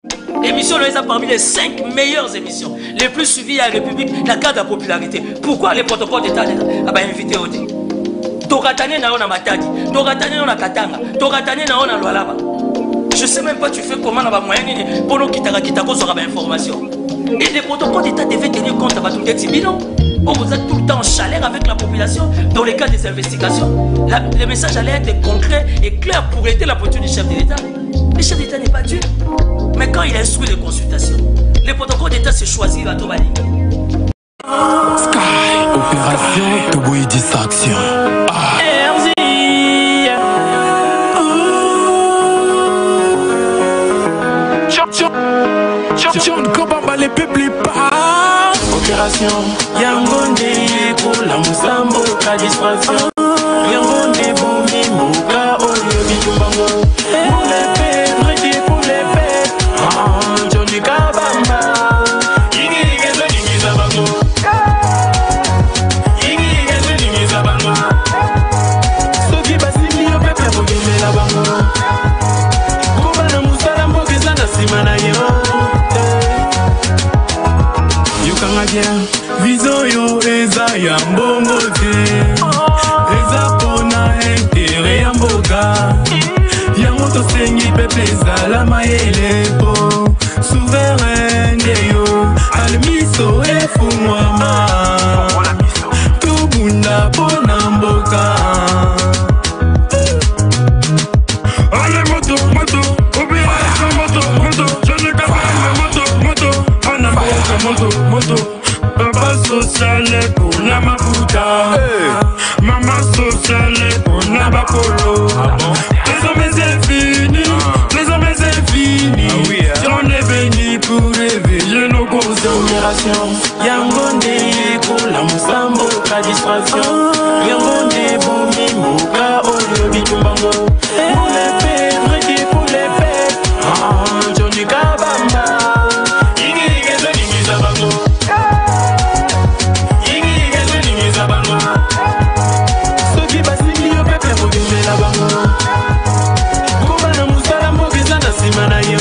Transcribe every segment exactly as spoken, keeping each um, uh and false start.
L'émission là, est parmi les cinq meilleures émissions, les plus suivies à la République, la carte de la popularité. Pourquoi les protocoles d'État ah bah invité au dé. Toratane na ona matadi, toratane na katanga, toratane na ona loalaba. Je sais même pas tu fais comment là-bas moyen pour nous quitter quitter cause aura information. Et les protocoles d'État devaient tenir compte à tout le bilan. On vous êtes tout le temps en chaleur avec la population dans les cas des investigations. La, le message allait être concret et clair pour aider la posture du chef de l'État. Le chef d'État n'est pas dur. Mais quand il instruit les consultations, les protocoles d'État se choisissent à Tobali. Sky, opération Toboui distraction. Ah. John Kobamba les peuples pas. Opération Yangonde pour la Moussambo, la distraction. Yangonde pour Mimouka, Oyo Bitumbango. Pour les pères, ready pour les pères. Ah, Johnny Kabamba. Igi Gezo Nigi Zabango. Igi Gezo Nigi Zabango. Soki Basili, au peuple, pour gagner la bango. Kobana Moussalambo, Gezana Simana Yo. Vision yo eza ya mbongo te eza pona intere ya mboka yango tosengi pepe ezala mayele po souverain yo almiso efungwama tobunda pona mboka. Ale moto moto opération moto moto je ne capable moto moto ana mboka moto moto. Papa sociale pour la maputa, hey. Maman sociale pour la bapolo. Ah bon? Les hommes c'est fini, ah. Les hommes c'est fini. Ah oui, hein? Si on est venu pour réveiller nos causes d'opération. Yangonde pour la Moussambo, la distraction. Yangonde pour Mimouka, Oyo Bitumbango. Pour les pères, ready pour les pères. Ah, Johnny Kabamba. Igi Gezo Nigi Zabango. Soki Basili au peuple pour gagner la bango. Kobana Moussalambo Gezana Simana Yo.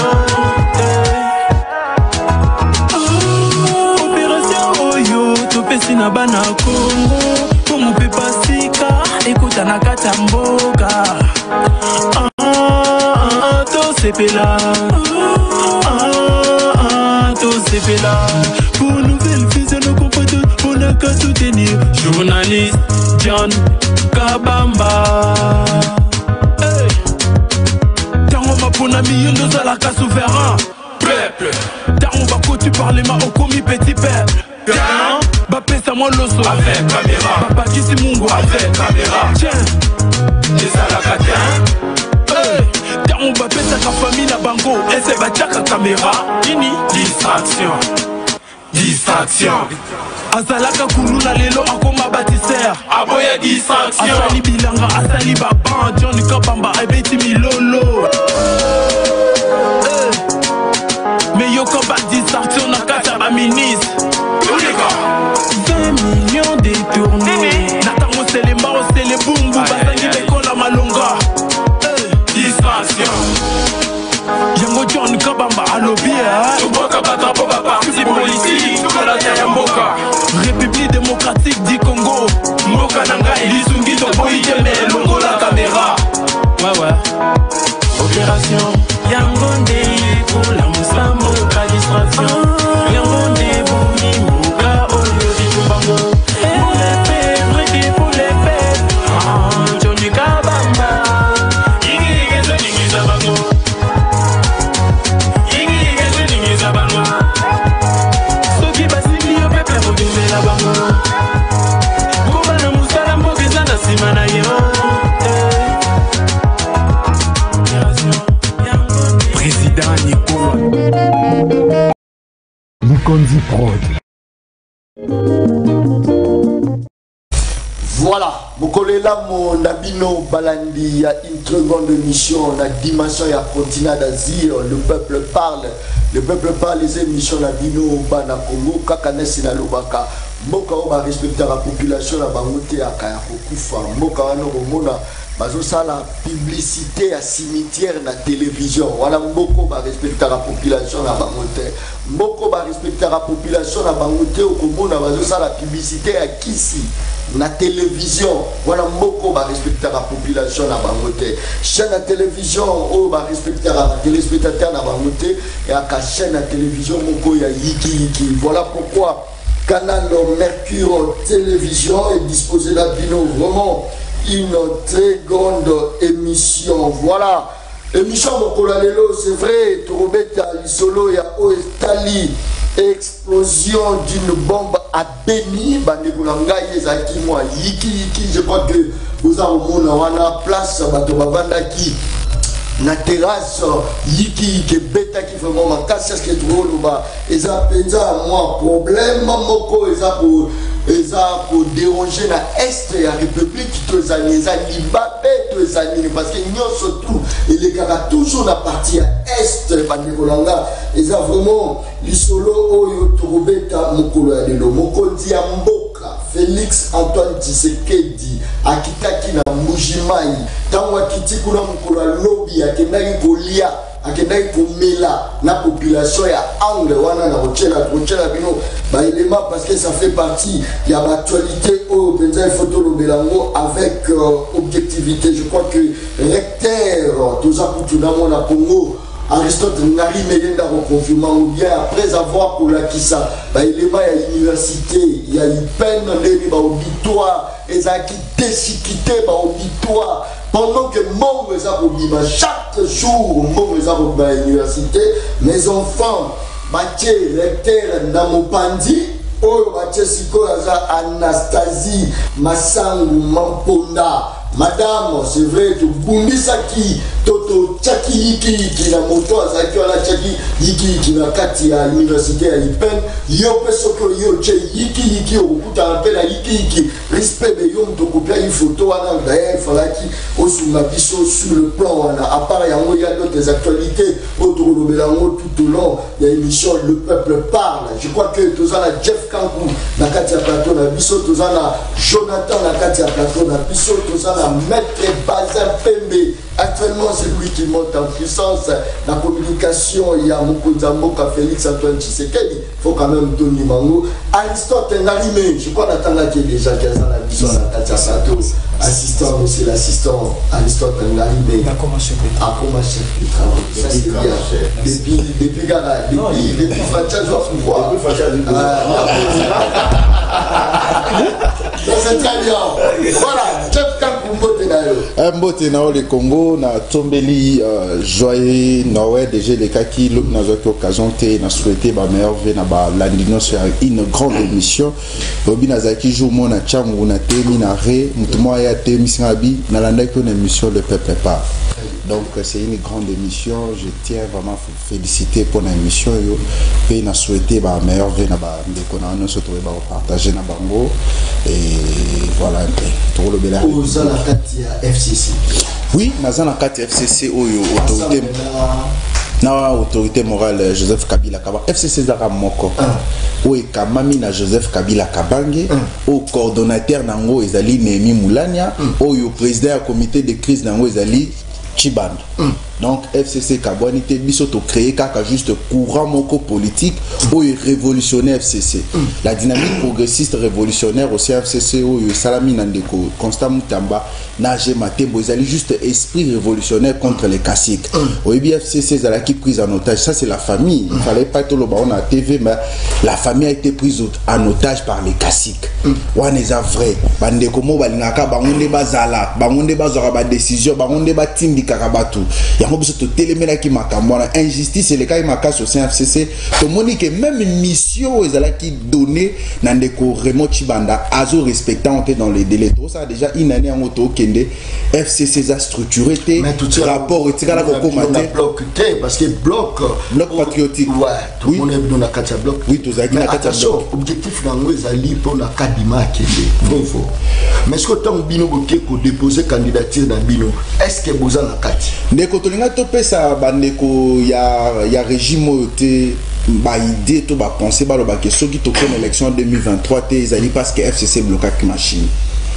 Opération Oyo topesi na bana Congo. Pour mon pepa sika écoute na kata mboka. Ah ah to sepela. Ah ah to sepela. Pour nouvelle fils nos compatriotes. On n'a qu'à soutenir journaliste John Kabamba. Hey. Tango mapona miyondo zalaka souverain peuple. Tango bako tu parles ma au commis petit peuple. Tiens, bapesa moi loso avec caméra. Papa Kisi Mungo avec caméra. Tiens, les zalaka tiens. Hey. Tango bapesa ka famille na bango. Et c'est bataka caméra. Ini distraction. Distraction. Azalaka kuluna lelo akoma bâtisseur. Aboya distraction. Asali bilanga, asali baban. Johnny Kabamba, ebeti milolo. Mais yo koba distraction na kata ba ministre. vingt millions détournés. Natango c'est les maos, c'est les boumbu. Basangi bekola malonga. Distraction. Yango John Kabamba alobia. Tuboka batrapo ba parti politique. République démocratique du Congo. Mboka Nangai, Lizungi Toboyi Djembe, Longo la caméra. Ouais ouais. Opération Yangonde pour la Moussambo, la distraction. Yangonde pour Mimouka, Oyo Bitumbango. Pour les pères, ready pour les pères. Ah, Johnny Kabamba. Igi Gezo Nigi Zabango. Igi Gezo Nigi Zabango. Soki Basili au peuple pour gagner la bango. Kobana Moussalambo Gezana Simana Yo. Président Nico Nikonzi Prod. Voilà, Mokolela mon Nabino Balandi, il y a une très grande mission, la dimension, il y a continent d'Asie, le peuple parle, le peuple parle, les émissions Nabino Bana Congo, Kakanesi na Lobaka, Moka va respecter la population, la bangote à Kayakufa, Moka no Mona, bazo ça la publicité à cimetière na télévision voilà mboko ba respecter la population na bangote mboko ba respecter la population na bangote okomona bazo ça la publicité à kisi na télévision voilà mboko ba respecter la population na bangote chaîne à télévision o ba respecter la téléspectateur na bangote et à chaîne à télévision moko ya yiki yiki voilà pourquoi Canal Mercure Télévision est disposé d'abino vraiment une très grande émission. Voilà, émission Mokolalelo, c'est vrai, Torobeta, Isolo, ya Oestali, explosion d'une bombe à Beni, Bandekulanga, Yezaki, moi, Yiki, Yiki, je crois que vous avez une place, Batobabandaki. Na terrasse yiki yiki beta qui vraiment ma casse ce que trop loba eza penza moi problème moko eza pour eza pour déranger na est ya république to eza eza libabe to eza nini parce que nyonso tout il est kaka toujours la partie est bandekolanga eza vraiment lisolo oyo torobeta mokolo ya lelo mokonzi ya mboka Félix Antoine Tshisekedi akitaki na Mujimai tango akiti kuna mokolo ya lobi akendaki kolia akendaki komela na population ya angle wana na rochela rochela bino ba élément parce que ça fait partie il y a l'actualité au penza photo lobelango avec euh, objectivité je crois que recteur toza kutunamo na Congo Aristote Ngari Melenda reconfirmant ou bien après avoir pour la kissa bah il est pas à l'université il y a eu peine les ba auditoire et ça qui déchiquité ba auditoire pendant que mon mes abobima chaque jour mon mes abobima l'université mes enfants Mathieu recteur Namopandi oyo Mathieu siko aza Anastasie Masangu Mamponda madame c'est vrai que bundisa ki toto chaki yiki yiki na moto azaki wala chaki yiki yiki na kati ya université ya Ipen yo pesoko yo che yiki yiki okuta appel à yiki yiki respect de yo mto kopia une photo wana d'ailleurs falaki osuma biso sur le plan wana à part yango il y a d'autres actualités autour de Belango tout au long de l'émission Le Peuple Parle je crois que tozana Jeff Kankou na kati ya plateau na biso tozana Jonathan na kati ya plateau na biso tozana Maître Bazin Pembe actuellement c'est lui qui monte en puissance la communication il y a Mokonza Mboka Félix Antoine Tshisekedi faut quand même donner mango Aristote Ngarime je crois d'attendre qu'il est déjà qui a la vision la Katia Sato assistant c'est l'assistant Aristote Ngarime a commencé a commencé ça c'est bien depuis depuis Gara depuis depuis François Joie depuis François c'est très bien voilà Jeff Kankou Mbote na le Congo na tombeli euh, joyeux Noël déjà les cas qui n'a pas occasion te na souhaité ba meilleur vœu na ba landino sur une grande émission Robi Nazaki jour mon na chamu na temi na re mutumo ya temi singabi na landa ko na émission Le Peuple Parle donc c'est une grande émission je tiens vraiment à féliciter pour l'émission yo pe na souhaité ba meilleur vœu na ba ndeko na no surtout ba partager na bango et voilà un peu tout le bela F C C. Oui, dans la carte F C C, autorité, na autorité morale Joseph Kabila Kabangé. F C C Zara Moko. Oui, Kamami na Joseph Kabila Kabangé. Au coordonnateur nango ezali Némi Moulania. Au président du comité de crise nango ezali Chibanda. Donc F C C Kabouanité bisoto créé kaka juste courant moko politique ou révolutionnaire F C C. La dynamique progressiste révolutionnaire aussi F C C ou Salami Nandeko Constant Moutamba Nage Matembo ils allaient juste esprit révolutionnaire contre les classiques. Au F C C zala qui prise en otage ça c'est la famille. Il fallait pas tout le baron à T V mais la famille a été prise en otage par les classiques. Wan est vrai. Bandeko mo balingaka bangonde bazala bangonde bazora ba décision bangonde ba tindi karabatu. Injustice et les cas il m'a cassé au F C C tout le monde dit que même une mission ils allaient qui donner dans des Raymond Chibanda azo respectant dans les délais tout ça déjà une année en auto kende F C C a structuré tes rapport et tirala ko commenter bloc parce que bloc bloc patriotique ouais tout le monde est dans la katia bloc oui tout ça qui na katia bloc objectif dans les ali pour la kadima kende faux mais est-ce que tant bino boké ko déposer candidature dans bino est-ce que vous en la katia ndeko tolinga topesa bandeko ya ya régime oyote ba idée to ba penser ba lo ba question qui tokon élection deux mille vingt-trois te ezali parce que F C C bloqué machine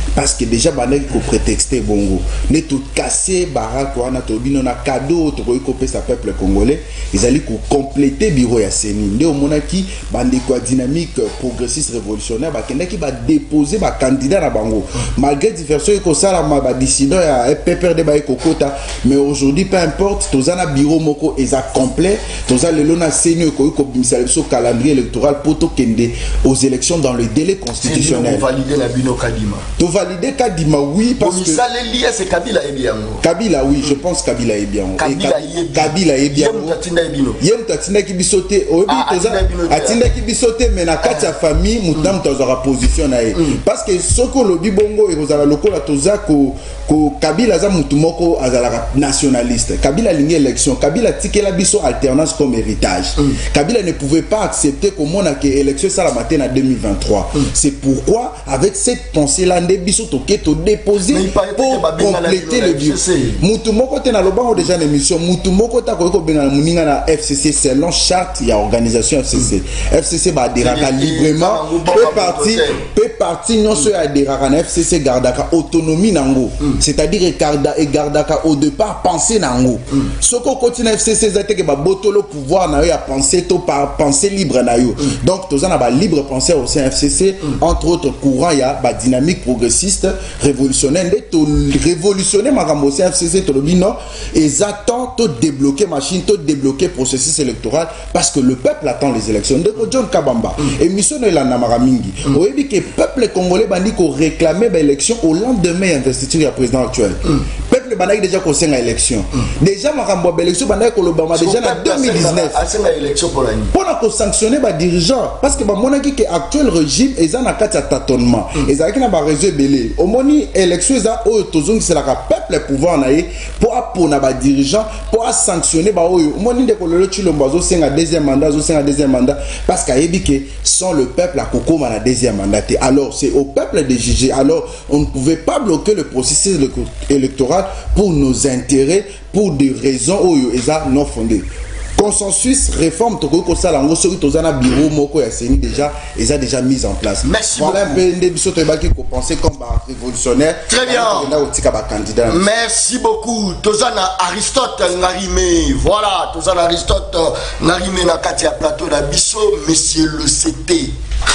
parce que déjà bandaki ko prétexter bongo ne tout casser barak wana to bino na cadeau to ko kopé sa peuple congolais ils allaient ko compléter bureau ya seni nde omonaki bandeko dynamique progressiste révolutionnaire ba kendaki ba déposer ba candidat na bango malgré diversion ko sala ma ba dissident ya P P R D ba kokota mais aujourd'hui peu importe tozana bureau moko eza complet tozala lelo na seni ko ko bimisa le calendrier électoral pour to kende aux élections dans le délai constitutionnel valider la bino Kadima to valider Kadima oui parce que ça les lié c'est Kabila et bien Kabila oui je pense Kabila est bien Kabila Kabila est bien yem tatina ki bisote oyebi toza atinda ki bisote mais na kati ya famille mutam tozara position na ye parce que soko lobi bongo et kozala lokola toza ko ko Kabila za mutu moko azala nationaliste Kabila lingi élection Kabila tikela biso alternance comme héritage Kabila ne pouvait pas accepter comment on a que élection ça la matin en deux mille vingt-trois c'est pourquoi avec cette pensée là nde biso toke to déposer pour compléter le bureau mutu moko te na lobango déjà l'émission mutu moko ta ko ko benga muninga na F C C selon charte ya organisation F C C F C C ba diraka librement peut parti peut parti non se ya diraka na F C C gardaka autonomie nango c'est-à-dire garda et gardaka au départ penser nango soko continue F C C zate ke ba botolo pouvoir na yo ya penser to par penser libre na yo donc tozana na ba libre penser au sein F C C entre autres courant ya ba dynamique progressiste révolutionnaire de to révolutionner makambo au sein F C C to lobino exactement to débloquer machine to débloquer processus électoral parce que le peuple attend les élections de John Kabamba et mission de la Namaramingi on dit que peuple congolais bandi ko réclamer ba élection au lendemain investiture du président actuel peuple bandi déjà ko senga élection déjà makambo ba élection bandi ko lobama déjà na deux mille dix-neuf a senga élection pour l'année pour ko sanctionner ba dirigeant parce que ba monaki que actuel régime eza na kati ya tâtonnement eza ki na ba réseau belé au moni élection eza o tozongi c'est la peuple pouvoir na ye pour apona ba dirigeant pour sanctionner ba oyo moni de ko lelo chilomba zo senga deuxième mandat zo senga deuxième mandat parce qu'ayebi que sans le peuple a kokoma na deuxième mandat alors c'est au peuple de juger alors on ne pouvait pas bloquer le processus électoral pour nos intérêts pour des raisons oyo eza non fondées consensus réforme to ko sala ngo soki tozana bureau moko ya seni déjà ils a déjà mis en place merci voilà un peu nde biso to baki ko penser comme ba révolutionnaire très bien na otika ba candidat merci beaucoup tozana Aristote Ngarime voilà tozana Aristote Ngarime na kati ya plateau na biso monsieur le C T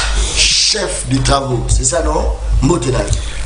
chef des travaux c'est ça non Motenal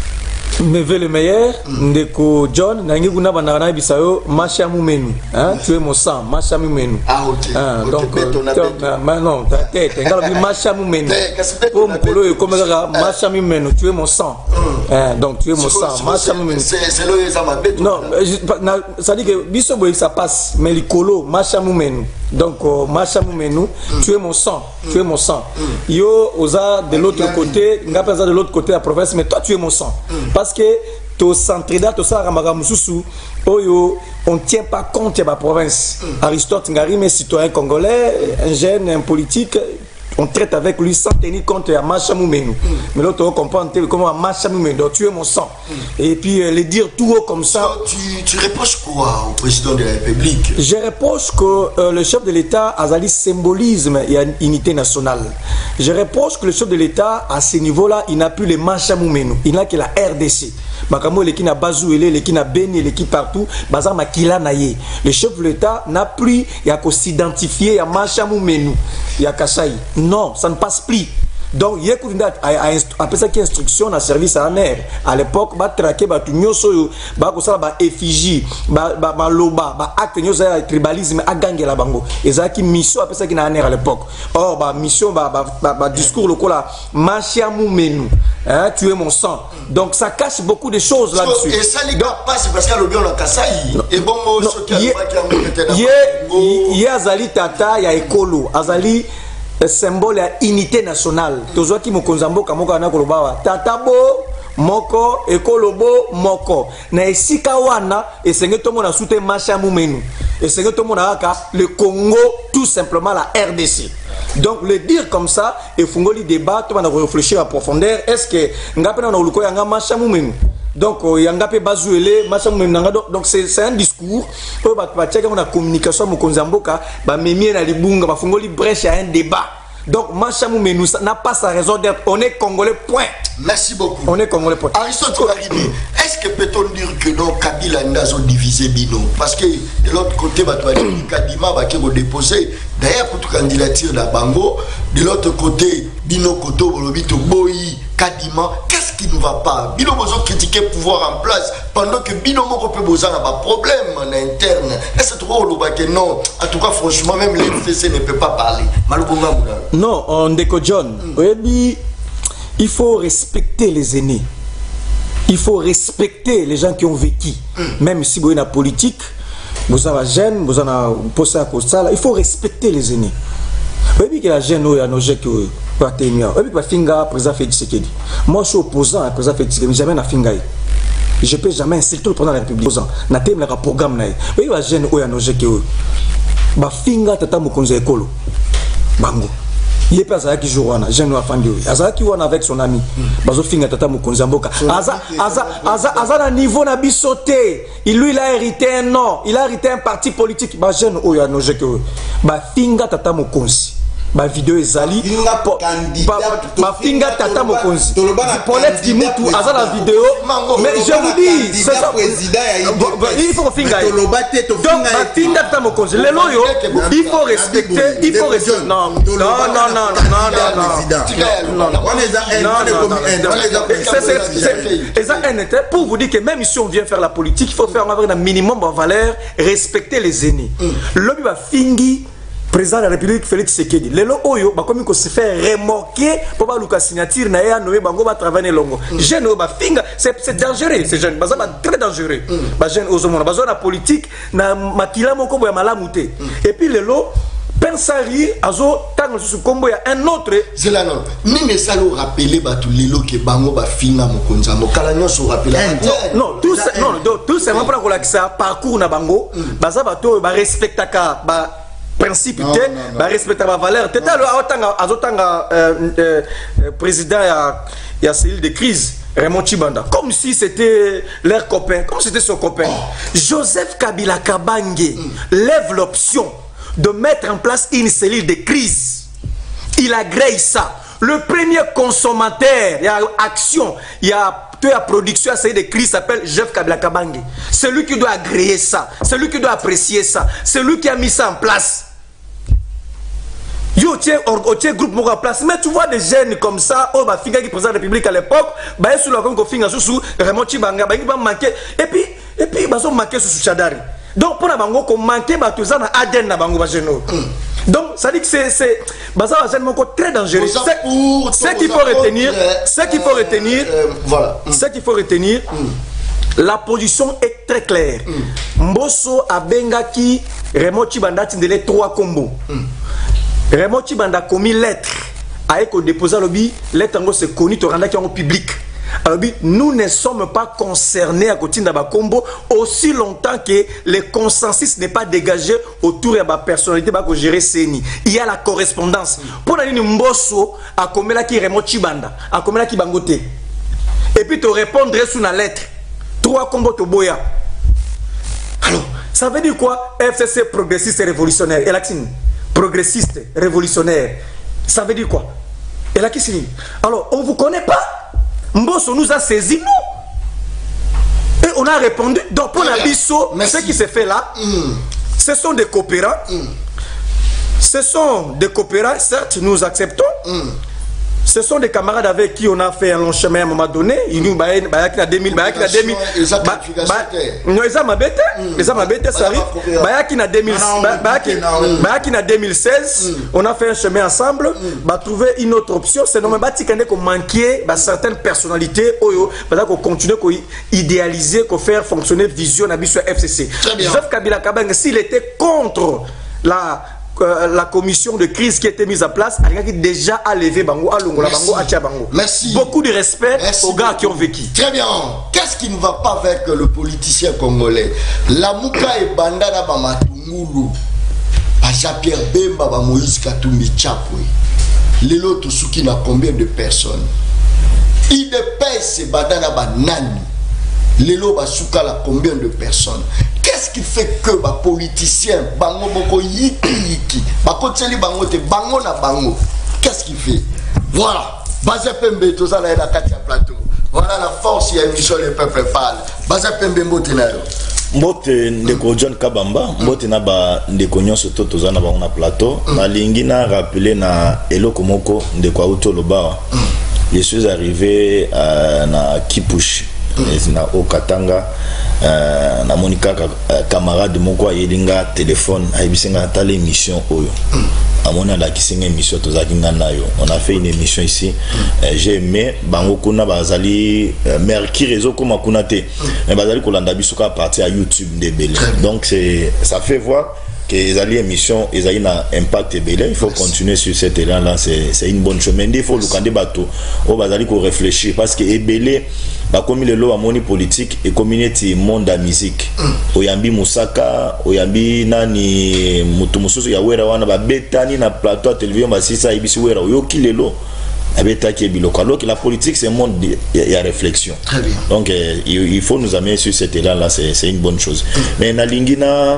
me veut le meilleur ndeko John nangi kuna bana na bisayo masha mumenu hein tu es mon sang masha mumenu ah OK ah, donc mais non ta tête ngala bi masha mumenu pour mkolo e comme ça masha mumenu tu es mon sang hein donc tu es mon sang masha mumenu c'est c'est le ça m'a bête non ça dit que biso boy ça passe mais likolo masha mumenu donc masha mumenu tu es mon sang tu es mon sang yo oza de l'autre côté ngapa za de l'autre côté la province mais toi tu es mon sang parce que to centrida to sa ramaka mususu oyo on tient pas compte de la province Aristote Ngarime citoyen congolais un jeune un politique on traite avec lui sans tenir compte de Macha Moumenu. Mm. Mais l'autre comprend comment Macha Moumenu, donc tu es mon sang. Mm. Et puis euh, les dire tout haut comme ça. So, tu, tu reproches quoi au président de la République? Je reproche que euh, le chef de l'État a un symbolisme et une unité nationale. Je reproche que le chef de l'État, à ce niveau-là, il n'a plus les Macha Moumenu, il n'a que la R D C. Makamo les qui n'a Bazouélé, les qui n'a Béni, les qui partout, Bazar Makila Naye. Le chef de l'État n'a plus, il y a qu'à s'identifier à Macha Moumenu, il y a Kachaï. Non, ça ne passe plus. Donc, il y a après ça qui instruction dans le service à l'air. À l'époque, il y a traqué, il y a des effigies, il y a loba, acte, il y a tribalisme, il y a gang la bango. Et ça qui mission après ça qui n'a à l'époque. Or, la mission, le discours local, Machia Moumenu, tu es mon sang. Donc, ça cache beaucoup de choses là-dessus. Et ça, les gars, passe parce qu'il y a le bien dans Kassaï. Et bon, il y a Azali Tata, il y a Ekolo. Azali. Symbole ya unité nationale tozwa ki mokonzambo kamoka na kolobawa tatabo moko ekolobo moko na esika wana esenge tomo na soute Macha Moumenu esenge tomo na aka le Congo tout simplement la R D C. Donc le dire comme ça et fungoli débat to na réfléchir à profondeur est-ce que ngapena na uluko yanga Macha Moumenu donc yangape Bazouélé Macha Moumenu donc c'est c'est un discours pour ba ba tcheka na communication mokonzamboka ba memie na libunga ba fungoli brèche à un débat Donc, Machamou Menoussa n'a pas sa raison d'être. On est Congolais, point. Merci beaucoup. On est Congolais, point. Aristote Karimi, est-ce que peut-on dire que non, Kabila n'a pas divisé Bino? Parce que de l'autre côté, Kadima va déposer. D'ailleurs, pour toute candidature d'Abango, de l'autre côté, Bino Koto, Bolobito, Boyi, Kadima, qu'est-ce qui ne va pas? Bino besoin critiquer le pouvoir en place pendant que Bino Moko peut poser un problème en interne. Est-ce que trop que non? En tout cas, franchement, même l'F C C ne peut pas parler. Non, on déco John. Oui, il faut respecter les aînés. Il faut respecter les gens qui ont vécu. Même si vous êtes dans la politique, vous avez jeune, vous avez posé à cause il faut respecter les aînés. Vous voyez que la jeune a un objet qui va tenir. Vous voyez que la finga président Félix Tshisekedi. Moi, je suis opposant à président Félix Tshisekedi, jamais na finga. Je ne peux jamais insulter le président de la République. Na thème le programme na. Vous voyez la jeune a un objet qui va finga tata mokonza ekolo. Bango. Il est pas à qui joue wana jeune afandi aza qui wana avec son ami bazo finga tata mokonza mboka aza aza aza aza na niveau na bisoté il lui il a hérité un nom il a hérité un parti politique ba jeune oyo anoje que ba finga tata mokonzi ba vidéo ezali ba finga tata mokonzi Paulette Kimutu aza la vidéo mais je vous dis c'est ça il faut finga donc ba finga tata mokonzi le loyo il faut respecter il faut respecter non non non non non non pour vous dire que même si on vient faire la politique il faut faire avec un minimum de valeur respecter les aînés lobby ba fingi président de la République Félix Tshisekedi lelo oyo ba comme ko se faire remorquer pour ba luka signature na ya noé bango ba travailler longo jeune ba finga c'est c'est dangereux ces jeunes ba très dangereux ba jeune ozomona ba zona politique na makila moko boya malamuté et puis lelo pensari azo tango su kombo ya un autre zelano nini salo rappeler ba tout lelo ke bango ba finga mokonza mokala nyoso rappeler non tout non tout c'est vraiment pour que ça parcours na bango baza bato ba respectaka ba principe te ba respecter ma valeur te talo azotanga azotanga président ya ya cellule de crise Raymond Chibanda comme si c'était leur copain comme si c'était son copain Joseph Kabila Kabange lève l'option de mettre en place une cellule de crise il agrée ça le premier consommateur il y a action il y a la production à cellule de crise s'appelle Joseph Kabila Kabange c'est lui qui doit agréer ça c'est lui qui doit apprécier ça c'est lui qui a mis ça en place yo tiens au tiens groupe en place mais tu vois des jeunes comme ça oh bah finga qui président de la République à l'époque bah sur la comme qu'on finga sous Raymond Chibanga bah il va manquer et puis et puis bah sont manquer sous Chadari donc pour la bango qu'on manquer bah tout ça na A D N na bango bah genou donc ça dit que c'est c'est bah ça va être très dangereux ce qu'il faut retenir ce qu'il faut retenir voilà ce qu'il faut retenir la position est très claire Mbosso Abengaki Raymond Chibanda tindele trois combos Raymond Chibanda a commis lettre a déposé lobby lettre en c'est connu to randa qui en public alors nous ne sommes pas concernés à côté d'aba combo aussi longtemps que le consensus n'est pas dégagé autour de la personnalité ba ko gérer Seni il y a la correspondance pour la ligne Mbosso a commis la qui Raymond Chibanda a commis la qui bangote et puis te répondre sous la lettre trois combos to boya alors ça veut dire quoi F C C progressiste et révolutionnaire Elaxine progressiste, révolutionnaire. Ça veut dire quoi? Et là, qui signe? Alors, on ne vous connaît pas? Mbosso nous a saisi, nous. Et on a répondu. Donc, pour la bisso, ce qui s'est fait là, mm. ce sont des coopérants. Mm. Ce sont des coopérants, certes, nous acceptons. Mm. Ce sont des camarades avec qui on a fait un long chemin à un moment donné. Ils nous baillent à deux mille. Baillent à deux mille. Non, ils ont m'abêté. Ils ont m'abêté, ça arrive. Baillent à deux mille. Baillent à deux mille seize. On a fait un chemin ensemble. Bah trouver une autre option. C'est normal. Bah tu qu'on manquait certaines personnalités. Oyo. Bah qu'on continue qu'on idéaliser, qu'on faire fonctionner vision à sur F C C. Joseph Kabila Kabange, s'il était contre la Euh, la commission de crise qui a été mise en place, a déjà à lever Bango, à Longola Bango, à Tchabango. Merci. Beaucoup de respect Merci aux gars beaucoup. Qui ont vécu. Très bien. Qu'est-ce qui ne va pas avec le politicien congolais? La Mouka et Bandana Bamatungulu, Jean-Pierre Bemba, Moïse Katumbi Tchapwe. Lelo Tosuki n'a combien de personnes? Il dépasse Bandana Banani. Lelo Basuka la combien de personnes? Qu'est-ce qui fait que les politiciens, bango boko yiki yiki, bako tseli bango te bango na bango, qu'est-ce qu'il fait? Voilà. Baza Pembe, tout ça, là, il y a quatre plateaux. Voilà la force, il y a émission Les Peuples Parlent. Baza Pembe, Mbotenayo. Mbote ndeko John Kabamba, mbote na ba ndeko nyonso to tozana ba na plateau, na lingi na rappeler na eloko moko ndeko auto loba. Je suis arrivé euh, na Kipushi, na Okatanga, euh, na Monika camarade moko yelinga téléphone, aibisenga ta l'émission oyo. Amona la kisenga émission tozakinga nayo. On a fait une émission ici. Euh, J'ai aimé bango kuna bazali euh, merki réseau comme kunate. Mais bazali kolanda bisuka partir à YouTube de Belé. Donc c'est ça fait voir que les alliés émissions ils ont un impact belé. Il faut continuer sur cet élan là, c'est une bonne chose. Mais il faut le candidat bateau au bazali ko réfléchir parce que Belé ba comme le lo amoni politique et communauté monde à musique. Oyambi Musaka, oyambi nani mutu mususu ya wera wana ba betani na plateau à télévision ba sisa ibisi wera yoki lelo abeta ki biloko. Alors que la politique c'est un monde il y a réflexion. Très bien. Donc euh, il faut nous amener sur cet élan là, c'est une bonne chose. Mais na lingina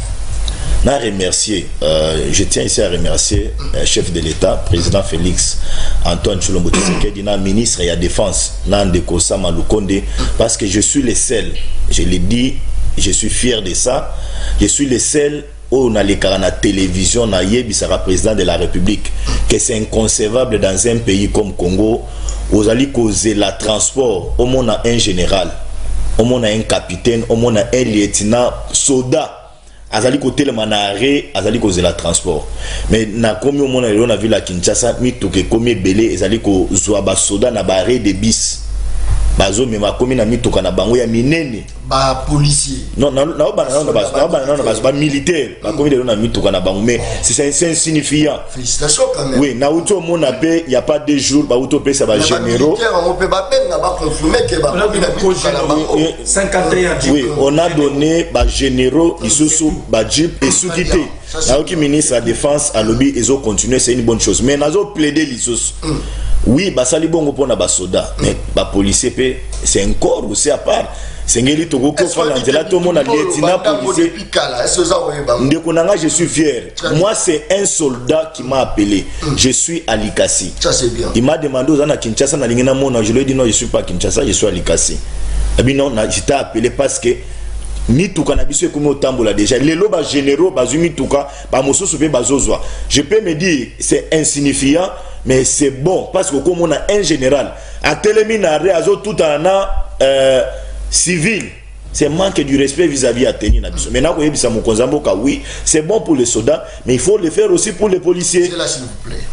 na remercier, euh, je tiens ici à remercier le euh, chef de l'État, président Félix Antoine Tshilombo Tshisekedi, na ministre et à défense, na Ndeko Sama Lukonde, parce que je suis le seul, je l'ai dit, je suis fier de ça, je suis le seul où on a les cas à la télévision, na yebi sera président de la République, que c'est inconcevable dans un pays comme Congo, où allez causer la transport, au moins un général, au moins un capitaine, au moins un lieutenant, soldat. Azali côté le manaré, azali cause la transport. Mais na komi au monde on a vu la Kinshasa, mi toke komi belé, azali ko zoaba soda na barré de bis. Bazo me ma komi na mi toka na bango ya minene. Ba policier. Non, na na ba na na ba na na ba militaire. Ba komi de na mi toka na bango mais c'est insignifiant. Félicitations quand même. Oui, na auto mon appel, il y a pas deux jours, ba auto pe ça ba généraux. On peut pas peine na ba confirmer que ba komi na mi toka na bango. cinquante et un. Oui, on a donné ba généraux, isusu ba jeep et soudité. Na aucun ministre de la défense à lobby ils ont continué, c'est une bonne chose. Mais nazo plaider l'isusu. Oui, bah ça li bongo pona ba soda, mais ba policier pe c'est un corps aussi à part. Sengeli Togo ko fa l'angela to mon lieutenant policier. Ndeko nanga je suis fier. Moi c'est un soldat qui m'a appelé. Je suis à Likasi. Ça c'est bien. Il m'a demandé aux ana Kinshasa na lingena mona, je lui ai dit non, je suis pas à Kinshasa, je suis à Likasi. Et bien non, j'étais appelé parce que mituka na biso ekomi otambola déjà les loba généraux bazumi tuka ba mososo pe bazozwa. Je peux me dire c'est insignifiant mais c'est bon parce que comme on a un général à téléminare azo tout en euh, civil, c'est manque du respect vis-à-vis à tenir na biso. Maintenant ko yebisa mokonzambo ka oui, c'est bon pour les soldats mais il faut le faire aussi pour les policiers. C'est là s'il vous plaît.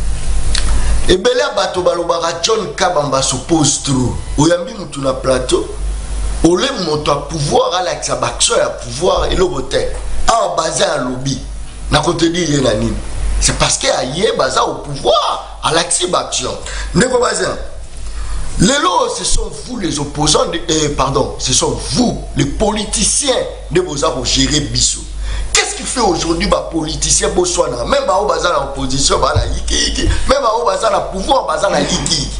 Et bela bato balobara John Kabamba s'oppose trop. Oyambi mutu na plateau. Ole moto a pouvoir à l'accès à pouvoir et le voter. Ah bazar à lobby. Na côté dit yenani. C'est parce que aïe bazar au pouvoir à l'accès d'action. Neko bazar. Les lots, ce sont vous les opposants, de, euh, pardon, ce sont vous les politiciens de vos pour gérer Bissou. Qu'est-ce qui fait aujourd'hui les politiciens Botswana, même au bazar à l'opposition, même au bazar à pouvoir, bazar à l'iki.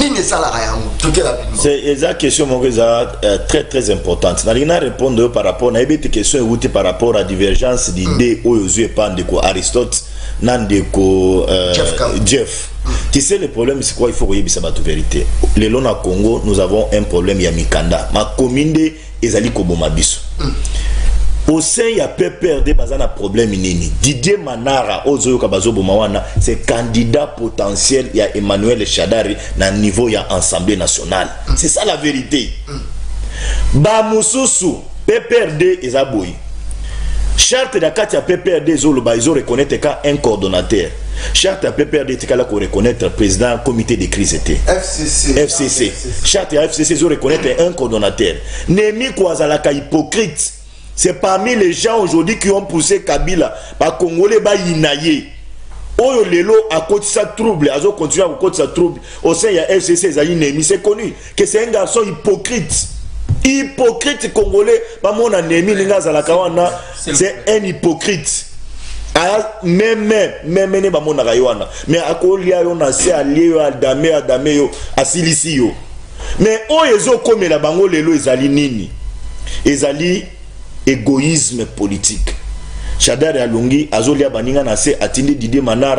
C'est la question euh, très très importante. Je vais répondre par rapport à une question par rapport à la divergence d'idées aux yeux de Aristote, Nandeko, Jeff. Tu sais le problème c'est quoi? Il faut regarder la vérité. Le long à Congo, nous avons un problème ya Mikanda. Ma commune ezali koboma biso. Au sein il y a peu perdre bazana problème nini. Didier Manara ozoyo kabazo bomawana, c'est candidat potentiel il y a Emmanuel Shadari na niveau ya Assemblée nationale. C'est ça la vérité. Ba mususu P P R D ezaboyi. Charte de Katia P P R D zolo ba izo reconnaître ka un coordonnateur. Charte à P P R D tika la ko reconnaître président comité de crise était F C C. F C C. Charte à F C C zo reconnaître un coordonnateur. Nemi kwazala ka hypocrite. C'est parmi les gens aujourd'hui qui ont poussé Kabila par Congolais ba yinaye. Oyo lelo a côté sa trouble, azo continue à côté sa trouble. Au sein il y a F C C Zali Nemi, c'est connu que c'est un garçon hypocrite. Hypocrite congolais, pas mon Nemi linga za la kawana, c'est un hypocrite. Ah même même même ba mon raywana. Mais akolia yo na se allié yo adame adame yo asilisi yo. Mais oyo ezo comme la bango lelo ezali nini? Ezali égoïsme politique. Shadari Alungi azolia baninga na se atindi Didier Manara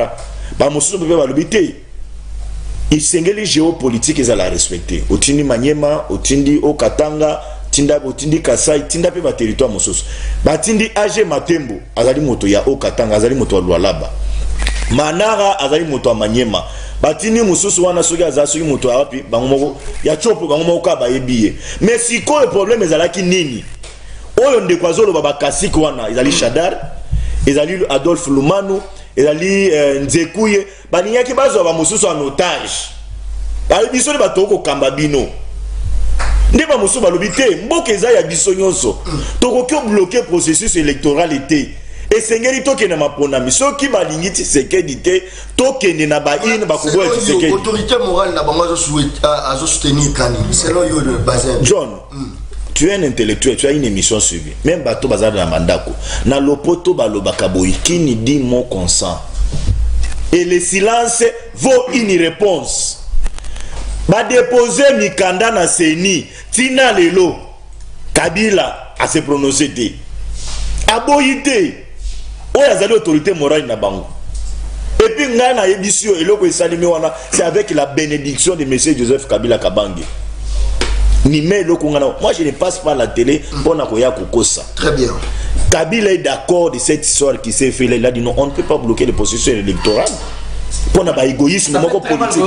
ba mosusu pe balobi te isengeli géopolitique ezala respecter otindi Manyema otindi Okatanga tinda otindi Kasai tinda pe ba territoire mosusu batindi A G Matembo azali moto ya Okatanga azali moto wa Lualaba Manara azali moto wa Manyema batini mosusu wana soki azali soki moto ya wapi bango moko ya chopo bango moko ka bayebiye mais siko le problème ezalaki nini oyo ndeko azoloba bakasiki wana ezali Shadar ezali Adolphe Lumanu ezali euh, Nzekuye baninyaki bazwa ba mosusu en otage bayi biso ne batoko kamba bino nde ba mosusu balobi te mboka eza ya biso nyonso tokoki bloquer processus électoral ete esengeli tokende maponami soki balingi Tshisekedi te tokende na baine bakoboya Tshisekedi autorité morale na bango azo soutenir Kani selon yo le bazin John mm. Tu es un intellectuel, tu as une émission suivie. Même bateau bazar na mandako. Na lopoto balobaka boy qui ni dit mon consent. Et le silence vaut une réponse. Ba déposer mikanda na seni tina lelo Kabila a se prononcer te. Aboyite. Oya azali autorité morale na bango. Et puis nga na ebisio eloko esalimi wana c'est avec la bénédiction de monsieur Joseph Kabila Kabange. Ni mais le moi je ne passe pas la télé pour na koya kokosa. Très bien. Kabila est d'accord de cette histoire qui s'est fait là, il a dit non, on ne peut pas bloquer le processus électoral. Pour na ba égoïsme moko politique.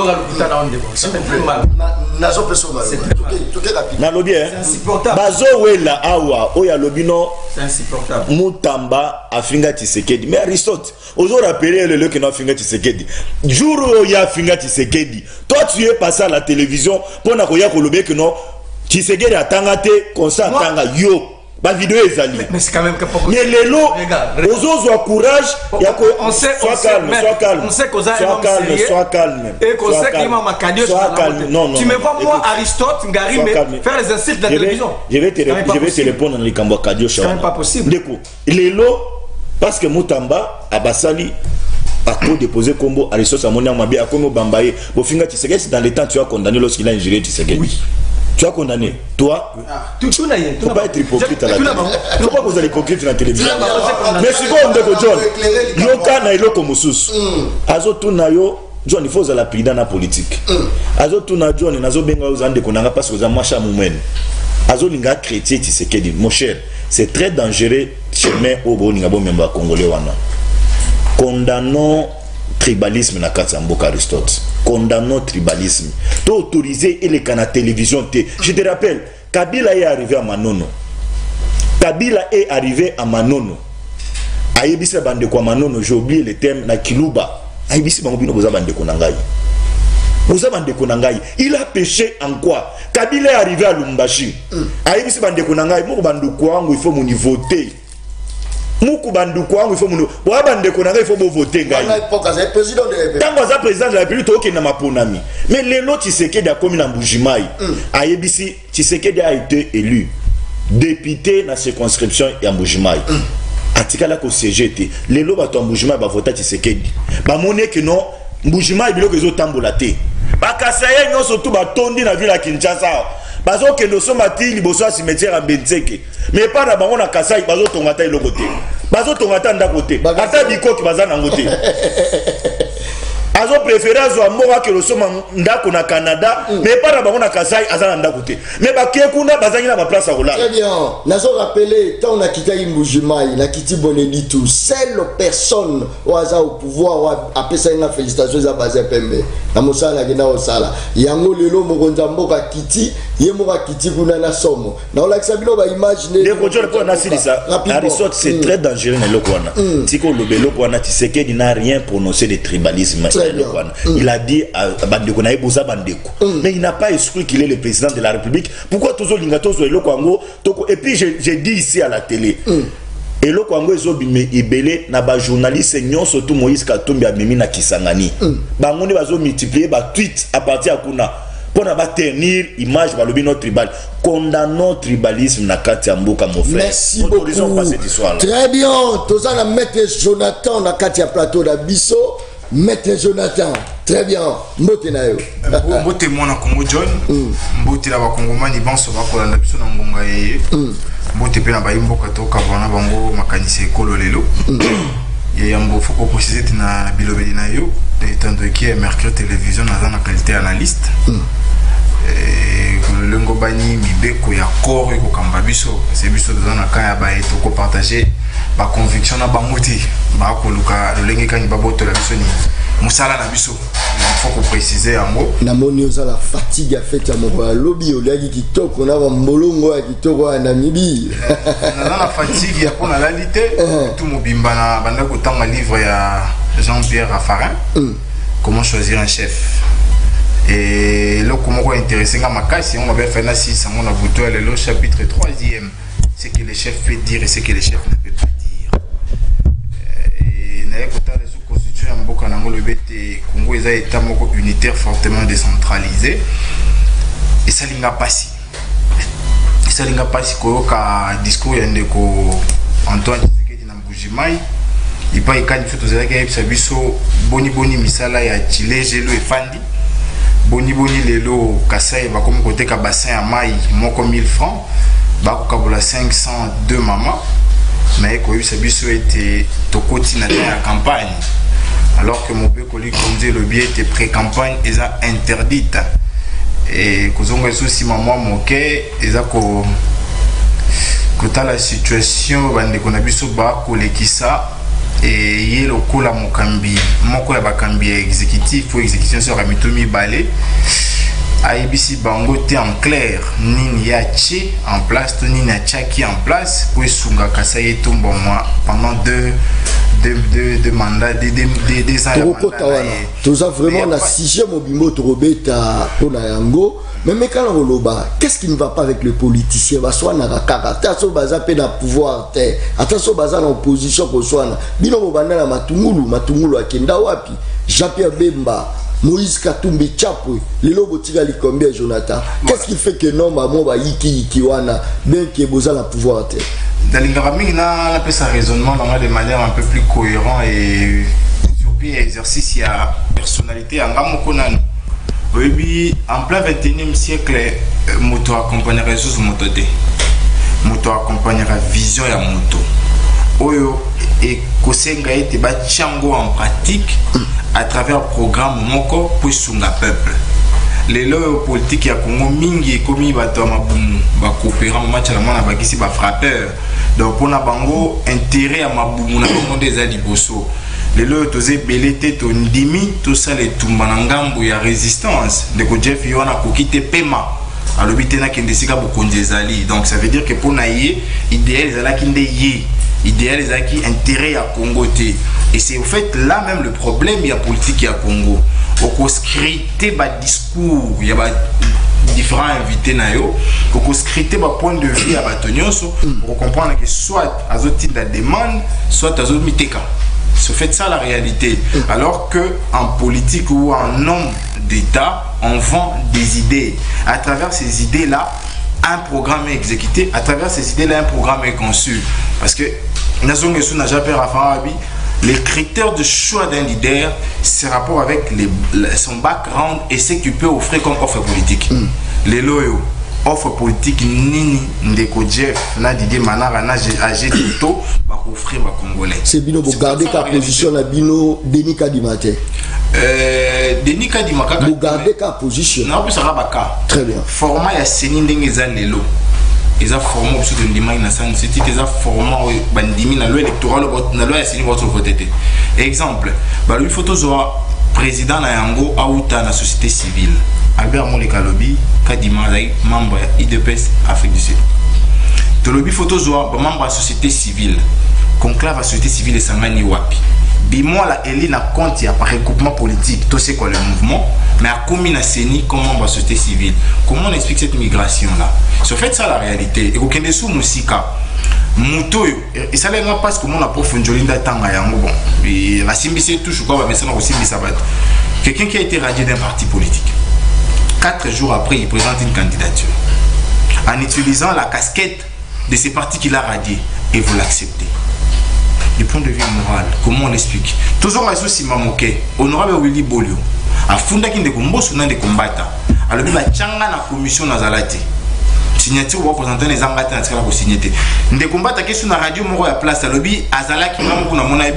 Nazo personne. Na lobi hein. Bazo wela awa oya lobino. C'est insupportable. Mutamba afinga Tshisekedi. Mais Aristote, ozo rappeler le le que na afinga Tshisekedi. Jour où ya afinga Tshisekedi. Toi tu es passé à la télévision pour na koya kolobe que non Tshisekedi atanga te comme ça atanga yo. Ba vidéo ezali. Mais c'est quand même que pas mais lelo ozo courage ya ko on sait sois calme sois calme on sait qu'on a sois calme sois calme et qu'on sait qu'il m'a macadio sois calme non non tu me vois moi Aristote Ngari mais faire les insultes de la télévision je vais te je vais te répondre dans les kambo kadio c'est même pas possible deko lelo parce que Mutamba abasali a déposé combo Aristote Amonia Mabia comme Bambaye bo finga Tshisekedi dans les temps tu as condamné lorsqu'il a injurié Tshisekedi. Oui. Tu as condamné. Toi, tu ne peux pas être hypocrite à la télé. Tu ne peux pas vous être hypocrite à la télévision. Mais si vous avez John, Yoka na iloko mususu. Azo tuna yo, John, il faut la prida na politique. Azo tuna John, nazo benga uzande konanga parce que vous avez marché moumen. Azo linga chrétien Tshisekedi, mon cher, c'est très dangereux chemin au boninga bo memba congolais wana. Condamnons tribalisme na kati ya mboka Aristote. Condamnons tribalisme. Tu autorisé et les canaux télévision te. Je te rappelle, Kabila est arrivé à Manono. Kabila est arrivé à Manono. Ayebisa bande kwa Manono, j'ai oublié le terme na Kiluba. Ayebisa bangobino boza bande konangai. Boza bande konangai. Il a péché en quoi? Kabila est arrivé à Lumbashi. Ayebisa bande konangai, mo bandu kwangu il faut mon voter. Muku bandu kwangu il faut mon wa bande konanga il faut mo voter ngai. Président de la République. Tango za président de la République to na maponami. Mais lelo Tshisekedi a commis na Mbujimai. Ayebisi Tshisekedi a été élu député na circonscription ya Mbujimai. Atikala ko C G T. Lelo bato Mbujimai ba voter Tshisekedi. Ba moné que non Mbujimai biloko ezo tambola te. Ba kasaye nyonso tu ba tondi na ville ya Kinshasa. Bazo ke no somba ti liboso ya cimetière ya Benzeke. Mais pas na bango na Kasai bazo tongata iloko te. Bazo tongata ndako te. Ata bikoki baza nango te. Azo préféré azo moka ke lo soma ndako na Canada, mais pas na bango na Kasai azana ndako te. Mais ba kekuna bazangi na ba place akola. Très bien. Nazo rappeler tant on a quitté Mbujimai, na kiti boneli tout, seule personne au hasard au pouvoir a appelé une félicitation à Bazin Pembe. Na mosala gena osala. Yango lelo mokonza mboka kiti, ye moka kiti kuna na somo. Na ola kisabilo ba imaginer. Les contrôles pour Nasiri ça. Aristote c'est très dangereux na lokwana. Tiko lobelo kwana Tshisekedi n'a rien prononcé de tribalisme. Mm. Il a dit à Bandeko na Eboza Bandeko. Mm. Mais il n'a pas exclu qu'il est le président de la République. Pourquoi Tozo Lingato Zoelo Kwango Et puis j'ai dit ici à la télé. Mm. Et le Kwango ezobime ibele na ba journaliste nyon surtout Moïse Katumbi amemi na Kisangani. Mm. Bangoni bazo multiplier ba tweet à partir à kuna pour na ba tenir image ba lobino tribal. Condamnons tribalisme na kati ya mboka mon frère. Merci beaucoup. Cette histoire -là. Très bien. Toza na maître Jonathan na kati ya plateau da Bisso. Maître Jonathan, très bien. Mbote na yo. Mbote mwana Congo John. Mbote la ba Kongomani banso ba kolanda biso na ngonga yeye. Mbote pe na ba imboka toka bana bango makanisi ekolo lelo. Yeye Yambo, faut préciser que na bilobeli na yo, étant donné que Mercure Télévision a la qualité analyste. Le lengo bani mibeko ya corps ko kamba biso, c'est biso dans na ka ya ba eto ko partager ba conviction na bangote, ba ko luka le lenge kan ba boto la biso ni musala na biso. Il faut préciser en mot. Na moni oza la fatigue a fait à mon lobby au liagi kitoko na ba molongo ya kitoko na Namibi. Na la fatigue ya pour la réalité, tout mobimba na banda ko tanga livre ya Jean-Pierre Raffarin. Comment choisir un chef. Et là, comment on est intéressé à ma casse, on va faire six, on a bouté le chapitre troisième, ce que le chef peut dire et ce que le chef ne peut pas dire. Et nous avons constitué un beaucoup dans le but Congo, ils ont été unitaire fortement décentralisé. Et ça n'a pas si. Et ça n'a pas si que discours de Antoine Tshisekedi na Mbujimai. Il pas y a une photo de la biso boni boni misala ya Chile Gelo et Fandi. Boni boni lelo Kasai va comme côté ka bassin à maille moko mille francs ba ko kabola cinq cent deux maman mais ko yu sabiso était tokoti na la campagne alors que mon père coli comme le billet était pré-campagne et ça interdite et ko zonga souci maman moké et ça ko kota la situation bande ko na biso ba ko lekisa et il y a le coup là mon cambi mon coup là bas cambi exécutif ou exécution sur Amitomi Balé A B C Bango t'es en clair ni Yachi en place ni Nachaki en place pour Sunga Kasaye tombe moi pendant deux deux deux deux mandats des des des des années tout ça vraiment la sixième mobimbo Robeta pour la Yango. Mais mais quand on loba, qu'est-ce qui ne va pas avec le politicien? Bah soit na caractère, soit baza pe na pouvoir te, attention baza na opposition ko soit na. Bino mobanda na matungulu, matungulu akenda wapi? Jean-Pierre Bemba, Moïse Katumbi Chapwe, lelo botika li combien Jonathan? Qu'est-ce qui fait que non maman ba yiki yiki wana bien que boza na pouvoir te? Dans l'ingraming na la pesa raisonnement de manière un peu plus cohérent et sur pied exercice il y a personnalité en gamoko nanu. Oui, en plein vingt et unième siècle, moto accompagnera sous moto de moto accompagnera vision ya moto. Oyo et kosenga ete ba chango en pratique à travers le programme moko pour sunga peuple. Les lois politiques ya Congo mingi komi bato mabumu ba coopérant match la mona bakisi ba frappeur. Donc pour na bango intérêt à mabumu na monde des aliboso. Les lois tosé belete to ndimi tout ça les tumbanangambo ya résistance de ko Jeff yona ko kite pema alobite na kendesika bokondezali. Donc ça veut dire que pour naie idéal zala kinde yé idéal zaki intérêt à Congo té. Et c'est au fait là même le problème ya politique ya Congo. Oko scripter ba discours ya ba différents invités na yo oko scripter ba point de vue à batonyoso pour comprendre que soit azoti da demande soit azoti miteka. C'est fait ça la réalité. Alors que en politique ou en homme d'État, on vend des idées. À travers ces idées-là, un programme est exécuté. À travers ces idées-là, un programme est conçu. Parce que les critères de choix d'un leader, c'est rapport avec les, son background et ce qu'il peut offrir comme offre politique. Mm. Les loyaux. Offre politique nini ndeko Jeff na Didier Manara na ag toto ba offrir ba congolais. C'est bino pour garder ta position na bino Denis Kadimate. Euh Denis Kadimaka pour garder ta position. Na plus sera baka. Très bien. Format ya seni ndenge za lelo. Eza format biso de ndima na san c'est eza format bandimi na loi électorale na loi ya seni votre voter. Exemple, ba lui photo zo président na yango auta na société civile. Albert Moleka Lobi, Kadima membre I D P S Afrique du Sud. To Lobi photo zoa membre de la société civile. Conclave la société civile et Sangani Wapi. Bimo la Eli na compte ya par regroupement politique, tout c'est quoi le mouvement, mais à combien na Seni comme membre de la société civile. Comment on explique cette migration là? C'est en fait ça la réalité. Et aucun des sous musika. Muto et ça les pas parce que mon approfondir tanga yango bon. Et la simbisi touche quoi mais ça n'a aussi mis sabat. Quelqu'un qui a été radié d'un parti politique. Quatre jours après, il présente une candidature en utilisant la casquette de ces partis qu'il a radiés et vous l'acceptez. Du point de vue moral, comment on explique? Toujours un souci mamoké, honorable Willy Bolio, a fondé qui ne combat sur des combats. Alors il a changé la commission Nazalati. Signature ou représentant les ambassades pour signer. Des combats qui sont sur la radio, mon roi place à l'objet, Azala qui m'a mon ami,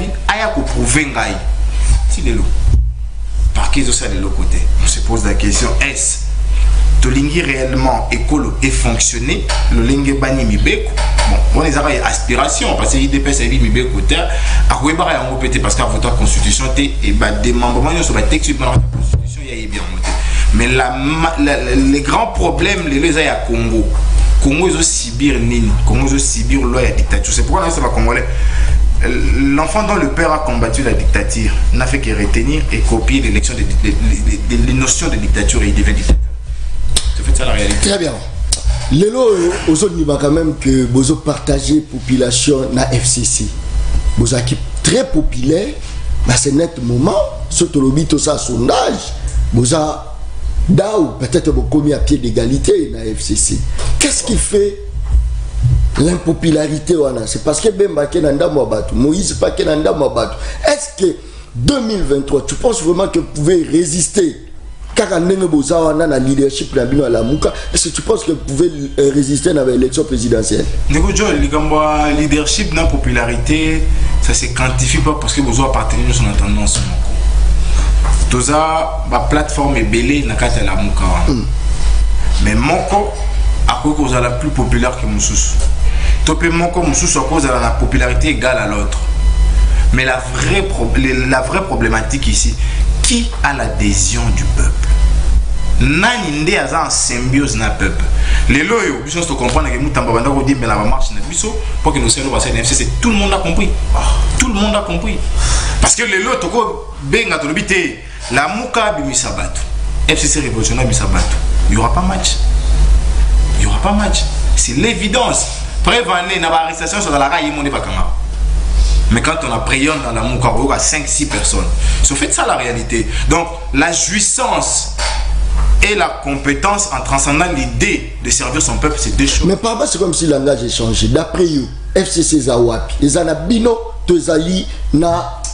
aya ko prouver ngai ti lelo parquet ça de l'autre côté. On se pose la question, est-ce Tolingi réellement écolo et fonctionner le lingue bani mibeko bon on les a aspiration parce que I D P S a dit mibeko terre à quoi barre en pété parce qu'à votre constitution et bah des membres sur la texte de la constitution il y a bien monté mais la, la, les grands problèmes les les a à Congo Congo ils ont Sibir nini Congo ils ont Sibir loi et dictature c'est pourquoi là c'est pas congolais. L'enfant dont le père a combattu la dictature n'a fait que retenir et copier l'élection des de, de, de, de, notions de dictature et il devient dictateur. C'est fait ça la réalité. Très bien. Lelo, aujourd'hui, quand même que vous partagez la population na F C C. Vous équipe très populaire, mais c'est net moment, surtout le bito ça sondage, vous avez peut-être vous commis à pied d'égalité na F C C. Qu'est-ce qui fait l'impopularité wana? C'est parce que Bemba Kenanda Mwabatou, Moïse pas Kenanda Mwabatou. Est-ce que deux mille vingt-trois, tu penses vraiment que vous pouvez résister? Car on a un leadership à la Mouka, est-ce que tu penses que vous pouvez résister à l'élection présidentielle? Le leadership dans la popularité, ça ne se quantifie pas parce que vous appartenez à son tendance. Tout ça, la plateforme est belle dans la Mouka. Mais Moko, à cause que vous êtes la plus populaire que Moussous. Topé Moko, Moussous, à cause de la popularité égale à l'autre. Mais la vraie, la vraie problématique ici, qui a l'adhésion du peuple? Nani nde aza en symbiose na peuple. Les loyaux, biso to comprendre que mutamba banda ko di mais la marche na biso pour que nous soyons passés F C C, tout le monde a compris. Tout le monde a compris. Parce que les loyaux to ko benga to lobité la Mouka bimisa batu. F C C révolutionnaire bimisa batu. Il y aura pas match. Il y aura pas match. C'est l'évidence. Prévenez na ba arrestation sur la raille mon bakanga. Mais quand on a prié dans la Mouka, on a cinq six personnes. C'est fait ça la réalité. Donc la jouissance et la compétence en transcendant l'idée de servir son peuple, c'est deux choses. Mais par c'est comme si le langage est changé. D'après vous, F C C Zawapi, les Anabino, Tozali, na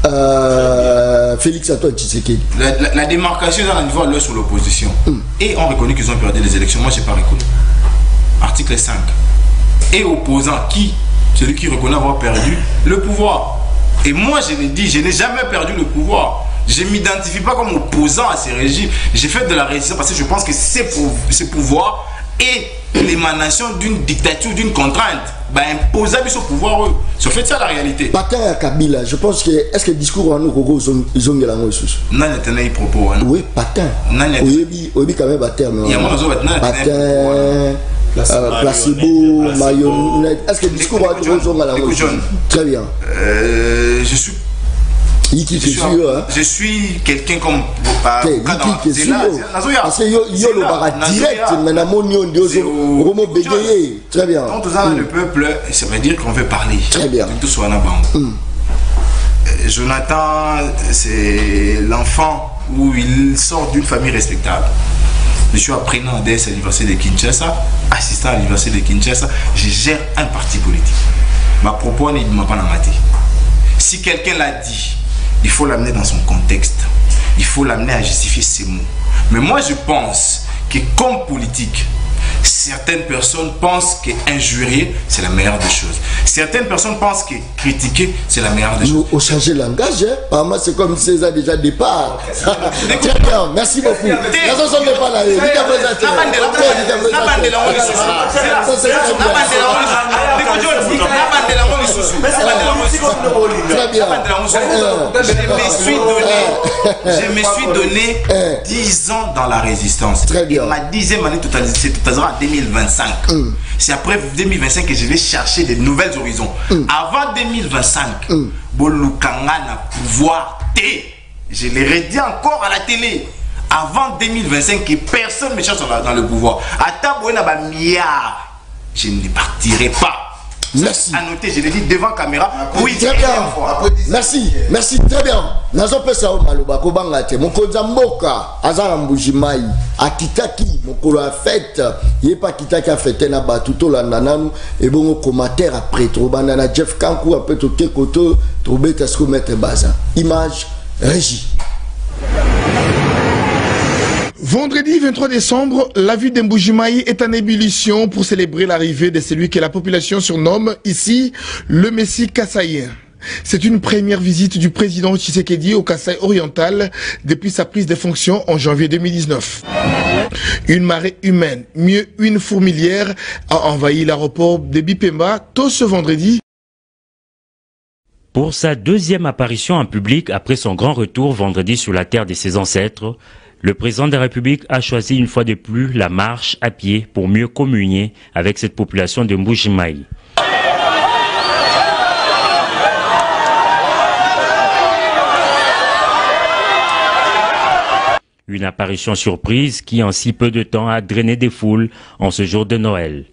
euh, Félix Antoine Tshisekedi. La, la, la démarcation est à niveau de sur l'opposition. Mm. Et on reconnaît qu'ils ont perdu les élections. Moi, je n'ai pas reconnu. Article cinq. Et opposant qui? Celui qui reconnaît avoir perdu le pouvoir. Et moi, je l'ai dit, je n'ai jamais perdu le pouvoir. Je ne m'identifie pas comme opposant à ces régimes. J'ai fait de la résistance parce que je pense que ces, ces pouvoirs est l'émanation d'une dictature, d'une contrainte. Bah, imposable sur pouvoir, eux. C'est fait ça la réalité. Patin à Kabila, je pense que. Est-ce que le discours en nous, ils ont la même chose? Non, il y a des propos. Oui, Patin. Oui, oui, quand même, Patin. Il y a Patin. Euh, placebo, marionnette. Est-ce que le discours va être à la rose? Très bien. Euh, je suis. Je suis, hein? je suis quelqu'un comme. Parce que yo le bara direct, mais na mon yon de Romo bégayer. Très bien. Quand on a le peuple, ça veut dire qu'on veut parler. Très bien. Tout soit en banque. Jonathan, c'est l'enfant où il sort d'une famille respectable. Je suis apprenant à l'université de Kinshasa, assistant à l'université de Kinshasa, je gère un parti politique. Ma propos ne m'a pas maté. Si quelqu'un l'a dit, il faut l'amener dans son contexte. Il faut l'amener à justifier ses mots. Mais moi je pense que comme politique, certaines personnes pensent qu'injurier, c'est la meilleure des choses. Certaines personnes pensent que critiquer, c'est la meilleure des Nous, choses. Nous, on change le langage, hein? Par moi, c'est comme César déjà départ. Très bien, merci beaucoup. La chanson n'est pas là. Très bien. Je me suis donné, je me suis donné dix ans dans la résistance. Très bien. Ma dixième année totalisée, tout à l'heure en deux mille vingt-cinq. Mm. C'est après deux mille vingt-cinq que je vais chercher de nouvelles horizons. Mm. Avant deux mille vingt-cinq, mm. Bolukanga n'a pouvoir T. Je l'ai redit encore à la télé. Avant deux mille vingt-cinq, que personne ne me cherche dans, dans le pouvoir. Attends, je ne partirai pas. Merci. À noter, je l'ai dit devant caméra. Oui, très bien. Merci, merci, très bien. Nazo pesa o maloba ko bangate mokonza mboka azala mbujimai akitaki mokolo a fête yé pas kitaki a fête na batuto la nananu et bon commentaire après trop banana Jeff Kankou un peu to kekoto to beta sko mettre baza image régie. Vendredi vingt-trois décembre, la ville d'Mbujimai est en ébullition pour célébrer l'arrivée de celui que la population surnomme ici le Messie Kassaïen. C'est une première visite du président Tshisekedi au Kasaï oriental depuis sa prise de fonctions en janvier deux mille dix-neuf. Une marée humaine, mieux une fourmilière, a envahi l'aéroport de Bipemba tôt ce vendredi. Pour sa deuxième apparition en public après son grand retour vendredi sur la terre de ses ancêtres, le président de la République a choisi une fois de plus la marche à pied pour mieux communier avec cette population de Mbuji-Mayi. Une apparition surprise qui en si peu de temps a drainé des foules en ce jour de Noël.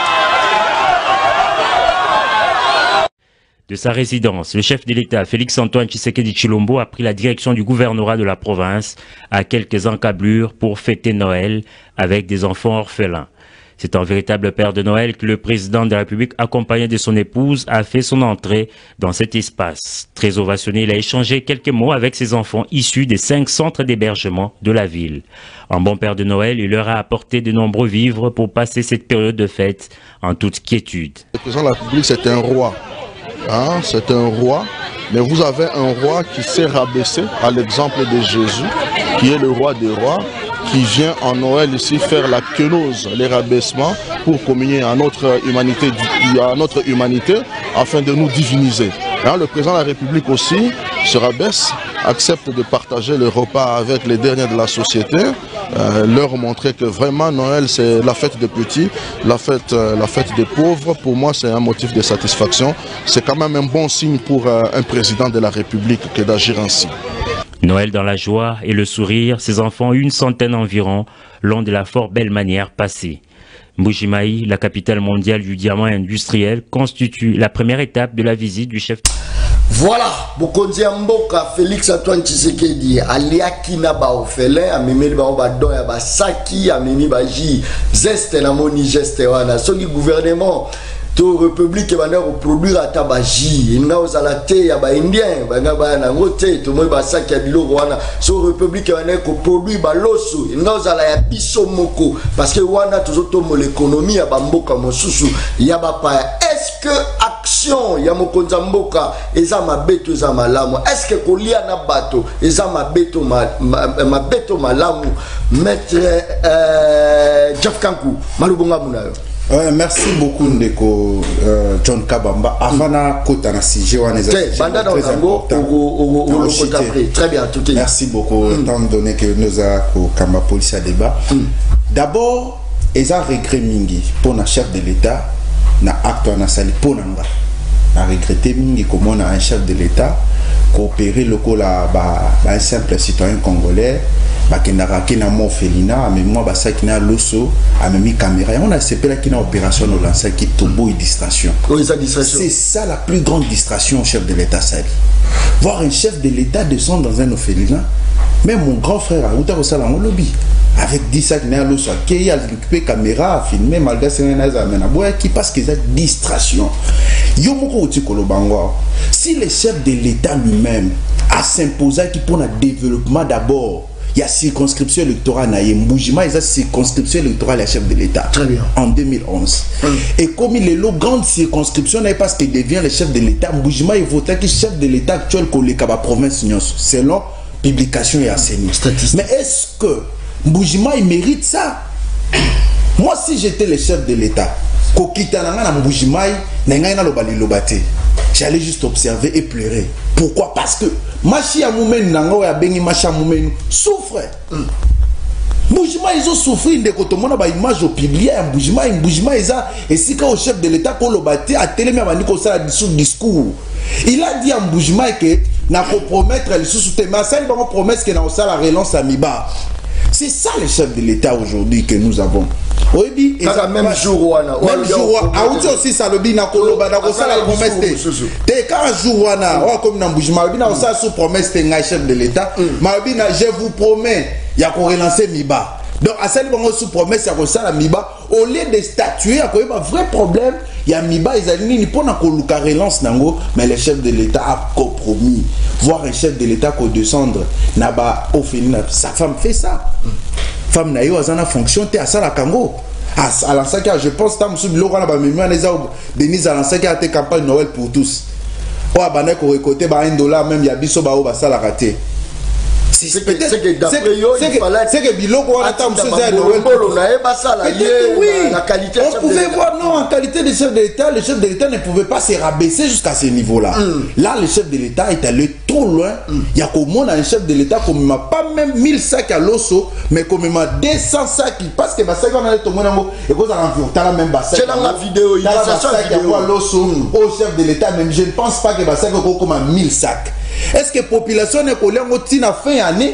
De sa résidence, le chef de l'État, Félix-Antoine Tshisekedi Tshilombo, a pris la direction du gouvernorat de la province à quelques encablures pour fêter Noël avec des enfants orphelins. C'est un véritable père de Noël que le président de la République, accompagné de son épouse, a fait son entrée dans cet espace. Très ovationné, il a échangé quelques mots avec ses enfants issus des cinq centres d'hébergement de la ville. Un bon père de Noël, il leur a apporté de nombreux vivres pour passer cette période de fête en toute quiétude. Le président de la République, c'est un roi. Hein, c'est un roi, mais vous avez un roi qui s'est rabaissé à l'exemple de Jésus, qui est le roi des rois, qui vient en Noël ici faire la quenose, les rabaissements, pour communier à notre humanité, à notre humanité afin de nous diviniser. Hein, le président de la République aussi se rabaisse, accepte de partager le repas avec les derniers de la société, euh, leur montrer que vraiment Noël c'est la fête des petits, la fête, euh, la fête des pauvres. Pour moi c'est un motif de satisfaction. C'est quand même un bon signe pour euh, un président de la République que d'agir ainsi. Noël dans la joie et le sourire, ses enfants, une centaine environ, l'ont de la fort belle manière passée. Mbuji-Mayi, la capitale mondiale du diamant industriel, constitue la première étape de la visite du chef. Voilà, Bokonzi Mboka, Félix-Antoine Tshisekedi, aliaki na ba orphelin, amemeli ba ba ya ba saki, amemi ba ji, zeste na moni geste wana, soki gouvernement to république va reproduire à tabaji, il n'a aux alaté ya ba indien, ba nga ba na ngote, to moi ba saki ya biloko wana, so république va ko produire ba loso, il n'a aux ala ya biso moko, parce que wana toujours tomo l'économie ya ba mboka mosusu, ya ba pa. Est-ce que action ya mokonza mboka eza mabeto eza malamu? Est-ce que kolia na bato eza mabeto ma, ma, mabeto malamu? Maître euh, Jeff Kankou, malubonga munayo. Ouais, merci beaucoup Ndeko euh, John Kabamba. Avant na kota na sujet wana très important. Très bien, tout est. Merci beaucoup mm. étant donné que nous avons Kamba police à débat. Mm. D'abord, eza regret mingi pour na chef de l'État na acte na sali pour nanga. Na regretter mingi comme on a un chef de l'État coopérer local ba, ba un simple citoyen congolais ba kendaka kina mo felina mais moi ba ça kina loso a mis caméra on a sepela kina opération no lancer qui tombo et distraction. C'est ça la plus grande distraction au chef de l'État sali. Voir un chef de l'État descendre dans un orphelinat, même mon grand frère a outa ça dans le lobby avec dix sacs na loso qui a récupéré caméra filmer malgré c'est un azamena boy qui parce que c'est distraction. Yo moko uti kolobango. Si le chef de l'État lui-même a s'imposé qui pour le développement d'abord, il y a circonscription électorale na Mbuji-Mayi, il y a circonscription électorale à chef de l'État en deux mille onze. Mmh. Et comme il est la grande circonscription, n'est parce qu'il devient le chef de l'État, Mbuji-Mayi votait que chef de l'État actuel qu'on le Kaba province selon publication et enseignement. Mais est-ce que Mbuji-Mayi mérite ça? Moi, si j'étais le chef de l'État, j'allais juste observer et pleurer. Pourquoi? Parce que Machi Amoumen Nango et Bengi Machi Amoumen souffrent. Mbuji-Mayi ils ont souffert de côté mon ba image au publié Mbuji-Mayi Mbuji-Mayi ça et si quand au chef de l'État qu'on le battait à télé mais avani ko ça sous discours. Il a dit à Mbuji-Mayi que n'a pas promettre les sous-soutenants ça il va promettre que na ça la relance à Miba. C'est ça le chef de l'État aujourd'hui que nous avons. Oui, et ça même jour même jour a aussi ça le bina koloba na ko ça la promesse te quand jour wana o comme na Mbuji-Mayi bina ça sous promesse te ngai chef de l'État ma bina je vous promets il y a qu'on relancer Miba. Donc à celle moment sous promesse il y a ça la Miba au lieu de statuer à quoi un vrai problème il y a Miba ils allaient ni pour na ko luka relance nango mais le chef de l'État a compromis voir un chef de l'État ko descendre na ba au final sa femme fait ça femme na yo azana fonction te à ça la Congo à l'ancien je pense tam sous l'eau na ba mémoire les a Denise à l'ancien qui a été campagne Noël pour tous oyo abandaki korekote ba un dollar même ya biso bao basalaka te. C'est que d'après yo, il fallait c'est que biloko wana ta muso za Noël oui, la qualité on pouvait voir non en qualité de chef de l'État, le chef de l'État ne pouvait pas se rabaisser jusqu'à ce niveau-là. Mm. Là le chef de l'État est allé trop loin. Il y a comme on a un chef de l'État comme m'a pas même mille sacs à l'osso mais comme m'a deux cents sacs parce que ba sac on a tout monde et cause à l'environ t'as la même ba sac. C'est dans la vidéo, il y a ça vidéo à l'osso au chef de l'État même je ne pense pas que ba sac comme mille sacs. Est-ce que la population est collée à fin d'année?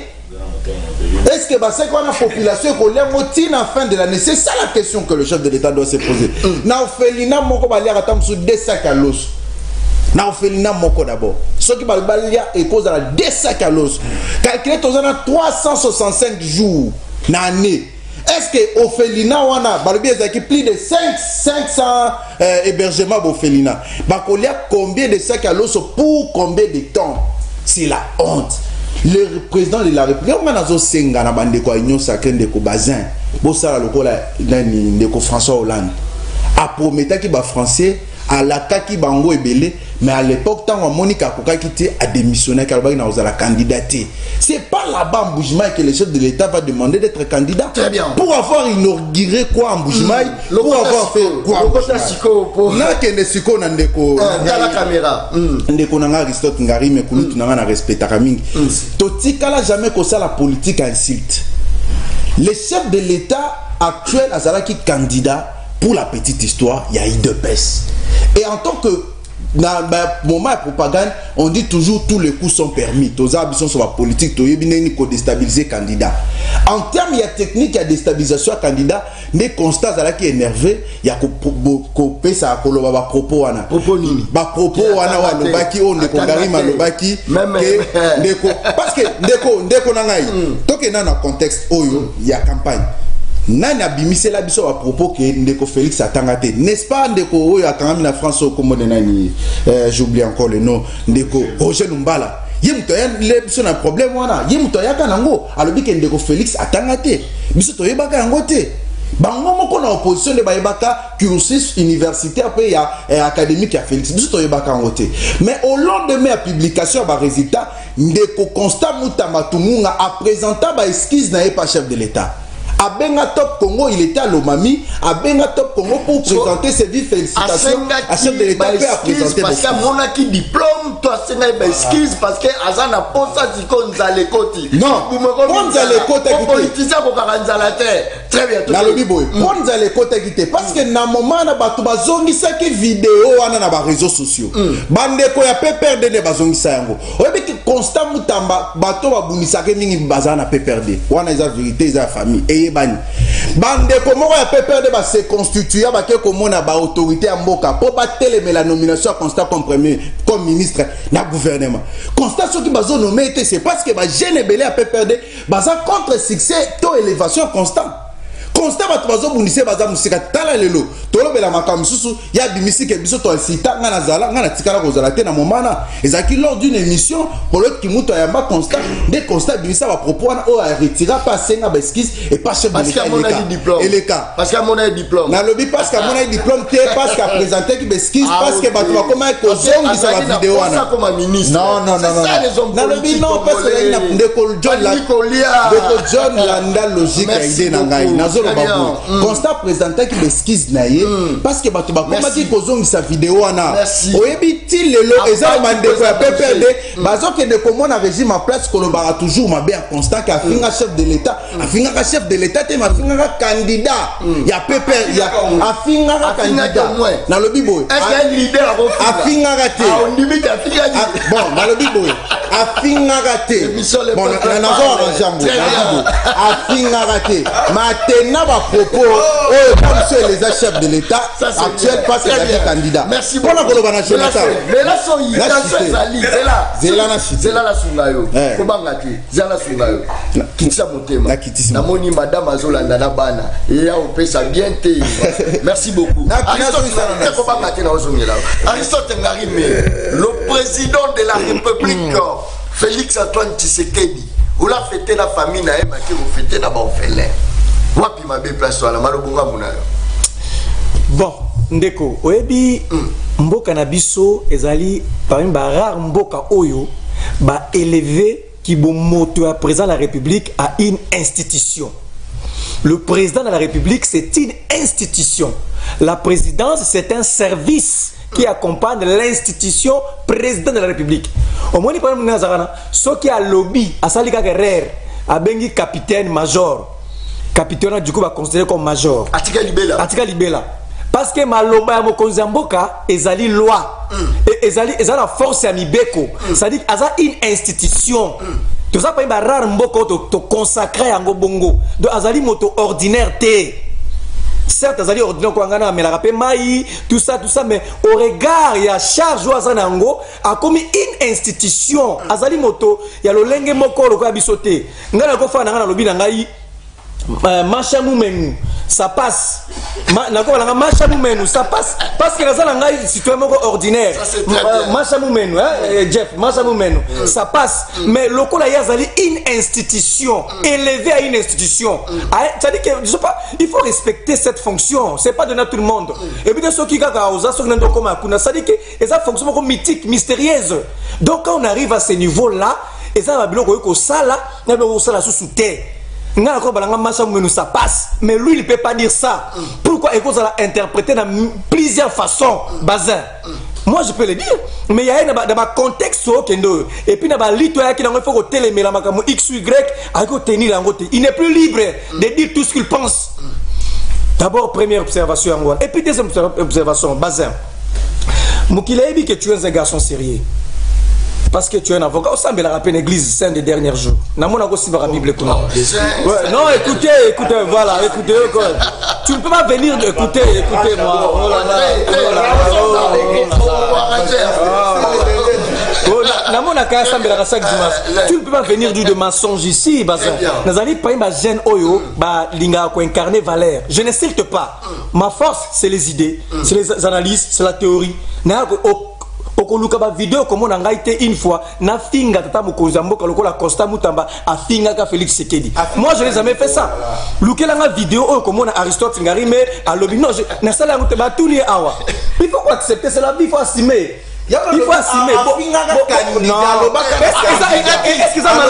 Est-ce que la population est collée à fin de l'année? C'est ça la question que le chef de l'État doit se poser. Naofelina moko balia attendre sur deux sacs à l'os. Naofelina moko d'abord. Ce qui balia est cause à deux sacs à l'os. Calculez tous en trois cent soixante-cinq jours l'année. Est-ce que Ophelina wana balbi ezaki plus de cinq cents euh, hébergements Ophelina bakolia combien de sacs à l'os pour combien de temps? C'est la honte. Le président de la République on a zo senga na bande ko union sacrée de ko bazin bo sala lokola nani de ko François Hollande a promettait ki ba français à la kaki bango ebele mais à l'époque tant on Monica Kokakiti a démissionné car il n'a la candidater. C'est pas là-bas en Boujmaï que le chef de l'État va demander d'être candidat. Très bien. Pour avoir inauguré quoi en Boujmaï, mmh. pour avoir fait quoi en Boujmaï. N'a que ne siko na ndeko na la caméra. Ndeko na Aristote ngari me kulu tunanga na respecta kamingi. Totika la jamais que ça la politique insulte. Le chef de l'État actuel azalaki candidat pour la petite histoire, il y a I D P S. Et en tant que dans le moment de propagande, on dit toujours tous les coups sont permis. Tous les ambitions sur la politique, tous les gens déstabiliser candidat. En termes de technique, il y a déstabilisation de candidat, mais constat qui est énervé, il y a coupé ça à la propos wana. Propos nini? Ba propos wana wa lobaki on ne kongari ma lobaki que parce que ndeko ndeko nangai. Donc il y a un contexte oyo, il y a campagne. Nani abimise la biso à propos que Ndeko Félix a tangate. N'est-ce pas Ndeko Oyo a quand même la France au Comode nani euh, j'oublie encore le nom Ndeko Roger Lumbala. Yemutoya le biso na problème wana. Yemutoya kanango alobi ke Ndeko Félix a tangate. Biso toyebaka yango te. Bango moko na opposition de bayebaka cursus universitaire pe ya eh, académique ya Félix. Biso toyebaka yango te. Mais au lendemain de publication ba résultat Ndeko Constant Mutamba Tumunga a présenté ba esquisse na pas chef de l'État. À Benga Top Congo, il était à l'Omami. À Benga Top Congo pour présenter ses vives félicitations à chef de l'État. Parce que mon acquis diplôme, toi, c'est une excuse parce que Azana Ponsa Ziko Nzalekoti. Non, Nzalekoti. Politicien pour Nzalate. Très bien. Nalobi boy. Nzalekoti quitté. Parce que na moment na batu bazongi sa ki vidéo wana na ba réseaux sociaux. Bande ko ya pe perdre ne bazongi sa yango. Oyebi ki Constant Mutamba bato ba bunisa ke mingi bazana pe perdre. Wana eza vérité eza famille. Bani bande comment on peut perdre de se constituer ba ke comme na ba autorité à mboka pour battre la nomination Constant comme premier comme ministre na gouvernement Constant ce qui bazo nommé c'est parce que ba jeune belé a peut perdre baza contre succès taux élévation Constant Constant bato bazo bundise baza musika tala lelo tolo bela makam susu ya bimisi ke biso to sita ngana zala ngana tikala ko zala te na momana ezaki lors d'une émission pour l'autre qui muto yamba Constant des Constant bimisa ba propos na o a retiré pas senga ba esquisse et pas chef de l'État et les cas parce que mon a diplôme na lobby parce que mon a diplôme te parce qu'a présenté qui ba esquisse parce que bato ba comment ko zongi sur la vidéo wana comme ministre non non non non na lobby non parce que il na ndeko John la ndeko John landa logique a idée na ngai nazo Constant présentait qu'il esquisse naïe parce que bato ba comment dit kozongi sa vidéo wana oyebi ti lelo eza bandeko ya P P D bazo ke de comment na régime en place kolobara toujours mabe à Constant qui a finga chef de l'État a finga chef de l'État te ma finga candidat ya P P ya a finga candidat na lobi boy est-ce que leader a finga raté on limite a finga bon na lobi boy a finga raté bon na na zo arrange a finga raté maintenant va propos oh comme c'est les chefs de l'État actuel parce qu'il y a des candidats merci beaucoup mais là so yi zali zela zela na shit zela la sungayo ko banga tu zela sungayo kitisa motema na moni madame azolanda na bana ya opesa bien te merci beaucoup Aristote ko banga te na ozongela Aristote Ngarime le président de la République Félix Antoine Tshisekedi ou la fêter la famille na ema ki vous fêter na ba ofele wapi mabe place wala malobonga munayo bon ndeko oyebi mboka na biso ezali parmi ba rare mboka oyo ba élevé qui bon moto à président de la République à une institution. Le président de la République, c'est une institution. La présidence, c'est un service qui accompagne l'institution président de la République. Au moins, ce qui a lobby, à Salika Guerrer, à Bengi capitaine major. Capitaine, du coup, va considérer comme major. Atika Libela. Atika Libela. Parce que Maloba ya mokonzi mboka ezali loi. Et ezali ezali la force ya mibeko. C'est-à-dire aza une institution. Tout ça pas une rare mboko to consacrer yango bongo. Donc azali moto ordinaire té. Certes azali ordinaire ko ngana mais la rapé mai tout ça tout ça mais au regard ya charge wa zanango a commis une institution. Azali moto ya lolenge moko lo ko bisoté. Ngana ko fa na ngana lobi na ngai Macha Moumenu, ça passe. Macha Moumenu, ça passe. Parce que les gens citoyen ordinaire. Macha Moumenu, Jeff, Macha Moumenu, ça passe. Mais le coup là, il y a une institution, élevée à une institution. C'est-à-dire que, je sais pas, il faut respecter cette fonction. C'est pas donné à tout le monde. Et puis, ceux qui ont c'est-à-dire que les fonctions sont mythiques, mystérieuses. Donc, quand on arrive à ce niveau-là, et ça va bien que ça là, il y a ça là sous terre. Ça passe, mais lui il ne peut pas dire ça. Pourquoi il faut interpréter dans plusieurs façons, Bazin. Moi je peux le dire, mais il y a dans un contexte et puis dans un litoyen qui il faut que le X Y il n'est plus libre de dire tout ce qu'il pense. D'abord première observation et puis deuxième observation, Bazin. Moukila dit que tu es un garçon sérieux. Parce que tu es un avocat, on semble la rappeler l'église sainte des derniers jours. Non, la Bible. Ouais, non, écoutez, écoutez, voilà, écoutez, tu ne peux pas venir, écoutez, écoutez-moi. Oh là là, oh là là. Tu ne peux pas venir du de mensonge ici, Bazin. Nous allons pas une jeune oyo, bah linga ko incarner valeur. Je n'insulte pas. Ma force, c'est les idées, c'est les analyses, c'est la théorie. Okoluka ba vidéo comme on a été une fois na finga tata mokonzi mboka lokola Costa Mutamba a finga ka Félix Sekedi. Moi je n'ai jamais fait ça. Lukela nga vidéo comme on a Aristote Ngari mais à lobi non je na sala nguteba tout lié awa. Il faut accepter c'est la vie, il faut assumer. Il faut assumer. Non. Est-ce que ça m'a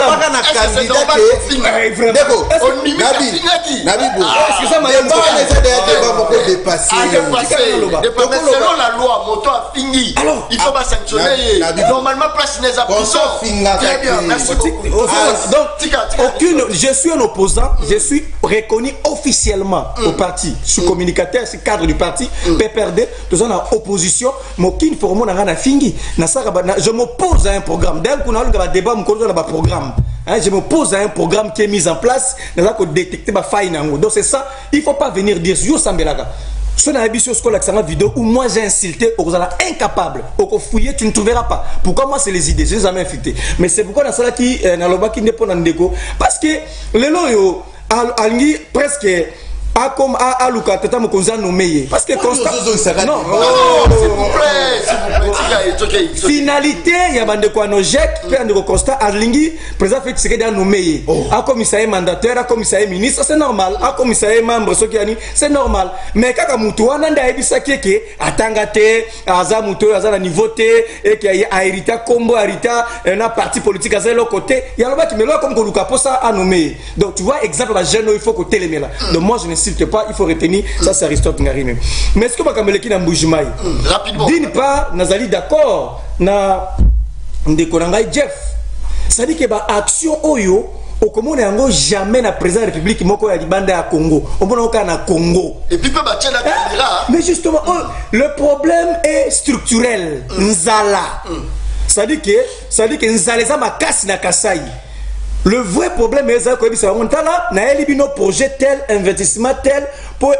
selon la loi, moto a fini. Il faut pas sanctionner. Normalement, place n'est pas prison. Très bien, merci beaucoup. Donc, aucune, je suis un opposant, je suis reconnu officiellement au parti. Je suis communicateur, je suis cadre du parti. P P R D, tout ça en opposition, mais aucune forme n'a rien à finir. Je m'oppose à un programme. Dès qu'on a un débat, programme. Je m'oppose à un programme qui est mis en place. Donc c'est ça. Il ne faut pas venir dire yo sambelaga. Si on a une vidéo où moi j'ai insulté, on est incapable. On fouiller, tu ne trouveras pas. Pourquoi moi c'est les idées, je les ai jamais infiltrées. Mais c'est pourquoi dans cela qui n'est pas dans le déco. Parce que les loyaux, presque. Ah comme à à Luka tata mokonza nommé parce que constat non s'il vous plaît s'il vous plaît finalité ya bande kwa no jek pe ande ko constat alingi président Félix Tshisekedi a nommé a commissaire mandataire a commissaire ministre c'est normal a commissaire membre soki ani c'est normal mais kaka mutu wana nda ebisa keke atanga te aza mutu aza na niveau te et que a hérité combo hérité un parti politique à l'autre côté il y a le qui me l'a comme ko Luka posa a nommé donc tu vois exemple la jeune il faut que télémé là donc moi je ne cite pas, il faut retenir, ça c'est Aristote Ngari même. Mais est-ce que Bakamele na Mbujimai d'une part, Nazali d'accord, na Ndekonangai Jeff, ça dit que ba action oyo, au Komone yango jamais na président de la République moko ya libanda ya Congo, au Bonoka na Congo. Et puis peut battre la caméra. Mais justement, oh, le problème est structurel. Nzala. Ça dit que, ça dit que Nzala za makasi na Kasai. Le vrai problème est que ça a un projet tel, investissement tel, pour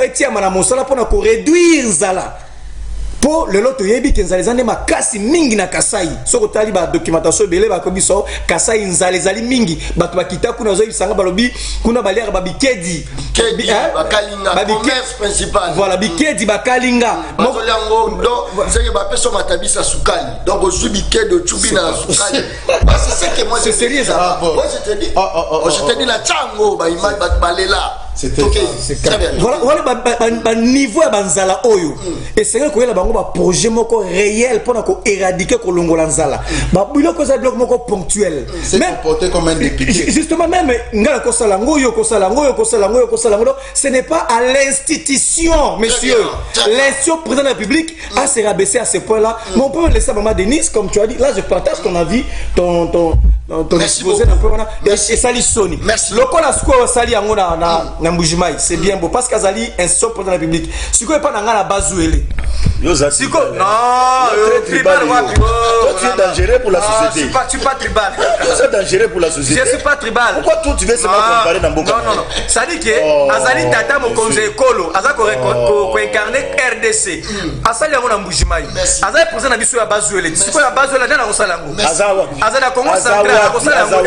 réduire Zala. Pour le lot yebi que nzali zane makasi mingi na Kasai. Soko tali ba documentation belé ba kobiso Kasai nzali zali mingi. Ba to bakita kuna zo bisanga balobi kuna baliara ba bikedi. Kedi ba kalinga commerce principal. Voilà bikedi ba kalinga. Moko yango do c'est ba peso matabisa sukali. Donc ozu bikedi chubi na sukali. C'est ce que moi c'est sérieux ça. Moi je te dis. Je te dis la chango ba image ba balela. C'était très bien. Voilà, voilà, ba niveau ya banzala oyo. Et c'est que koyela bango ba projet moko réel pour ko éradiquer ko longola nzala. Ba bilo ko za bloc moko ponctuel. C'est comporté comme un député. Justement même ngala ko sala ngoyo ko sala ngoyo ko sala ngoyo ko sala ngoyo, ce n'est pas à l'institution, messieurs. L'institution président de la République a se rabaisser à ce point-là. Mais on peut laisser maman Denise, comme tu as dit. Là, je partage ton avis, ton ton ton exposé un peu. Et Sali Sony. Merci. Le col à ce qu'on Sali en na na na Mbujimai, c'est bien beau parce qu'Azali institution président de la République. Si quoi pas dans la base où elle est. Si quoi non, tribal tu es dangereux pour la société. Je suis pas tu pas tribal. Tu es dangereux pour la société. Je suis pas tribal. Pourquoi toi tu veux seulement comparer dans beaucoup? Non non non. Ça dit que Azali tata mo konze kolo, Azali ko incarner R D C. Azali en na Mbujimai. Azali président na biso ya base où elle est. Si quoi la base où elle est dans la Salango. Azawa. Azali na Congo central. Donc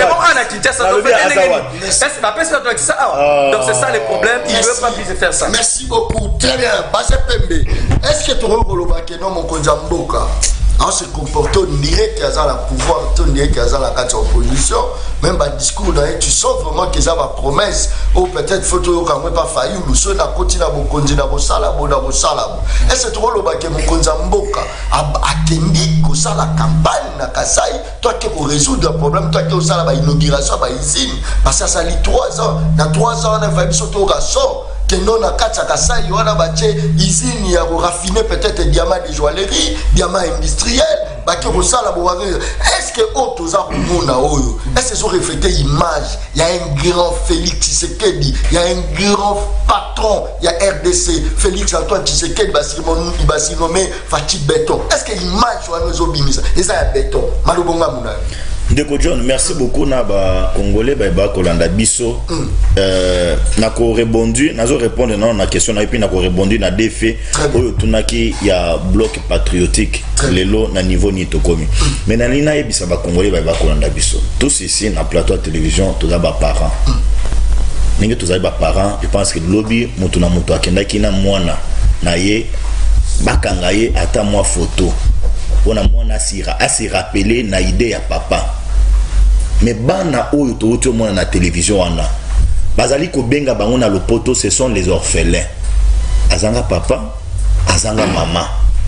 c'est ça le problème, il ne veut pas plus faire ça. Merci beaucoup, très bien. Basé Pembe, est-ce que tu as non mon Konzamboka en se comportant, on dirait qu'il y a la pouvoir, on dirait qu'il y a la carte opposition, même dans le discours, tu sens vraiment qu'il y a la promesse, ou peut-être photo quand même pas failli, ou ceux qui continuent à konzi na bosalabo na bosalabo. Est-ce que tu as que mon Konzamboka a kendi ko ça la campagne na Kasai, toi qui pour résoudre un problème, toi qui au ça la inauguration ba usine, parce que ça lit trois ans, dans trois ans on a fait surtout au sort. Que non a quatre Kasai, on a battu usine, il y a raffiné peut-être des diamants de joaillerie, diamants industriels, est-ce que autres est-ce que sont reflété l'image? Il y a un grand Félix Tshisekedi, il y a un grand patron, il y a R D C, Félix Antoine Tshisekedi, il va se nommer Fatih Béton. Est-ce que l'image soit nos obémisses? Et ça, il y a Béton. Malobonga Mouna. Ndeko John, merci beaucoup na ba Congolais ba ba Kolanda biso. Euh na ko rebondi, nazo répondre non na question na et puis na ko rebondi na des faits oyo tunaki ya bloc patriotique lelo na niveau ni tokomi. Mais na lina ebisa ba Congolais ba ba Kolanda biso. Tous ici na plateau de télévision tous ba parents. Ninge tous ba parents, je pense que lobby mutu na mutu akenda kina mwana na ye bakanga ye ata moi photo. On a moins à se rappeler na idée ya papa. Mais bana oyo to to mona na télévision wana. Bazali ko benga bango na lopoto, ce sont les orphelins. Azanga papa, azanga maman.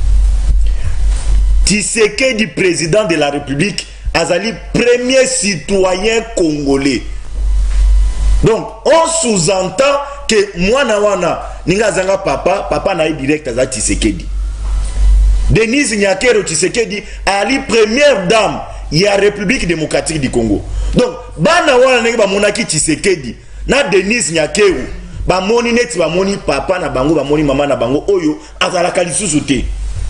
Tshisekedi président de la République, azali premier citoyen congolais. Donc on sous-entend que mwana wana ninga azanga papa, papa na direct azali Tshisekedi. Denise Nyakero Tshisekedi ali première dame ya République démocratique du Congo. Donc bana wana nenge ba monaki Tshisekedi na Denise Nyakero ba moni neti ba moni papa na bango ba moni mama na bango oyo azalaka lisusu te.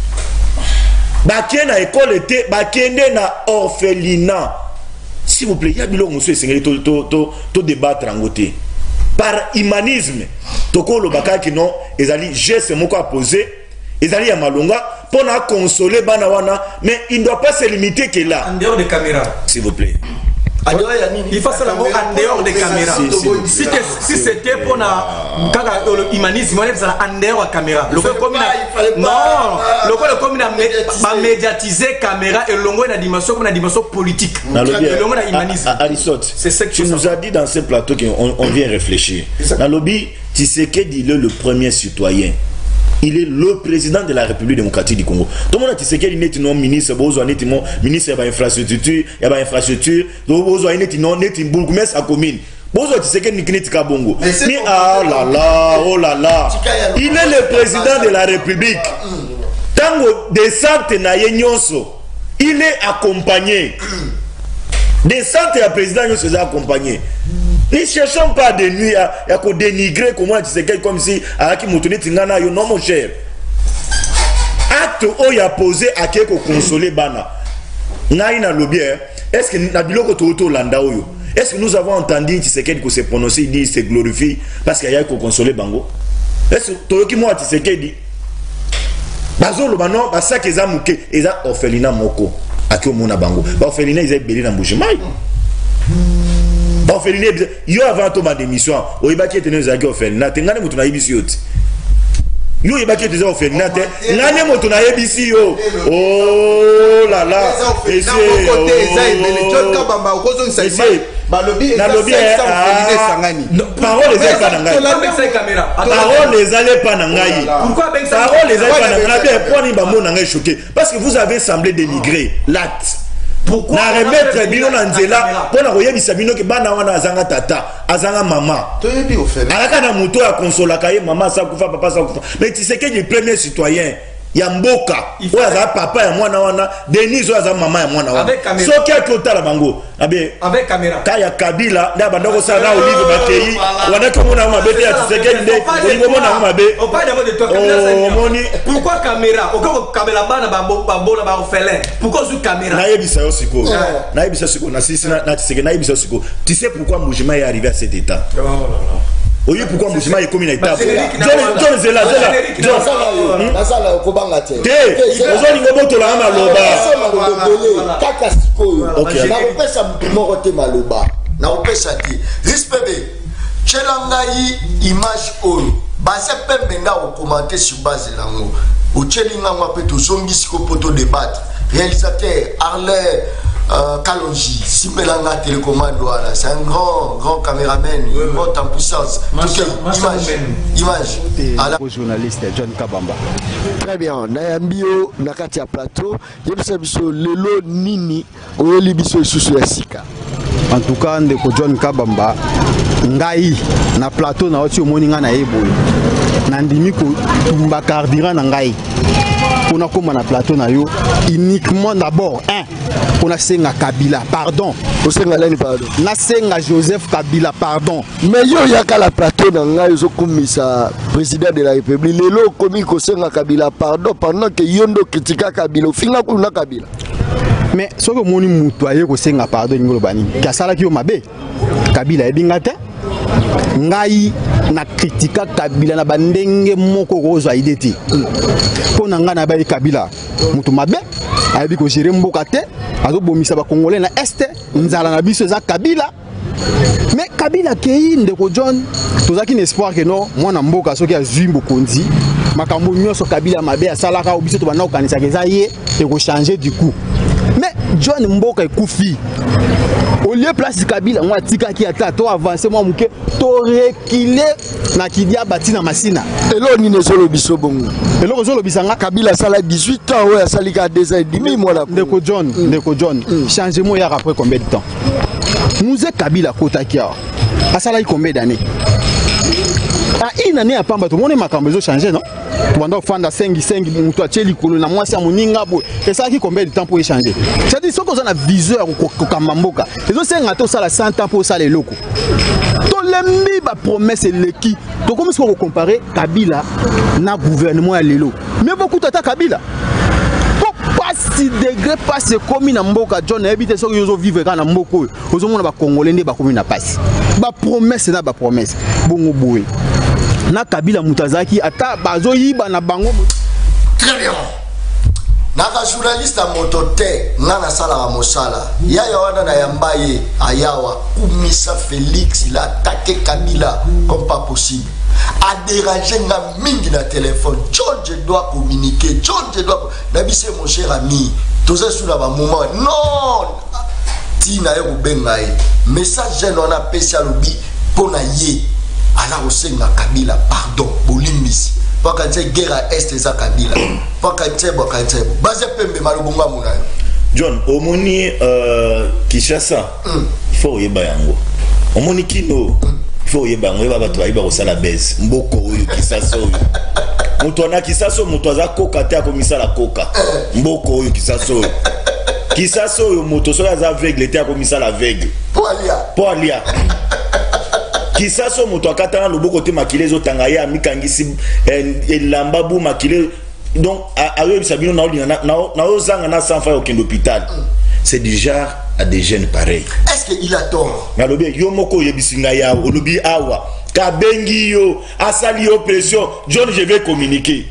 Ba kena école te ba kende na orphelinat. S'il vous plaît, ya bilo monsieur sengeli to to to to débattre en côté. Par humanisme, toko lo bakaki non ezali geste moko à poser. Ils allaient à Malonga pour consoler Banawana, mais il ne doit pas se limiter que là. En dehors des caméras. S'il vous plaît. Il faut ça en dehors des caméras. Si, si c'était pour l'humanisme, il faut en dehors des caméras. Le non, le comme a médiatisé caméra et l'ongo une dimension comme une dimension politique. Aristote, c'est ce que tu nous as dit dans ce plateau qu'on on vient réfléchir. Dans le lobby, Tshisekedi est le premier citoyen. Il est le président de la République démocratique du Congo. Tout le monde a dit qu'il est non ministre, ministre de l'infrastructure, il y a infrastructure, il y a bourgmestre à commune. Bozo Tshisekedi n'est pas bongo. Mais ah là là, oh là là. Il est le président de la République. Tango descente na yenyonso, il est accompagné. Descente à président nyonso est accompagné. Ne cherchons pas de nuit à, à dénigrer comment tu sais comme si à qui moutonné tingana yo non mon cher. Acte où il a posé à qui ko consoler bana. Naina lobby est-ce que na biloko to to landa oyo. Est-ce que nous avons entendu tu sais que se prononcer dit se glorifie parce qu'il y a ko consoler bango. Est-ce que to ki moi tu sais que dit bazolo bano ba ça que za muke eza orphelinat moko aki omona bango. Ba orphelinat ils belé na Mbujimai. Yo avant ma démission, au Ibaki était nous à Gofel, n'a tengane mutu na ibisi yote. yo yebaki déjà orphelinat te ngane moto na yebisi yo oh la la ese John Kabamba okozo nsaima balobi nalobi parole ezali pa na ngai parole ezali pa na ngai parole ezali pa na ngai bien poni ba mona ngai choqué parce que vous avez semblé dénigrer l'acte. Pourquoi na remettre bino na nzela pona koyebisa bino ke bana wana azanga tata azanga mama toyebi ofele alaka na moto ya consola kaye mama sa kufa papa sa kufa mais tu sais que le premier citoyen ya mboka oyo aza papa ya mwana wana Denis oyo aza mama ya mwana wana soki akotala bango abe avec caméra kaya Kabila nda banda kosala na olive batei wana komona mabe te ya Tshisekedi nde olingo mona mabe omoni pourquoi caméra okoko caméra bana babona ba orphelin pourquoi sur caméra na yebisa yo siko na yebisa siko na sisi na Tshisekedi na yebisa siko tu sais pourquoi Mbujima est arrivé à cet état. Oh là là. Oui, pourquoi Mbujima est comme une étape. John Zela Zela John Nasala kobanga te. Te, ozo lingo boto la maloba. Kaka sikoyo. Na kopesa moko te maloba. Na kopesa te. Respect. Chelangai image oyo. Base pembe nga ko commenter sur base lango. O chelinga ngwa pe to zongi siko poto débattre. Réalisateur Arley Euh, Kalonji, Simpelanga télécommande, voilà. C'est un grand, grand caméraman, il monte en puissance. Image, image. À la journaliste John Kabamba. Très bien. Nayambio, Nakatia Plateau, Yemsebiso, Lelo Nini, Oyelibiso Susu Yasika. En tout cas, ndeko John Kabamba, Ngai, na plateau na oti omoninga na eboy. Nandimi ko tumba carburant na ngai. On a comme na plateau na yo uniquement d'abord un on a senga Kabila pardon on senga leni pardon na senga Joseph Kabila pardon mais yo yaka la plateau na ngai zo komisa président de la République lelo komi ko senga Kabila pardon pendant que yondo kritika Kabila finga kuna Kabila mais so ko moni mutu aye ko senga pardon ngolo bani kasala ki yo mabe Kabila ebinga te ngai na kritika Kabila na bandenge moko rozo ideti pona nga na bali Kabila mutu mabe ayebi ko gérer mboka te azo bomisa ba congolais na este nzala na biso za Kabila mais Kabila kei ndeko John tozaki espoir que non mwana mboka soki azwi mbokonzi makambo nyonso Kabila mabe asalaka obiso to bana okanisa keza ye e ko changer du coup mais John mboka ekufi au lieu place Kabila moi tika ki ata to avancer moi muke to reculer na kidia batina masina elo ni nezolo biso bongo elo kozolo bisanga Kabila sala dix-huit ans ouais salika deux ans et demi moi ndeko John ndeko John changement ya après combien de temps nous est Kabila kotakia asala combien d'années ah une année à pamba tout le monde makambo zo changer non pendant fanda cinq cinq mutu acheli kolo na mwasi amuninga bo et ça qui combien de temps pour échanger c'est dire soko za na viseur ko kamamboka ezo senga to sala cent ans pour sala loko to lembi ba promesse leki to comme si on comparer Kabila na gouvernement ya lelo mais beaucoup tata Kabila pas si degré pas c'est comme na mboka John habite so yozo vivre kana mboko ozo mona ba congolais ne ba comme na passe ba promesse na ba promesse bongo boye na Kabila mutazaki ata bazo yiba na bango très bien naka journaliste a motote ngana sala wa mosala ya ya wana na yambaye ayawa kumisa Félix il a attaqué Kabila comme pas possible a dérangé nga mingi na téléphone John je dois communiquer John je dois nabise mon cher ami toza sous la moment non tina yo bengai message jeune on a spécial obi pona ye ala osenga Kabila pardon bolimbisi paka nte guerre est za Kabila paka nte boka nte baze pembe malubunga munayo John omoni euh Kishasa il faut yeba yango omoni kino il faut yeba yango yeba bato ayiba kosala base mboko oyo Kisasa oyo mutu na Kisasa mutu aza koka te akomisala koka mboko oyo Kisasa oyo Kisasa oyo mutu so aza aveugle te akomisala aveugle po alia po alia Kisaso moto akatana loboko te makile zo tanga ya mikangisi elamba bu makile donc ayo sabino na olinga na na ozanga na sans faire aucun hôpital c'est du genre à des jeunes pareils est-ce que il a tort na lobi yo moko yebisinga ya olobi awa kabengi yo asali yo pression John je vais communiquer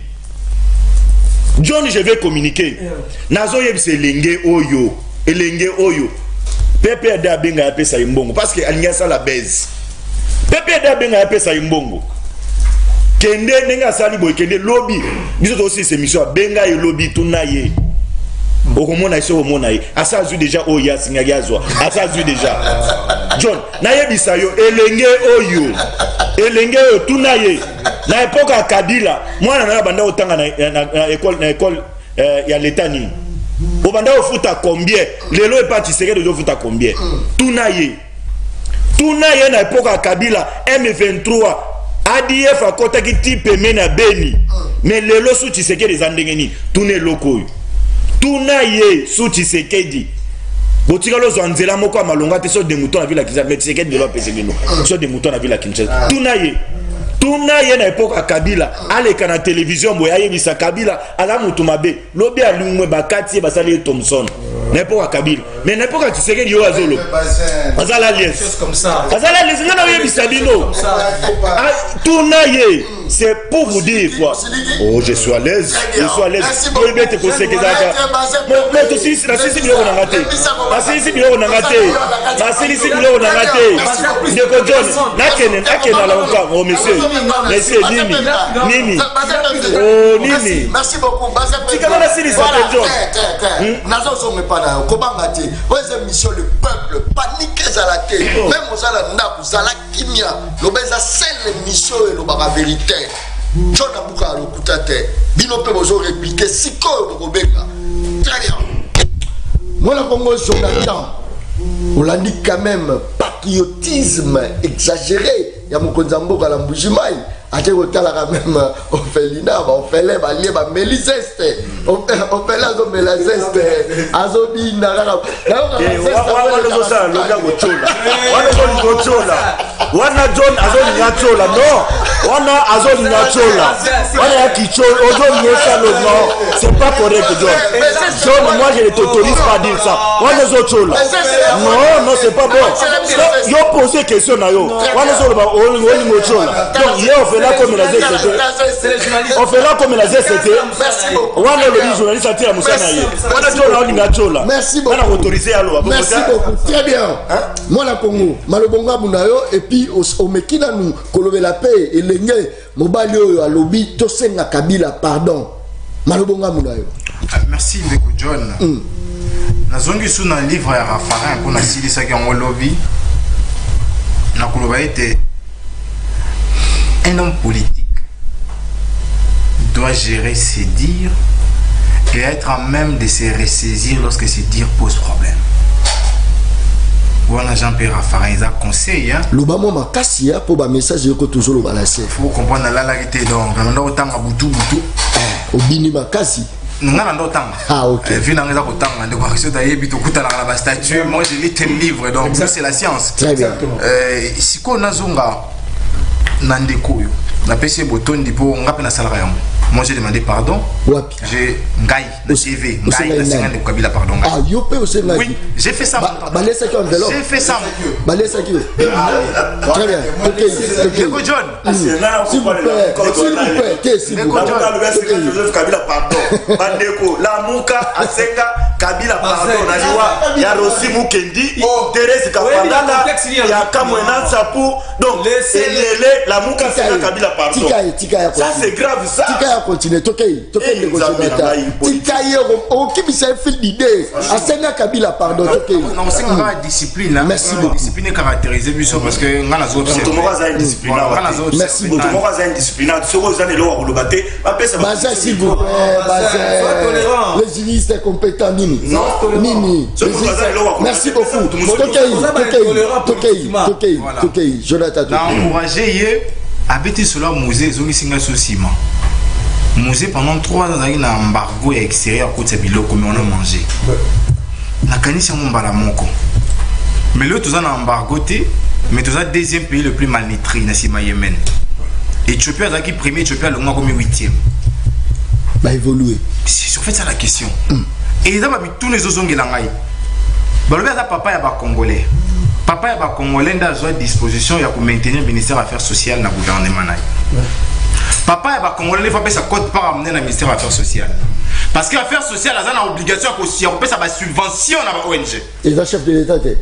John je vais communiquer nazo yebise lenge oyo elenge oyo pepe da benga ya pesa imbongo parce que alinya ça la baise Pepe da benga ya pesa imbongo kende nenga sali boy kende lobby biso aussi ces missions benga et lobby tunaye okomona iso omona ye asa zu déjà oya singa yazwa asa zu déjà John naye bisayo elenge oyo elenge oyo tunaye na époque ya Kabila mwana na banda otanga na école na école ya letani obanda ofuta combien lelo e parti secret de futa combien tunaye tunaye na époque ya Kabila M vingt-trois A D F akota ki type mena beni mais lelo su Tshisekedi zandengeni tune lokoyo tunaye su Tshisekedi botika lozo nzela moko ya malonga te so de mouton na ville Kinshasa mais Tshisekedi de lo pese bino so de mouton na ville Kinshasa tunaye tunaye na époque ya Kabila aleka na télévision boya yebisa Kabila ala mutu mabe lobi alumwe bakati basali Thompson na époque ya Kabila mais na époque ya Tshisekedi yo azolo azala lies comme ça azala lies ngana yebisa bino tunaye c'est pour vous dire quoi oh je suis à l'aise je suis à l'aise pour bete ko sekezaka mais to si na sisi bilo na ngate na sisi bilo na ngate na sisi bilo na ngate ndeko John nakene nakena la encore oh monsieur monsieur nini nini oh nini merci beaucoup tikana na sisi sa John nazo so me pana kobanga te oze mission le peuple panique za la terre même osala ndaku zala kimia lobeza seule mission et lo ba vérité John Abuka lokuta te bino pe bozo répliquer siko kobeka très bien moi la Congo Jonathan on l'a dit quand même patriotisme exagéré ya mokonza mboka la mbujimai ate kotala quand même Ophelina ba Ophelin ba lie ba Meliseste Ophelin zo Meliseste azo binda kaka wana zo sa loga gochola wana zo gochola wana John azo nyachola no wana azo nyachola wana ya kichola ozo nyesa lo no c'est pas correct John John moi je ne t'autorise pas à dire ça wana zo chola non non c'est pas bon yo poser question na yo wana zo ba oli oli chola donc yo là comme la Z C T on fait là comme la Z C T on a le journaliste à tirer Moussa Naye on a John Audi Ngachola merci beaucoup on a autorisé alors merci beaucoup très bien moi la Congo malobonga bunayo et puis au mekina nous kolobe la paix et lenge mobali oyo alobi to senga Kabila pardon malobonga bunayo merci Ndeko John nazongi sous na livre ya Raffarin pour na silisa ki en lobby na koloba ete un homme politique doit gérer ses dires et être en même de se ressaisir lorsque ses dires posent problème. Voilà Jean-Pierre Raffarin, il a conseillé. Le bamo makasi pour ba message que toujours le balancer. Faut comprendre la larité donc. On a autant à boutou boutou. Au bini makasi. Nous avons autant. Ah ok. Vu dans les autant de correction d'ailleurs bito kuta la statue. Moi j'ai lu un livre donc ça c'est la science. Très bien. Euh si ko nazonga Nandeko, na P C Boton Dipo, on rappelle la salarié. Moi j'ai demandé pardon. J'ai Ngaï, le C V, Ngaï, la Sénat de Kabila, pardon. Ah, yo peut aussi Ngaï. Oui, j'ai fait ça. Balé ça qui enveloppe. J'ai fait ça. Balé ça qui. Très bien. Ok, ok. Ndeko John. S'il vous plaît, s'il vous plaît, qu'est-ce que Ndeko John. Joseph Kabila, pardon. Bandeko, la Mouka, Asenga, Kabila, pardon. Naliwa, ya Rossi Mukendi, Thérèse Kapandala, ya Kamwena Sapu. Donc, la Mouka, Asenga, Kabila, pardon. Ça c'est grave ça. Continuer tokei tokei de Jonathan tikaye o kibisa fil d'idée Asenga Kabila pardon tokei non c'est une discipline merci beaucoup discipline est caractérisée parce que ngana zo discipline merci beaucoup tomoka za discipline soko za lelo wa lobate ba pesa ba ça s'il vous plaît ba les juristes compétents nini nini merci beaucoup tokei tokei tokei tokei Jonathan encourager ye habiter cela musée zongi singa sosima musée pendant trois ans dans un embargo extérieur à côté de biloko mais on a mangé la canisse on bala moko mais le tout ça en embargo té mais tout ça deuxième pays le plus malnutri na sima Yémen Éthiopie a qui premier Éthiopie le moins comme huitième bah évoluer c'est sur fait ça la question et là bah tous les autres zongi langai bah le gars papa ya ba congolais papa ya ba congolais dans une disposition il y a pour maintenir le ministère des affaires sociales dans le gouvernement naï papa va congolais il faut payer sa cote par amener dans le ministère des affaires sociales parce que affaires sociales a une obligation à payer sa subvention à la O N G et le chef de l'état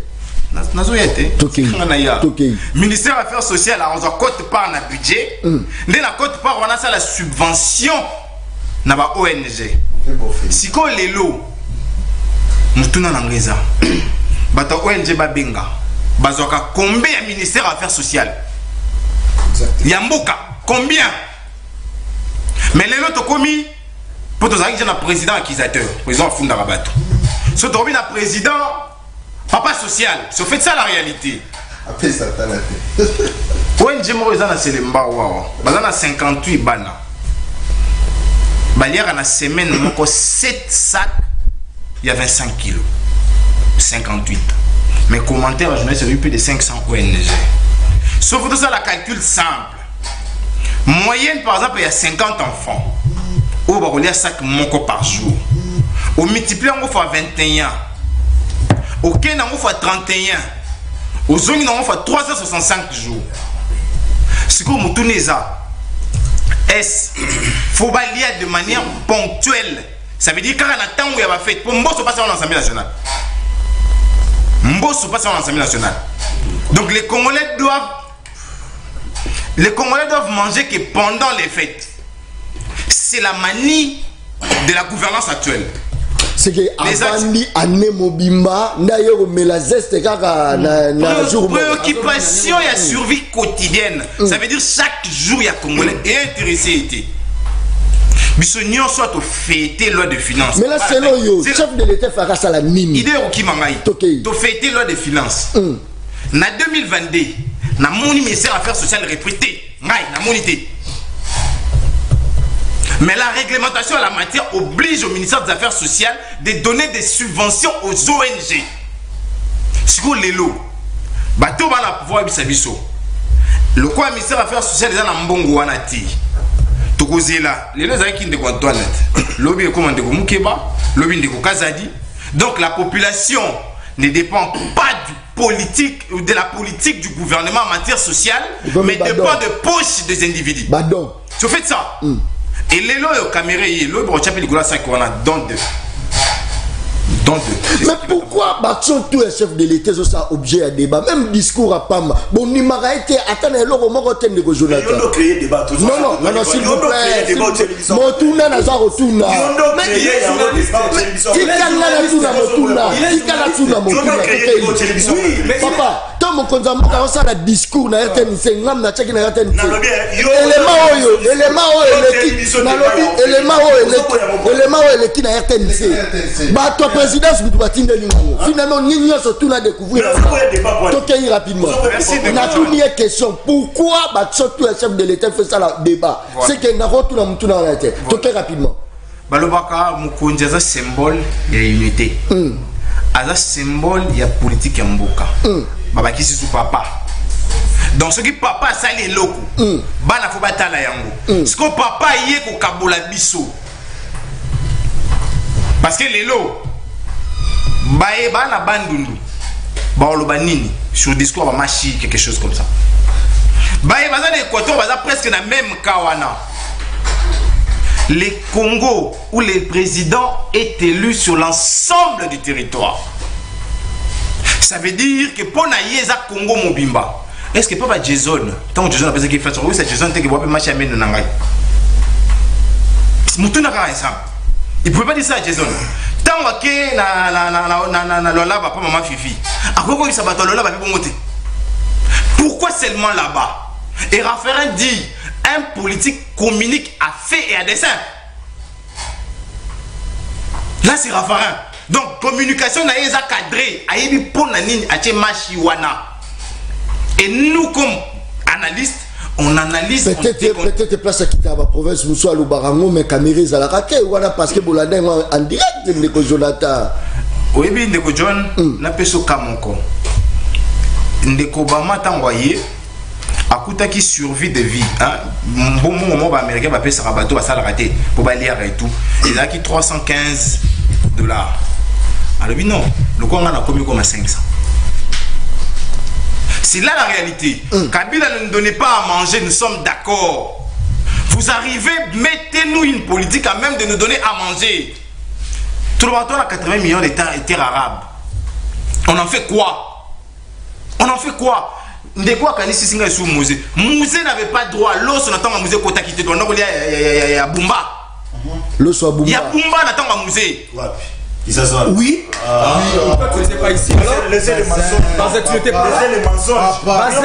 nazo yete Tokei. Tokei. Ministère des Affaires sociales a un cote part na budget ndé na cote part wana ça la subvention na ba O N G siko lelo mutuna na ngeza bata O N G ba benga bazoka combien ya ministère des Affaires sociales yambuka combien mais lelo to komi pour tous un président accusateur président funda rabato ce to na président papa social, c'est fait ça la réalité. Après ça, t'as la tête. O N G Morizana c'est le Mbawa. Bazana cinquante-huit bana. Balière na semaine moko sept sacs, il y a vingt-cinq kilos. cinquante-huit. Mais commentaires, je me suis plus de cinq cents O N G. Sauf que tout ça la calcul simple. Moyenne par exemple, il y a cinquante enfants. Ou bah on a sac moko par jour. Au multiplié on fait vingt et un. Au Kenya, on fait trente et un. Aux zones, on fait trois cent soixante-cinq jours. Ce que vous tournez ça, est-ce faut balayer de manière ponctuelle. Ça veut dire qu'il y a un temps où il y a fait. Pour moi, ce n'est pas ça l'Assemblée nationale. Moi, ce n'est pas ça l'Assemblée nationale. Donc les Congolais doivent. Les Congolais doivent manger que pendant les fêtes. C'est la manie de la gouvernance actuelle. C'est que Avandi Ané Mobimba d'ailleurs mais la zeste kaka na na jour préoccupation et survie quotidienne. Ça veut dire chaque jour il y a Congolais intéressé été. Bisognon soit au fêter loi de finances. Mais là c'est là yo chef de l'État fera ça la mine. Idée au qui mangai. To fêter loi de finances. Na deux mille vingt-deux na mon ministère affaires sociales reprité. Ngai na monité. Mais la réglementation en la matière oblige au ministère des Affaires sociales de donner des subventions aux O N G. Si vous les lots, bateau va la pouvoir bisabiso. Le quoi ministère des Affaires sociales est en mbongo wanati. Tokozé là, les gens qui ne sont pas lobby est commandé au Mukeba, lobby de Kazadi. Donc la population ne dépend pas du politique ou de la politique du gouvernement en matière sociale, mais dépend de poche des individus. Badon. Tu fais ça. Mm. Et les lois au caméra, le brochap et le gola cinq on a dans deux. Dans deux. Mais pourquoi Batson tout est chef de l'État sur ça objet à débat, même discours à Pam. Bon, ni m'a été attends le logo mon côté de Jonathan. Ils ont créé débat tout ça. Non non, non non s'il vous plaît. Mon tourna na za retourna. Mais qui calme la tourna mon tourna. Qui calme tourna mon tourna. Oui, papa. Tant mon konzambo quand ça la discours na R T N C ngam na cheki na R T N C. Élément oyo, élément oyo eleki na lobi élément oyo eleki. Élément oyo eleki na R T N C. Ba toi présidence vous doit tindeli ngo. Finalement ni surtout na découvrir. Tokei rapidement. Na première question, pourquoi ba surtout le chef de l'État fait ça la débat? C'est que na retourna mutu na la tête. Tokei rapidement. Balobaka mukonzi za symbole ya unité. Aza symbole ya politique ya mboka. Baba qui sous papa. Donc ce qui papa ça les locaux. Bana faut batala yango. Ce que papa yé ko kabola biso. Parce que les lots bae bana bandundu. Ba oloba nini sur discours ba machi quelque chose comme ça. Bae baza l'Équateur baza presque na même kawana. Les Congo où le président est élu sur l'ensemble du territoire. Ça veut dire que pour naïeza Congo Mobimba, est-ce que papa Jason, tant que Jason a pensé qu'il fait ça, oui c'est Jason qui va marcher à mène nangai. Moutouna ka ça. Il pouvait pas dire ça à Jason. Tant que na na na na na na lola va pas maman Fifi. À quoi il s'abat lola va pas monter. Pourquoi seulement là-bas? Et Raffarin dit un politique communique à fait et à dessein. Là c'est Raffarin. Donc, communication n'a pas cadré. Aïbi Ponanine a machiwana. Et nous, comme analystes, on analyse. Peut-être peut-être place à quitter la province, nous sommes à l'Obarango, mais Caméris à la raquette, voilà, parce que Boladin en direct de Jonathan. Oui, bien, Ndeko John, n'a pas so Kamoko. Ndeko Bama t'a envoyé. Akuta qui survit de vie. Bon moment, américain va payer sa bateau, va s'en rater pour balayer et tout. Il a qui trois cent quinze dollars. Alors oui, non, le Congo a commis comme à cinq cents. C'est là la réalité. Mm. Kabila ne nous donnait pas à manger, nous sommes d'accord. Vous arrivez, mettez-nous une politique à même de nous donner à manger. Tout le monde a quatre-vingts millions de terres arabes. On en fait quoi? On en fait quoi? Ndeko akanisi singa sous musée. Musée n'avait pas droit. L'os n'attend un musée kota kité. Donc il y a Bumba. L'os soit Bumba. Il y a Bumba n'attend un musée. Qui s'assoit? Oui. Ah, oui. C'est pas ici. Laissez les mensonges. Laissez les mensonges. Mazin.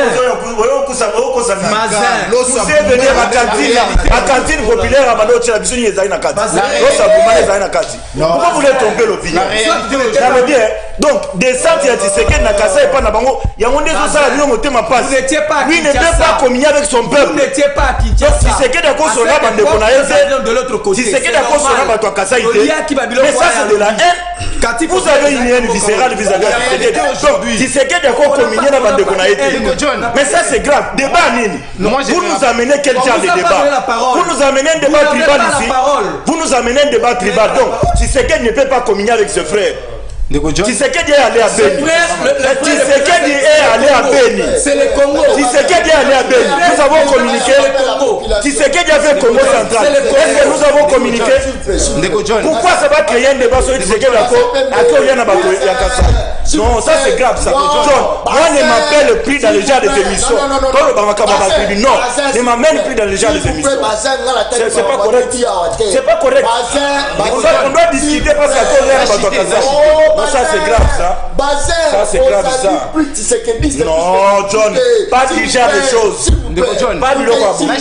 Vous êtes venu à cantine, à cantine populaire à Manoche, la bisouni est à Kati. L'os à Bumba est à Kati. Pourquoi vous voulez tromper l'opinion? Ça veut dire, donc, des centres à Tshisekedi Nakasa et pas Nabango, il y a un des autres à l'union au thème en passe. Lui ne peut pas communier avec son peuple. Vous n'étiez pas à Kinshasa. Tshisekedi a consommé de Konaïse. De l'autre côté. Tshisekedi a consommé à Kasa. Mais ça, c'est de la haine. Vous avez une haine viscérale vis-à-vis de Tshisekedi. Donc, Tshisekedi a communié dans la bande de Konaïse. Mais ça, c'est grave. Débat Nini. Vous nous amenez quel genre de débat? Vous nous amenez un débat tribal ici. Vous nous amenez un débat tribal. Donc, Tshisekedi ne peut pas communier avec ses frères. Tshisekedi est allé à Beni. Tshisekedi est allé à Beni. C'est le Congo. Tshisekedi est allé à Beni. Nous avons communiqué. Tshisekedi a fait Congo central. Est-ce que nous avons communiqué? Pourquoi ça va créer un débat sur Tshisekedi à Kassa? Non, ça c'est grave ça. John, moi ne m'appelle plus dans les genres des émissions. Quand le Bamaka m'a appelé, non, ne m'amène plus dans les genres des émissions. C'est pas correct. C'est pas correct. On doit discuter parce qu'à cause de la Kassa. Non, ça c'est grave ça. Ça c'est grave ça. Non, John, pas du genre de choses. Pas du genre de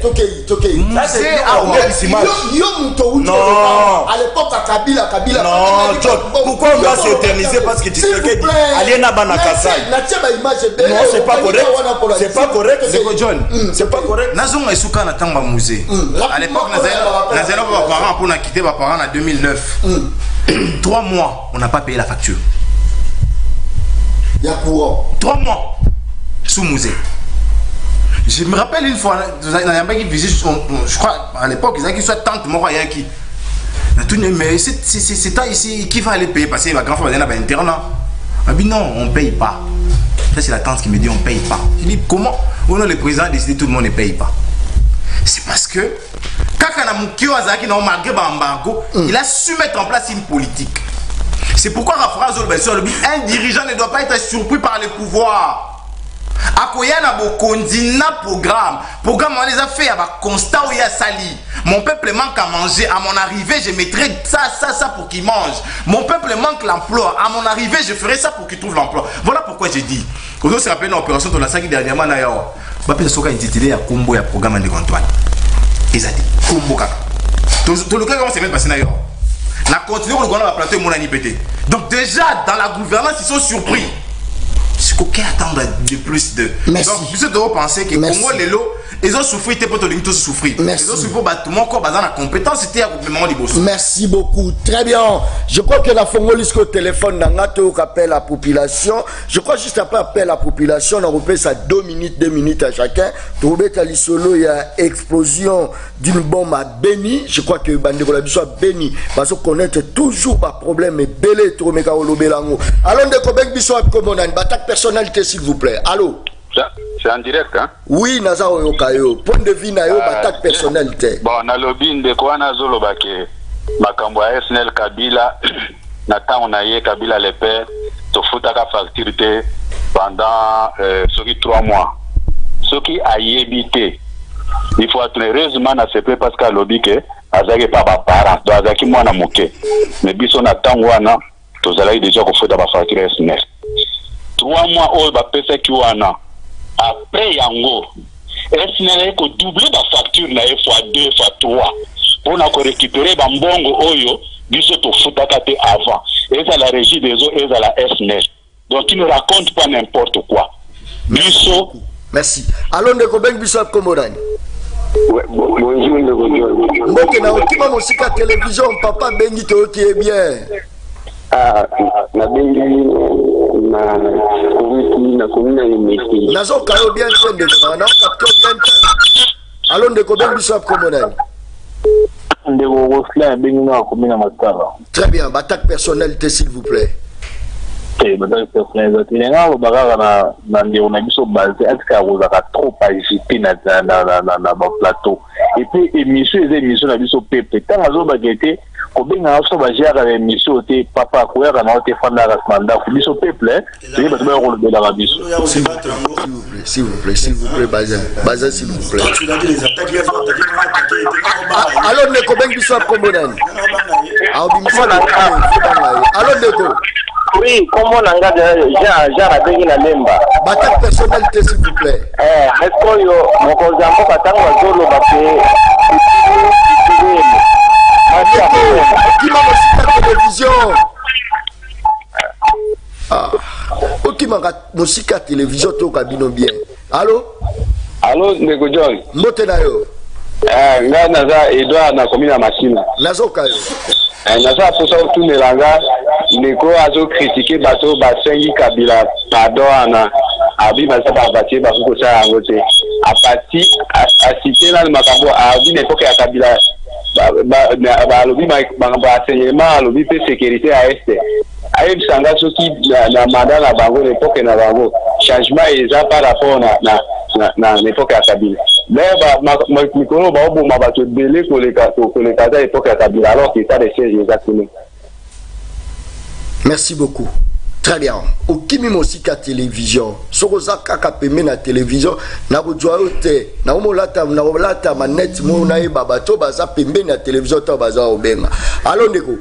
choses. Non. À l'époque, à Kabila, Kabila. Non, John, pourquoi on doit s'éterniser parce que tu sais que Aliena Banakasa. Non, c'est pas correct. C'est pas correct. C'est John. C'est pas correct. Nazon et Souka n'attendent pas musée. À l'époque, Nazela va parents pour quitter mes parents en deux mille neuf. Trois mois, on n'a pas payé la facture. Il y a quoi? Trois mois sous musée. Je me rappelle une fois, je crois à l'époque, ils avaient qu'ils soient tante Mora Yaki. Mais c'est ça ici, qui va aller payer? Parce que ma grand-femme va aller à internat. Elle dit non, on ne paye pas. Ça, c'est la tante qui me dit on ne paye pas. Je dis comment? Oh non, le président a décidé tout le monde ne paye pas. C'est parce que quand il a su mettre en place une politique. C'est pourquoi la phrase un dirigeant ne doit pas être surpris par le pouvoir. Akoyana bokondina programme. Programme on les a fait à constat où il y a sali. Mon peuple manque à manger. À mon arrivée, je mettrai ça, ça, ça pour qu'il mange. Mon peuple manque l'emploi. À mon arrivée, je ferai ça pour qu'il trouve l'emploi. Voilà pourquoi j'ai dit. Quand on se rappelle l'opération de la Saki dernièrement, je vais vous intitulé à Combo et à programme de Antoine. Ils ont dit Combo Kaka. Tout le cas, comment c'est bien passé d'ailleurs. La continue, on a plateau et mon ani pété. Donc, déjà, dans la gouvernance, ils sont surpris. C'est qu'aucun attendre de plus de. Merci. Donc, vous devez penser que Congo, les lots, ils ont souffert, ils ont tous souffrir. Merci. Ils ont souffert, tout le monde, basé la compétence, c'était un gouvernement de Bosso. Merci beaucoup. Très bien. Je crois que la Fongolis au téléphone n'angato appelle la population. Je crois juste après appel la population, on a repris ça deux minutes, deux minutes à chacun. Trouver à l'isolo, il y a explosion d'une bombe à Beni. Je crois que Bandeko la Bissou a Beni. Parce qu'on connaît toujours pas problème, mais belé, trop méga au lobelango. Alors, de Kobek Bissou a comme on a une bataille personnalité, s'il vous plaît. Allô? C'est en direct, hein? Oui, Nazao Yokayo. Point de vue, Nayo, bataille personnalité. Bon, na lobby de quoi Nazolo Bake. Makambo S N L Kabila. Nathan Onaye Kabila le père. To futaka facturité pendant euh, ce qui trois mois. Ce qui a évité. Il faut être heureusement à ce peu parce qu'à lobby que azaki pas ba parents. Donc azaki mwana moke. Mais biso Nathan wana tozalaki déjà ko futa ba facturé S N L. Trois mois oyo bapesa ki wana après yango S N L ko doubler la facture na fois deux fois trois pour na ko récupérer ba mbongo oyo biso to futaka te avant et ça la régie des eaux et ça la S N L. Donc tu ne racontes pas n'importe quoi. Biso merci. Allons de Kobeng biso Komorani. Ouais, bonjour le bonjour. Mboke na okima mosika télévision papa bengi to qui est bien. Ah, na bengi na komiti na komina imiti. Nazo kayo bien tende na capteur bien. Allons de Kobeng biso Komorani. De Wofla bengi na komina matala. Très bien, attaque personnalité s'il vous plaît. Ok, madame Frère, il y a un bagage dans le on a mis sur base, est-ce qu'on a trop agité dans le plateau. Et puis, émission, les émissions, on a mis sur P P. Quand on a bagagé, on a mis sur base, l'émission, papa, quoi, on a été fan de la mandat, on a mis sur P P, c'est le rôle de la rabis. S'il vous plaît, s'il vous plaît, s'il vous plaît, Bazin, Bazin, s'il vous plaît. Alors, Neko, ben, qui soit promonen. Alors, Neko. Oui, comment on a Jean, Jean a gagné la lemba. Bataille personnalité, s'il vous plaît. Eh, est-ce que yo, mon cousin, mon patron, va zolo, va faire. Qui m'a aussi la télévision. Ah, qui m'a aussi la télévision, tout cabine bien. Allô? Allô, Nego John. Motenayo. Eh, nga naza Edouard na commune ya Machina. Nazokayo. Eh, naza pour ça tout le langage. Neko azo critiquer bateau basengi Kabila pardon ana abi basa ba batie ba ko sa ngote a parti a citer dans le makambo a bi n'époque ya Kabila ba ba lobi ba ba enseignement lobi pe sécurité à est aye bisanga soki na mandat na bango n'époque na bango changement eza par rapport na na na n'époque ya Kabila mais ba mikolo ba obo ma bato belé ko le ka ko le ka à l'époque ya Kabila alors que ça des sièges exactement. Merci beaucoup. Très bien. Au kimi mosika télévision. Soko zaka kapeme na télévision na bujwa yote. Na umolata na olata manette mo na baba to baza pembe na télévision to baza obenga. Allô Ndeko.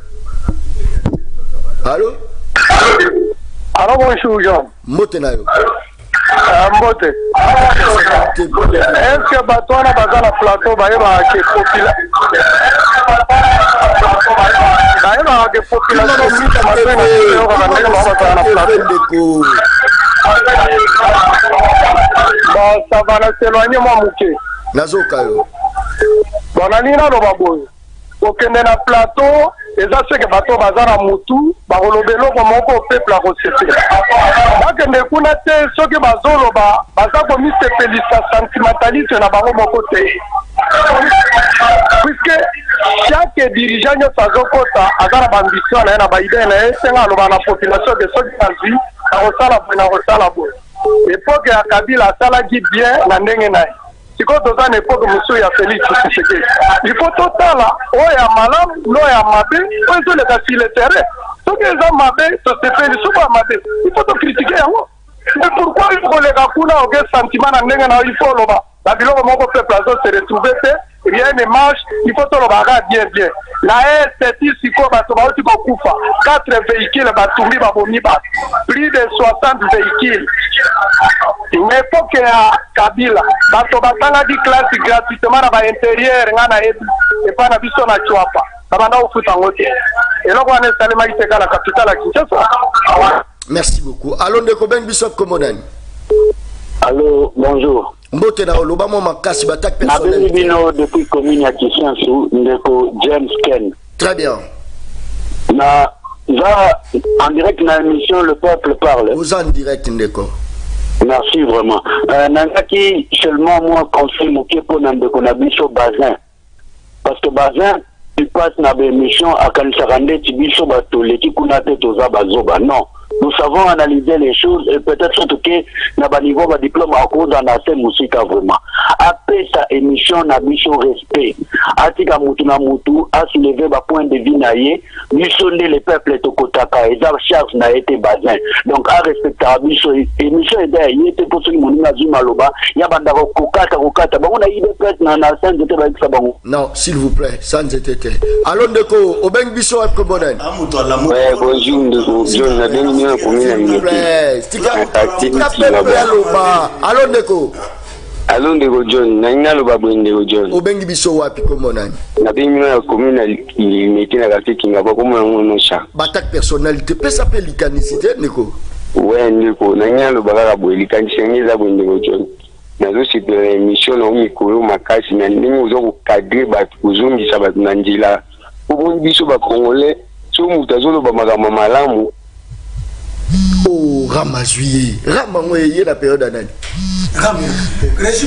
Allô? Allô bonjour Jean. Mote na yo. Mbote. Est-ce que Batouana baza na plateau ba yeba ke popula. Ba yeba ke population mita mapena yo ka ndenge ba baza na plateau. Ba ça va na s'éloigner moi muke. Nazoka yo. Bon alina no baboyo. Okende na plateau eza seke bato baza na mutu bakolobeloko moko peuple akosepela bakende kuna te soki bazoloba baza komisepelisa sentimentaliste na bango moko te puisque chaque dirigeant nyonso azokota aza na baambition na ye na baidee na ye senga aloba na population ke soki azwi nakosala boye nakosala boye epoke ya Kabila asalaki bien na ndenge na ye siko toza na epoke mosusu ya Félix Tshisekedi il faut totala oyo ya malamu n'oyo ya mabe oyo ezoleka sur le terrain soki eza mabe tosepeli soki ya mabe il faut tokritike yango mais pourquoi koleka kuna oke sentiment na ndenge na yo il faut oloba na biloko moko peuple azo se retrouve te rien ne marche il faut toloba kaka bien bien na esteti siko bato bauti kokufa quatre véhicules batumbi babomi bato plus de soixante véhicules na époque ya Kabila bato batangaki classe gratuitement na baintérieur nga na yebi epa na biso na chwapa babanda kofuta yango te eloko wana esalemaki teka na capitale ya Kinshasa. Merci beaucoup. Allô Ndeko ben biso komonani. Allô, bonjour. Mbote na oloba mo makasi batak personnel. Nabengi bino depuis commune ya Kishansu Ndeko James Ken. Très bien. Na va en direct na émission Le Peuple Parle. Vous en direct Ndeko. Merci vraiment. Euh, Nangaki seulement moi conseil moké pour Ndeko na biso Bazin. Parce que Bazin tu passes na émission à Kanisarande Tibiso Batoleki Kunate Toza Bazoba. Non. Nous savons analyser les choses et peut-être surtout que na ba niveau ba diplôme à cause dans la musique vraiment. Après sa émission na biso respect. Atika mutu na mutu a soulevé ba point de vue naie, missionner le peuple to kotaka et ça charge na été Bazin. Donc à respecter biso émission et d'ailleurs il était pour ceux qui m'ont dit maloba, ya banda ko kokata kokata. Ba on a idée peut-être na na scène de ba ça bango. Non, s'il vous plaît, sans été. Allô Ndeko, obeng biso ak kobonen. Ouais, bonjour Ndeko. John na bien s'il vous plaît, allô Ndeko. Allô Ndeko John, nanga lo babu Ndeko John. Obengi biso wapi komonani? Na bingi na commune limité na quartier Kinga ba comme on cha. Batak personnalité, peut s'appeler likanicité Ndeko. Ouais Ndeko, nanga lo baka bo likanicité ngeza bo Ndeko John. Na zo si de émission na mikolo makasi na ndingi uzo ko cadrer ba kuzungi sa ba nanjila. Obo biso ba congolais, so mutazolo ba magama malamu. Oh, Ndeko Rama Juillet. Rama Moye la période d'année. Rama. Régime.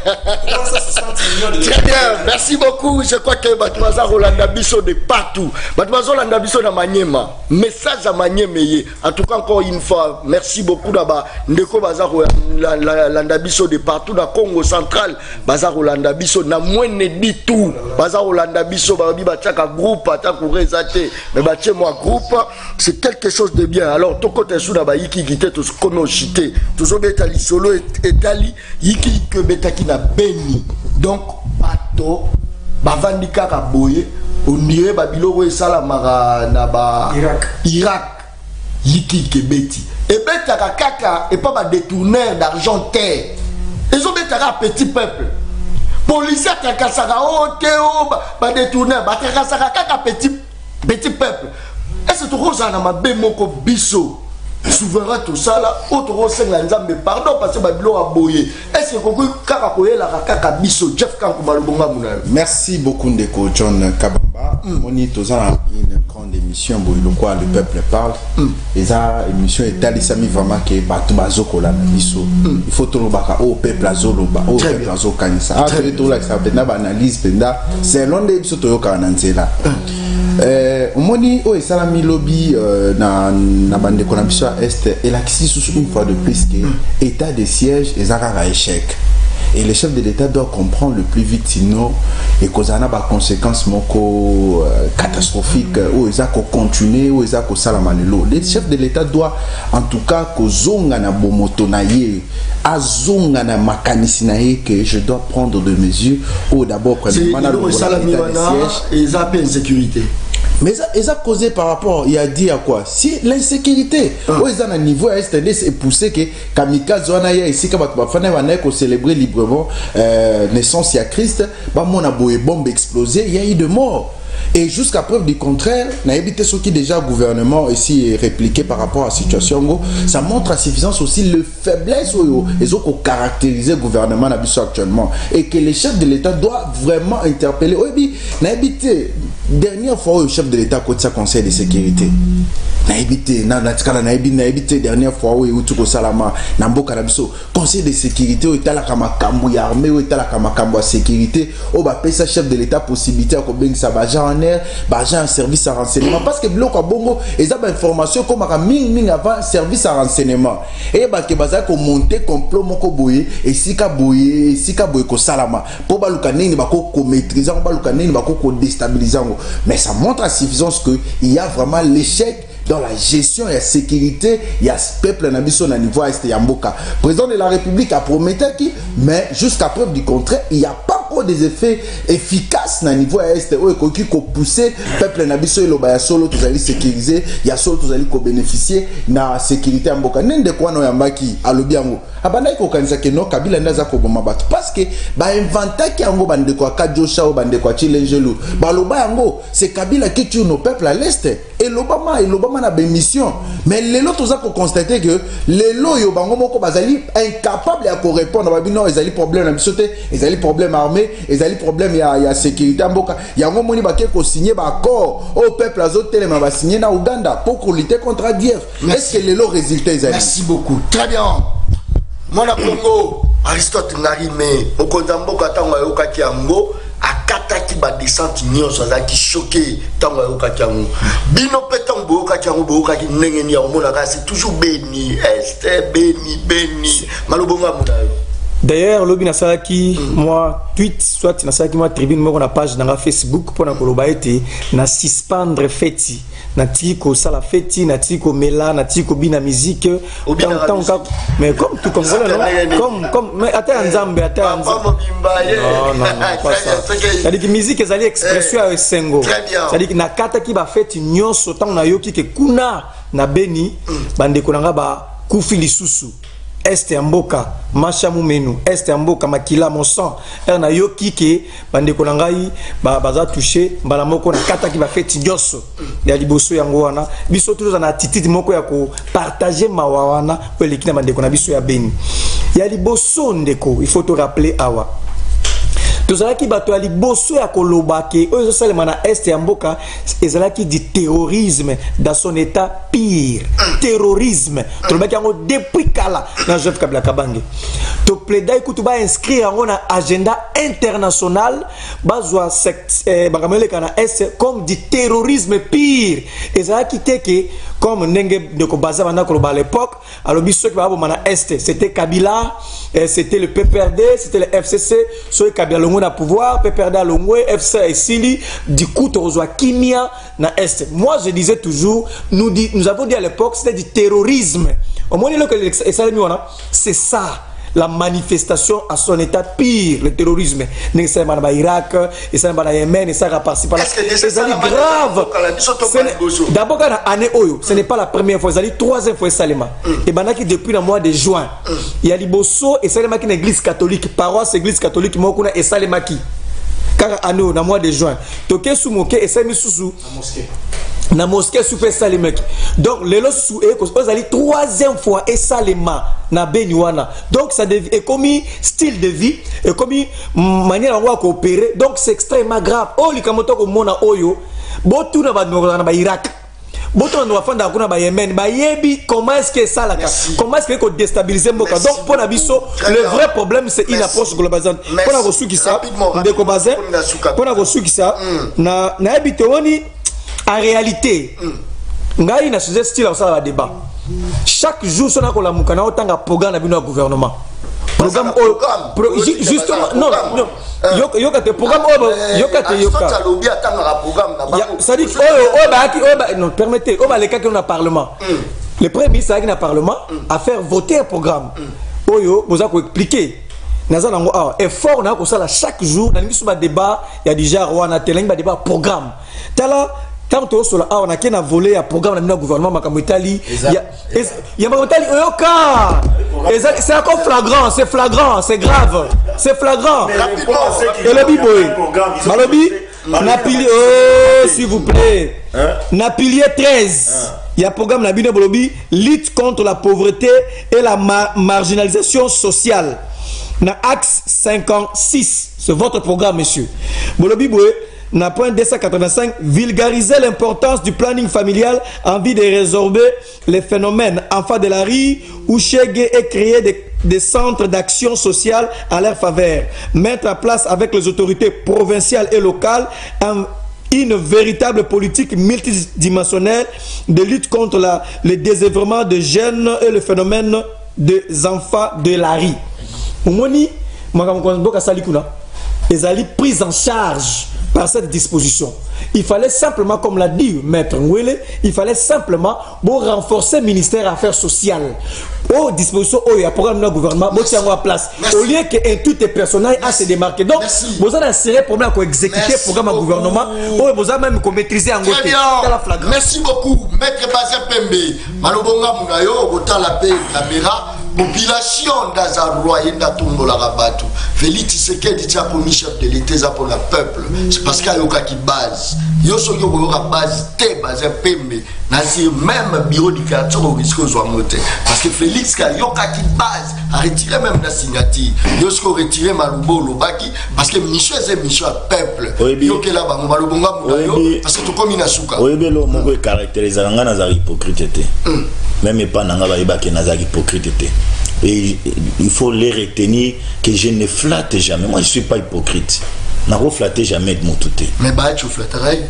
Très bien, merci beaucoup. Je crois que Batouaza Rolanda Bisso de partout. Batouaza Rolanda Bisso na Maniema. Message à Maniema. En tout cas, encore une fois, merci beaucoup d'abord. Ndeko Baza Rolanda Bisso de partout. Dans Congo central, Baza Rolanda Bisso na moine dit tout. Baza Rolanda Bisso, Babi Bachaka groupe, Ataku Rezate, mais Baché moi groupe, c'est quelque chose de bien. Alors, tout côté sous la Baïki qui était tout ce qu'on a chité, tout ce qu'on a solo et Tali, Yiki que Betaki na Beni. Donc, bato, bavandika kaboye, on dirait Babilo et Salamara na ba Irak. Irak, Yiki Kebeti. Et Betaka Kaka et pas ma détourneur d'argent terre. Ils ont Betaka petit peuple. Policiers Takasaka, oh Théo, ba détourneur, ba Takasaka Kaka petit petit peuple. Et c'est tout ça na ma bémoko biso. Souverain tout ça là, autre rossin mais pardon parce que Babylon a boyé. Est-ce que Kakakoye la Kaka biso Jeff Kankouma le bonga mouna. Merci beaucoup Ndeko John Kabamba. Moni tozana une grande émission bo le quoi le peuple parle. Et ça émission est alisami vraiment que batu bazokola na biso. Il faut tolo baka au peuple azoloba, au peuple azokanisa. Ah tu to like ça bena ba analyse benda. C'est l'on de biso toyoka na nzela. Euh moni o esalami lobby na na bande kona biso est et la une fois de plus que état de siège et à échec et le chef de l'État doit comprendre le plus vite sinon et cause en a des conséquences moko catastrophiques ou ils a continuer ou ils a salamanelo. Le chef de l'État doit en tout cas kozonga na bomoto na ye azonga na makanisi na ye que je dois prendre des mesures ou d'abord premièrement na le siège et ils a pas insécurité. Mais ça, ça causé par rapport, il a dit à quoi? Si l'insécurité, où ils ont un niveau à S T D, c'est poussé que Kamikaze Zoanaya ici, quand on a célébré librement euh, naissance à Christ, bah mon aboye bombe explosée, il y a eu de morts. Et jusqu'à preuve du contraire, n'a évité ce qui déjà gouvernement ici est répliqué par rapport à la situation, ça montre à suffisance aussi le faiblesse ils ont caractérisé le gouvernement actuellement et que les chefs de l'État doivent vraiment interpeller. Oui, n'a évité dernière fois le chef de l'État côté sa conseil de sécurité. N'a évité, n'a évité dernière fois où tout salama n'ambo karabiso conseil de sécurité où était la kamakambo armée où était la kamakambo sécurité où bah paye sa chef de l'État possibilité à combien ça va en air, bah un service à renseignement parce que bloc à bongo ils ont information comme à ming ming avant service à renseignement et bah que baza ko monter complot moko boye et si ka boye si ka boye ko salama pour ba lukaneni ba ko ko maîtriser ba lukaneni ba ko ko déstabiliser mais ça montre à suffisance que il y a vraiment l'échec dans la gestion et la sécurité, il y a ce peuple na biso na niveau est Yamboka. Président de la République a promis qui, mais jusqu'à preuve du contraire, il n'y a pas encore des effets efficaces na niveau est où qui ko pousser peuple na biso lo ba solo tous allez sécuriser, il y a solo tous allez ko bénéficier na sécurité Yamboka. Nende kwa no yambaki alobi yango. Abanda ko kanisa ke no Kabila ndaza ko boma bato parce que ba inventa ki yango bande kwa Kajosha ou bande kwa Chilengelu. Ba loba yango, c'est Kabila qui tue nos peuples à l'est et l'Obama et l'Obama na bémission mais les lots tous a constaté que les lots yo bango moko bazali incapable à répondre ba bino ils ali problème na bisoté ils ali problème armé ils ali problème ya ya sécurité mboka yango moni ba ko signer ba accord au peuple azotelé ma ba signer na Uganda pour lutter contre A D F. Est-ce que les lots résultats ils ali? Merci beaucoup. Très bien. Mona Congo Aristote Ngarime okonza mboka tango yoka kiango akataki ba descente nyonso azaki choqué tango yoka kiango bino petango boka kiango boka ki ndenge ni omona ka c'est toujours béni est béni béni malobonga mona. D'ailleurs, lobi na salaki moi tweet soit na salaki moi tribune moi na page na Facebook pour na koloba été na suspendre feti na tiko sala feti na tiko mela na tiko bina musique tant tant mais comme tout comme voilà comme comme mais attends nzambe attends non non pas ça c'est-à-dire que musique ezali expression ya sengo c'est-à-dire que na kata ki ba feti nyonso tant na yoki ke kuna na beni bande konanga ba kufi lisusu Est Mboka, Macha Moumenu, Est Mboka, Makila Monsan, Erna Yoki ke, bande konangai, ba baza touché, bala moko na kata ki ba feti nyoso, ya liboso yango wana, biso toujours na attitude moko ya ko partager mawana, ko lekina bande kona biso ya beni. Ya liboso ndeko, il faut te rappeler awa. tozalaki bato ya liboso ya koloba ke oyo ezosalema na este ya mboka ezalaki du terrorisme dans son état pire. Terrorisme tolobaki yango depuis kala na Joseph Kabila Kabange. To plaidai kutu ba inscrire yango na agenda international bazwa eh, bakameleka na est comme du terrorisme pire. Ezalaki teke comme ndenge de ko baza bana koloba à l'époque alobi ceux qui ba na est c'était Kabila, eh, c'était le P P R D, c'était le F C C, ceux Kabila longo na pouvoir, P P R D longo, F C C et Sili, du coup tozwa kimia na est. Moi je disais toujours nous dit, nous avons dit à l'époque c'était du terrorisme. Au moins c'est ça la manifestation à son état pire, le terrorisme. N'est-ce pas Irak, et ça va Yémen, et ça va passer par là. C'est grave. D'abord, quand année Oyo, ce n'est pas la première fois, c'est la troisième fois Salema. Et ben qui depuis le mois de juin, il y a Liboso et Salema qui est une église catholique, paroisse église catholique, Mokuna et Salema qui. Car année au mois de juin, Toké Soumoké et Sami Sousou. Na mosquée soupe Salemeki. Donc les lots sous et cause ali troisième fois et Salema na Beniwana. Donc ça est comme style de vie et comme manière on va coopérer. Donc c'est extrêmement grave. Oh likamoto ko mona oyo botu na ba na Irak. Botu na ba fanda kuna ba Yémen. Ba yebi comment est-ce que ça là comment est-ce que ko déstabiliser mboka. Donc pour na biso le vrai problème c'est une approche globalisante. Pour na reçu qui ça ndeko bazin. Pour na reçu qui ça na na habité woni. En réalité, ngai na sujet style au sala débat. Chaque jour son a la mukana autant un programme na gouvernement. Programme justement non non yo yo kate programme yo kate yo ka. Ça dit oh oh ba ki oh ba non permettez oh ba les cas qui ont le parlement. Le premier ministre qui na parlement à faire voter un programme. Oh yo vous a ko expliquer. Naza nango ah effort na ko sala chaque jour dans le débat il y a déjà roi na télé ba débat programme. Tala tant que sur la on a qu'un volé à programme dans le gouvernement Makambo Italie il y a il y a Makambo Italie oyoka c'est encore flagrant c'est flagrant c'est grave c'est flagrant et le biboy malobi na pilier oh s'il vous plaît na pilier treize il y a programme na bino bolobi lutte contre la pauvreté et la mar marginalisation sociale na axe cinquante-six c'est votre programme monsieur bolobi boy. Na point deux cent quatre-vingt-cinq, vulgariser l'importance du planning familial en vue de résorber les phénomènes enfants de la rue ou chéguer et créer des, des centres d'action sociale à leur faveur. Mettre en place avec les autorités provinciales et locales un, une véritable politique multidimensionnelle de lutte contre la, le désœuvrement de jeunes et le phénomène des enfants de la rue. Omoni, ils allaient prise en charge par cette disposition. Il fallait simplement, comme l'a dit Maître Ngwele, il fallait simplement bon, renforcer le ministère des Affaires sociales. Aux dispositions, il y a un programme de gouvernement, bon, tiens à place. Au lieu que tout est personnel à se démarquer. Donc, vous avez un sérieux problème pour exécuter le programme de gouvernement, vous avez même maîtriser en côté. Merci beaucoup, Maître Bazin Pembe. Malobonga Munayo, Gota la paix, caméra. Population d'Azaroi et d'Atombo la Rabatou. Félix Tshisekedi dit pour chef de l'État pour le peuple. C'est parce qu'il y a yoka qui base. Yoso yo yoka base te base pembe. Nasi même bureau du quartier au risque de monter. Parce que Félix ka yoka qui base a retiré même la signature. Yosko retiré Malubo Lobaki parce que Michel c'est Michel peuple. Yoke là ba Malobonga Mugayo parce que tout comme inasuka. Oyebelo moko caractérise nga na za hypocrite. Même pas nanga ba yeba ke na za hypocrite. Et il faut les retenir que je ne flatte jamais. Moi, je ne suis pas hypocrite. Je ne flatte jamais de mon touté. Mais bah, tu flatterais.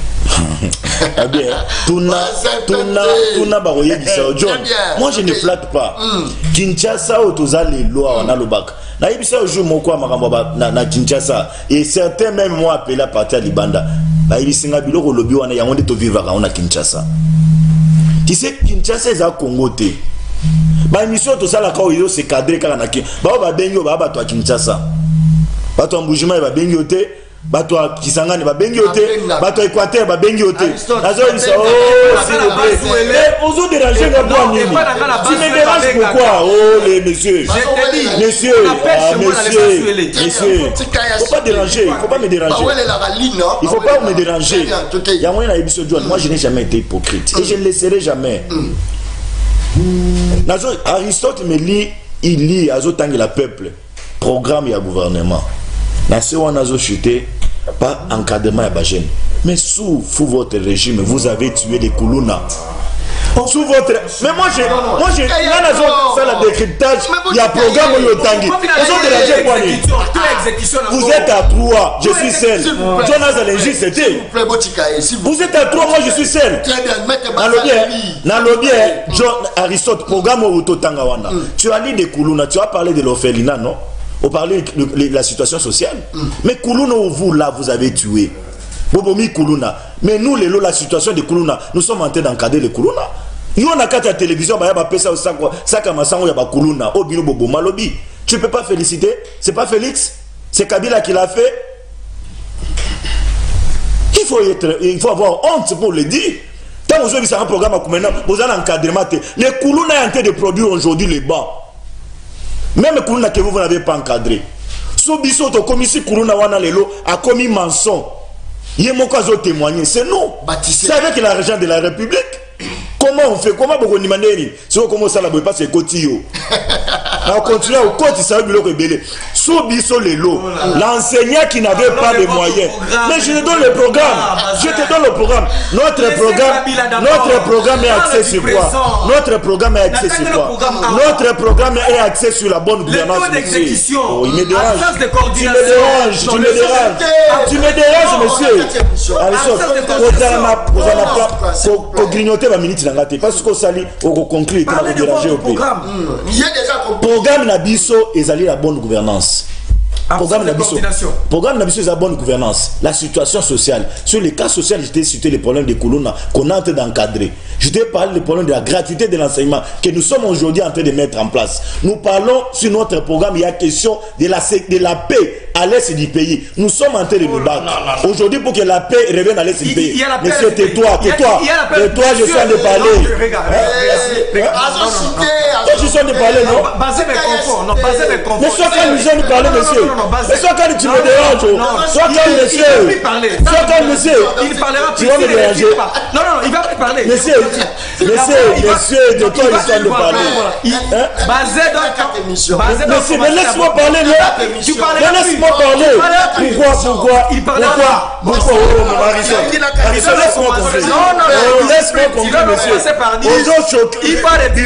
Eh bien, tuna, tuna, tuna, baroye bisa John. Moi, je ne flatte pas. Kinshasa, autoza les lois, on a le bac. Na ibisa ojo moko makambo na na Kinshasa et certains même m'ont appelé à partir de Libanda. Ba ibisinga biloko lobi wana yango nde to vivre na Kinshasa. Tu sais Kinshasa est à Congo té. Ba mission to sala ka oyo se cadrer kaka na ki ba ba bengi ba ba to a Kinshasa ba to mbujima ba bengi ote ba to Kisangani ba bengi ote ba to Équateur ba bengi ote nazo isa oh s'il vous plaît on vous déranger na bois nini tu me déranges pourquoi oh les messieurs messieurs ah messieurs messieurs faut pas déranger faut pas me déranger il faut pas me déranger ya moi na ebiso John moi je n'ai jamais été hypocrite et je ne le serai jamais. Aristote me lit, il lit Azotangi la peuple, programme et gouvernement. Nasi Wanazo chuté, pas encadrement à Bajen. Mais sous, sous votre régime, vous avez tué les Koulouna. Sous votre. Mais moi, j'ai. Moi, j'ai. Là, fait le décryptage. Il y a un programme au Tanguy. Vous êtes à trois, je suis seul. Jonas Alengi, c'était. Vous êtes à trois, moi, je suis seul. Dans le bien, John Aristote, programme au Tangawana. Tu as dit des Koulouna, tu as parlé de l'orphelinat, non? On parlait de la situation sociale. Mais Koulouna, vous, là, vous avez tué. Bobomi Koulouna. Mais nous, les lots, la situation de Koulouna, nous sommes en train d'encadrer les Koulouna. Nous, on a quatre à la télévision, il y a ça, ça, ça, il y a Koulouna, au Bino Bobo Malobi. Tu ne peux pas féliciter. C'est pas Félix, c'est Kabila qui l'a fait. Il faut, être, il faut avoir honte pour le dire. Tant que vous avez un programme, vous avez un encadrement. Les Koulouna sont en train de produire aujourd'hui les bancs. Même les Koulouna que vous n'avez pas encadré. Sous Bissot, comme ici, Koulouna Wana Lelo a commis mensonge. Il y a mon cas de témoigner, c'est nous. C'est avec l'argent de la République. Comment on fait? Comment on fait? Si on commence à la boire, c'est Cotillo. On continue au côté, ça veut dire que sous Bisso Lelo, l'enseignant qui n'avait pas de moyens. Mais je te donne le programme. Je te donne le programme. Notre programme, notre programme est axé sur quoi? Notre programme est axé sur quoi? Notre programme est axé sur la bonne gouvernance. Oh, il me dérange. Tu me déranges. Tu me déranges. Tu me déranges, monsieur. Allez, vous grignoter ma minute. Parce que sali au conclure et déranger au pays. Programme Nabiso et Zali la bonne gouvernance. Programme Nabiso. Programme Nabiso est la bonne gouvernance. La situation sociale. Sur les cas sociaux, je t'ai cité les problèmes de Koulouna qu'on est en train d'encadrer. Je t'ai parlé des problèmes de la gratuité de l'enseignement que nous sommes aujourd'hui en train de mettre en place. Nous parlons sur notre programme, il y a question de la, de la paix à l'est du pays. Nous sommes en train de nous battre. Aujourd'hui, pour que la paix revienne à l'est du pays. Monsieur, tais-toi, tais-toi. Tais-toi, je suis en train de parler. Toi, je suis en train de parler, non? Mais soit quand nous sommes parler, monsieur. Mais soit quand tu me déranges, soit quand monsieur. Soit quand monsieur. Il parlera plus. Tu vas me déranger. Non, non, il va plus parler. Monsieur, monsieur, monsieur, de toi, je suis en train de parler. Monsieur, mais laisse-moi parler, non? Tu parles. Laisse-moi parler. Pourquoi, pourquoi? Il parle pas. Pourquoi? Marisol, laisse-moi conclure. Non, non, laisse-moi conclure, monsieur. Aujourd'hui, il parle de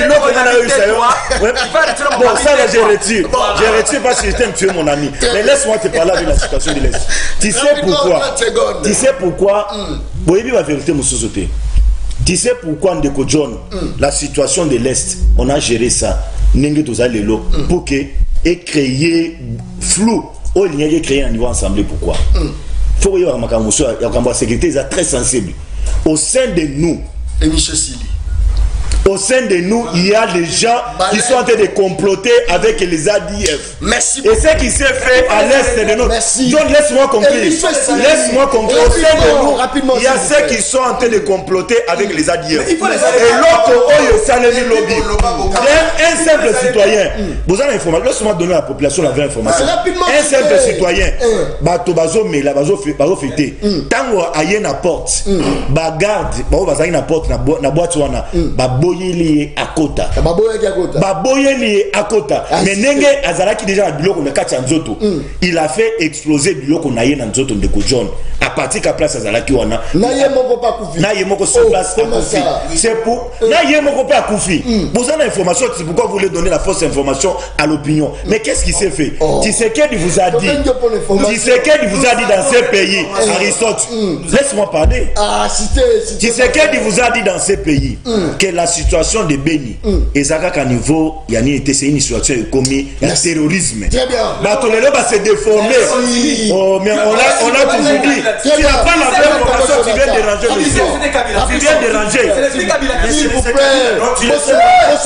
bon, ça là, j'ai retiré. J'ai retiré parce que j'étais tuer mon ami. Mais laisse-moi te parler avec la situation de l'Est. Tu sais pourquoi? Tu sais pourquoi? Boyebi va vérité me sous-sauter. Tu sais pourquoi Ndeko John, la situation de l'Est, on a géré ça. Nenge Toza Lelo, pour que et créer flou. Oh, il y a créé un niveau ensemble. Pourquoi? Il faut que la sécurité est très sensible. Au sein de nous, et Michel Sili. Au sein de nous, il y a des gens qui sont en train de comploter avec les A D F. Merci. Et ce qui s'est fait à l'est de nous. Merci. Donc laisse-moi conclure. Laisse-moi conclure. Au sein de nous, il y a ceux qui sont en train de comploter avec les A D F. Et l'autre, Oyo Salemi Lobby. Un simple citoyen. Vous avez l'information. Laisse-moi donner à la population la vraie information. Un simple citoyen. Bato bazo mela bazo fêter. Tango aye na porte. Ba garde. Ba bazo na porte na boîte wana. Ba boyeli akota. Ba boyeli akota. Ba boyeli akota. Mais nenge azalaki déjà biloko na kati ya nzoto. Il a fait exploser biloko na ye na nzoto Ndeko John. À partir de la place azalaki wana. Na ye moko pa kufi. Na ye moko sur place a kufi. C'est pour na ye moko pa kufi. Vous avez l'information, c'est pourquoi vous voulez donner la fausse information à l'opinion. Mais qu'est-ce qui s'est fait? Tshisekedi vous a dit. Tshisekedi vous a dit dans ces pays, Aristote. Laisse-moi parler. Ah, cité. Tshisekedi vous a dit dans ces pays que la situation de Beni et Zaka niveau yani était c'est une situation commis le terrorisme. Très bien. Batolelo va se déformer. Oh mais on a on a toujours dit tu n'as pas la vraie information, tu viens déranger monsieur. Tu viens déranger. S'il vous plaît. Tu le sais pas.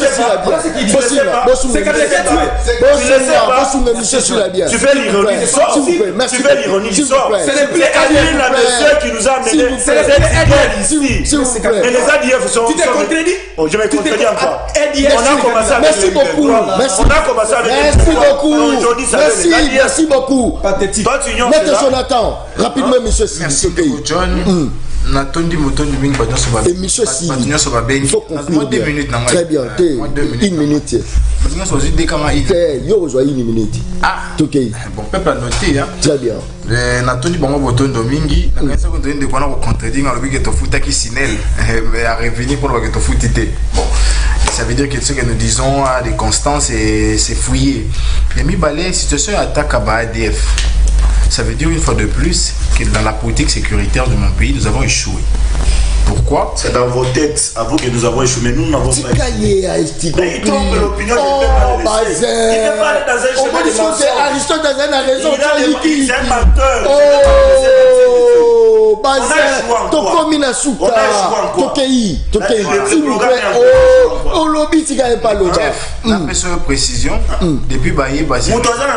Tu fais l'ironie. Tu fais l'ironie. C'est le la monsieur qui nous a amené. C'est les Et les A D F sont. Tu t'es contredit? Je vais contredire encore. On a commencé avec Merci beaucoup. Merci. On a commencé avec Merci beaucoup. Merci. Merci beaucoup. Pathétique. Maître Jonathan, rapidement, monsieur Sili. Merci beaucoup, John. Natondi motondi mingi ba nyonso ba. Émission si. Ba nyonso ba bengi. Il faut conclure. deux minutes nanga. Très bien. Une minute. Ba nyonso zi de kama il. Yo zo une minute. Ah. OK. Bon peuple a noté hein. Très bien. Eh natondi bango botondo mingi. Na kanisa ko ndende kwa na ko contredire na lobi ke to futa ki sinel. Mais à revenir pour le que to futité. Bon. Ça veut dire que ce que nous disons à des constances et c'est fouillé. Et mi balé situation attaque à A D F. Ça veut dire une fois de plus que dans la politique sécuritaire de mon pays, nous avons échoué. Pourquoi? C'est dans vos textes, avant que nous avons échoué, mais nous n'avons pas échoué. Mais il trompe l'opinion de oh, Bazin. Il n'est pas allé dans un chemin de mensonge. Aristote Bazin a raison. C'est un menteur. Oh, Bazin. Toko Minasuka. Tokei. Tokei. S'il vous plaît. Oh, lobby, tu n'as pas le chef. On a fait cette précision. Depuis Baye, Bazin.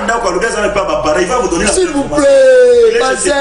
S'il vous plaît. Bazin.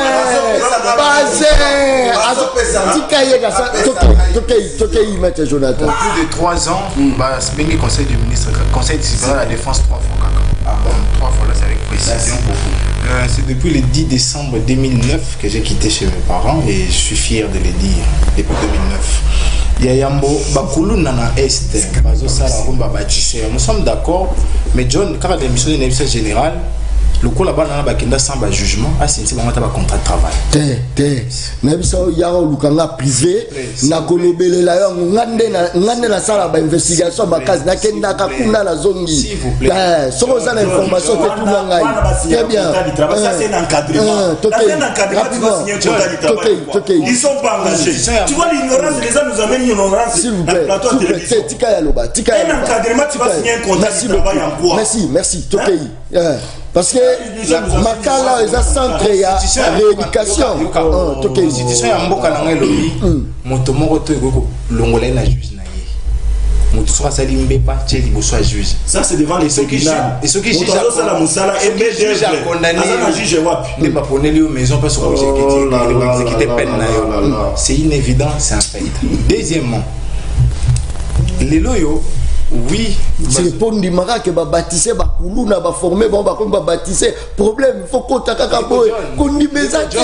Bazin. Tikaye Gassa. Tokei. Tokei, Maître Jonathan. Pour plus de trois ans, bah, c'est bien le conseil du ministre, conseil disciplinaire de la défense trois fois. Ah bon, trois fois là, c'est avec précision. Euh, c'est depuis le dix décembre deux mille neuf que j'ai quitté chez mes parents et je suis fier de le dire, depuis deux mille neuf. Yayambo, Bakulu Nana Est, Bazo Sala Rumba Batissé. Nous sommes d'accord, mais John, quand la mission de l'émission générale, le coup là-bas, on a un sans jugement, ah, c'est un contrat de travail. Té, té. Nabisa Yaro Lukanga privé, Nakolobele la yon, Nande la salle d'investigation, Bakaz, Nakenda Kakuna la zongi. S'il vous plaît. Sans l'information, c'est tout le Très bien. Ça, c'est un encadrement. C'est un encadrement, tu vas signer un contrat de travail. Ils ne sont pas engagés. Tu vois, l'ignorance, les gens nous amènent l'ignorance. S'il vous plaît. S'il vous plaît. Tika Yaloba. Tika Yaloba. Un encadrement, tu vas signer un contrat de travail en quoi? Merci, merci. Tokei. Parce que Makala est un centre de rééducation. La constitution est en boka na ngelobi. Moto moko to ego longola na juge na ye. Moto so asali mbepa tcheli boso juge. Ça c'est devant les tribunaux. Et ceux qui jugent la musala et juge a condamné. Juge wapi. Ne pas poner lui aux maisons parce que j'ai exécuté peine na yo. C'est inévident, c'est un fait. Deuxièmement, les loyaux. Oui, c'est le pont du Maroc qui va bâtisser, va couler, va former, va bâtisser. Problème, il faut qu'on t'attaque à boy. Qu'on y met ça. Dans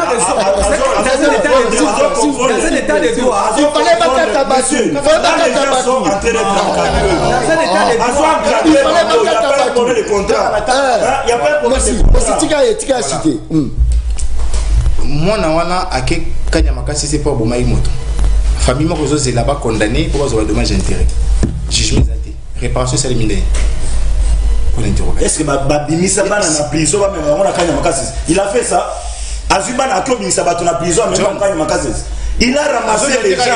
un état de droit, il fallait pas qu'à tabassou. Il fallait pas qu'à tabassou. Dans un état de droit, il fallait pas qu'à tabassou. Il y a pas de problème. Merci, Tika et Tika cité. Moi, nawana ake kanyamakasi c'est pas bon maïmoto. Famille moi c'est là-bas condamné pour avoir dommage intérêt. Jugement zaté. Réparation c'est éliminé. Est-ce que Babimi Saba na prison va même on a kanya makasi. Il a fait ça. Azuba na Claude Saba na prison même on kanya makasi. Il a ramassé les gens.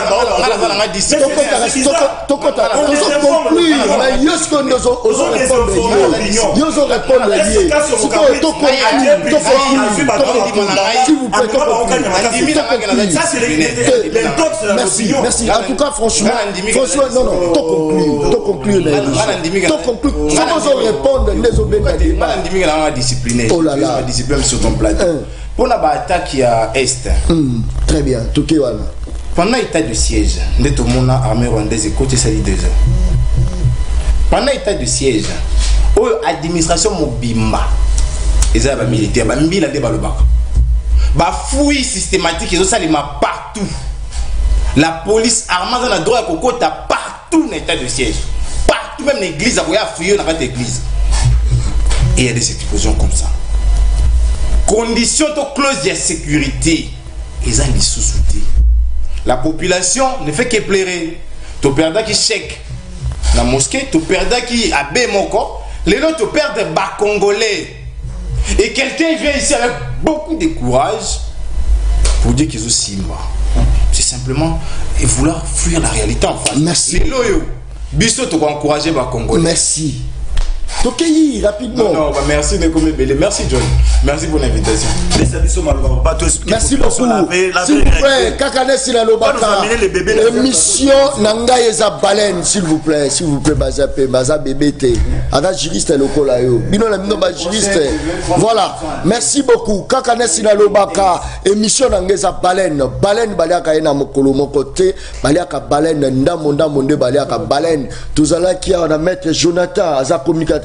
Tokota, on se conclut, mais yo ce qu'on nous ont répondu. Yo ont répondu lié. Si toi to conclut, to conclut. S'il vous plaît, to conclut. Ça c'est les merci, merci. En tout cas, franchement, franchement, non, non, to conclut, to conclut. To conclut. Si nous ont répondu, nous ont béni. Malandimi la discipliné. Oh là là, discipline sur ton plateau. Pour la bataille à Est. Mm, très bien, tout est là. Pendant l'état de siège, tout le monde a armé rwandaise et côté ça dit deux ans. Pendant l'état de siège, l'administration mobimba, les armes militaires, les militaires de Balobaka, bah fouille systématique, ils ont ça partout. La police armée dans la droite à côté partout dans l'état de siège, partout même l'église, à voyer fouiller dans l'église. Et il y a des explosions comme ça. Conditions de clause de sécurité, ils ont des sous-soutés. La population ne fait que pleurer. Tu perds qui chèque la mosquée, tu perds qui a Bémoko, les autres tu perds des bas congolais. Et quelqu'un vient ici avec beaucoup de courage pour dire qu'ils ont Simba. C'est simplement vouloir fuir la réalité en face. Merci. Les loyaux, Bisso, tu vas encourager les Congolais. Merci. Tokei, rapidement. Non, non, bah merci de comme belle. Merci John. Merci pour l'invitation. Merci beaucoup. S'il vous plaît, Kakane Silalobaka. Émission Nanga Eza Baleine, s'il vous plaît. S'il vous plaît, Bazape, Baza Bébé. Ada juriste lokola yo. Bino la mino ba juriste. Voilà. Merci beaucoup. Kakane Silalobaka. Émission Nanga Eza Baleine. Baleine baliaka ena mokolo mokote. Baliaka baleine ndamo ndamo nde baliaka baleine. Tozala qui on a mettre Jonathan Aza communicateur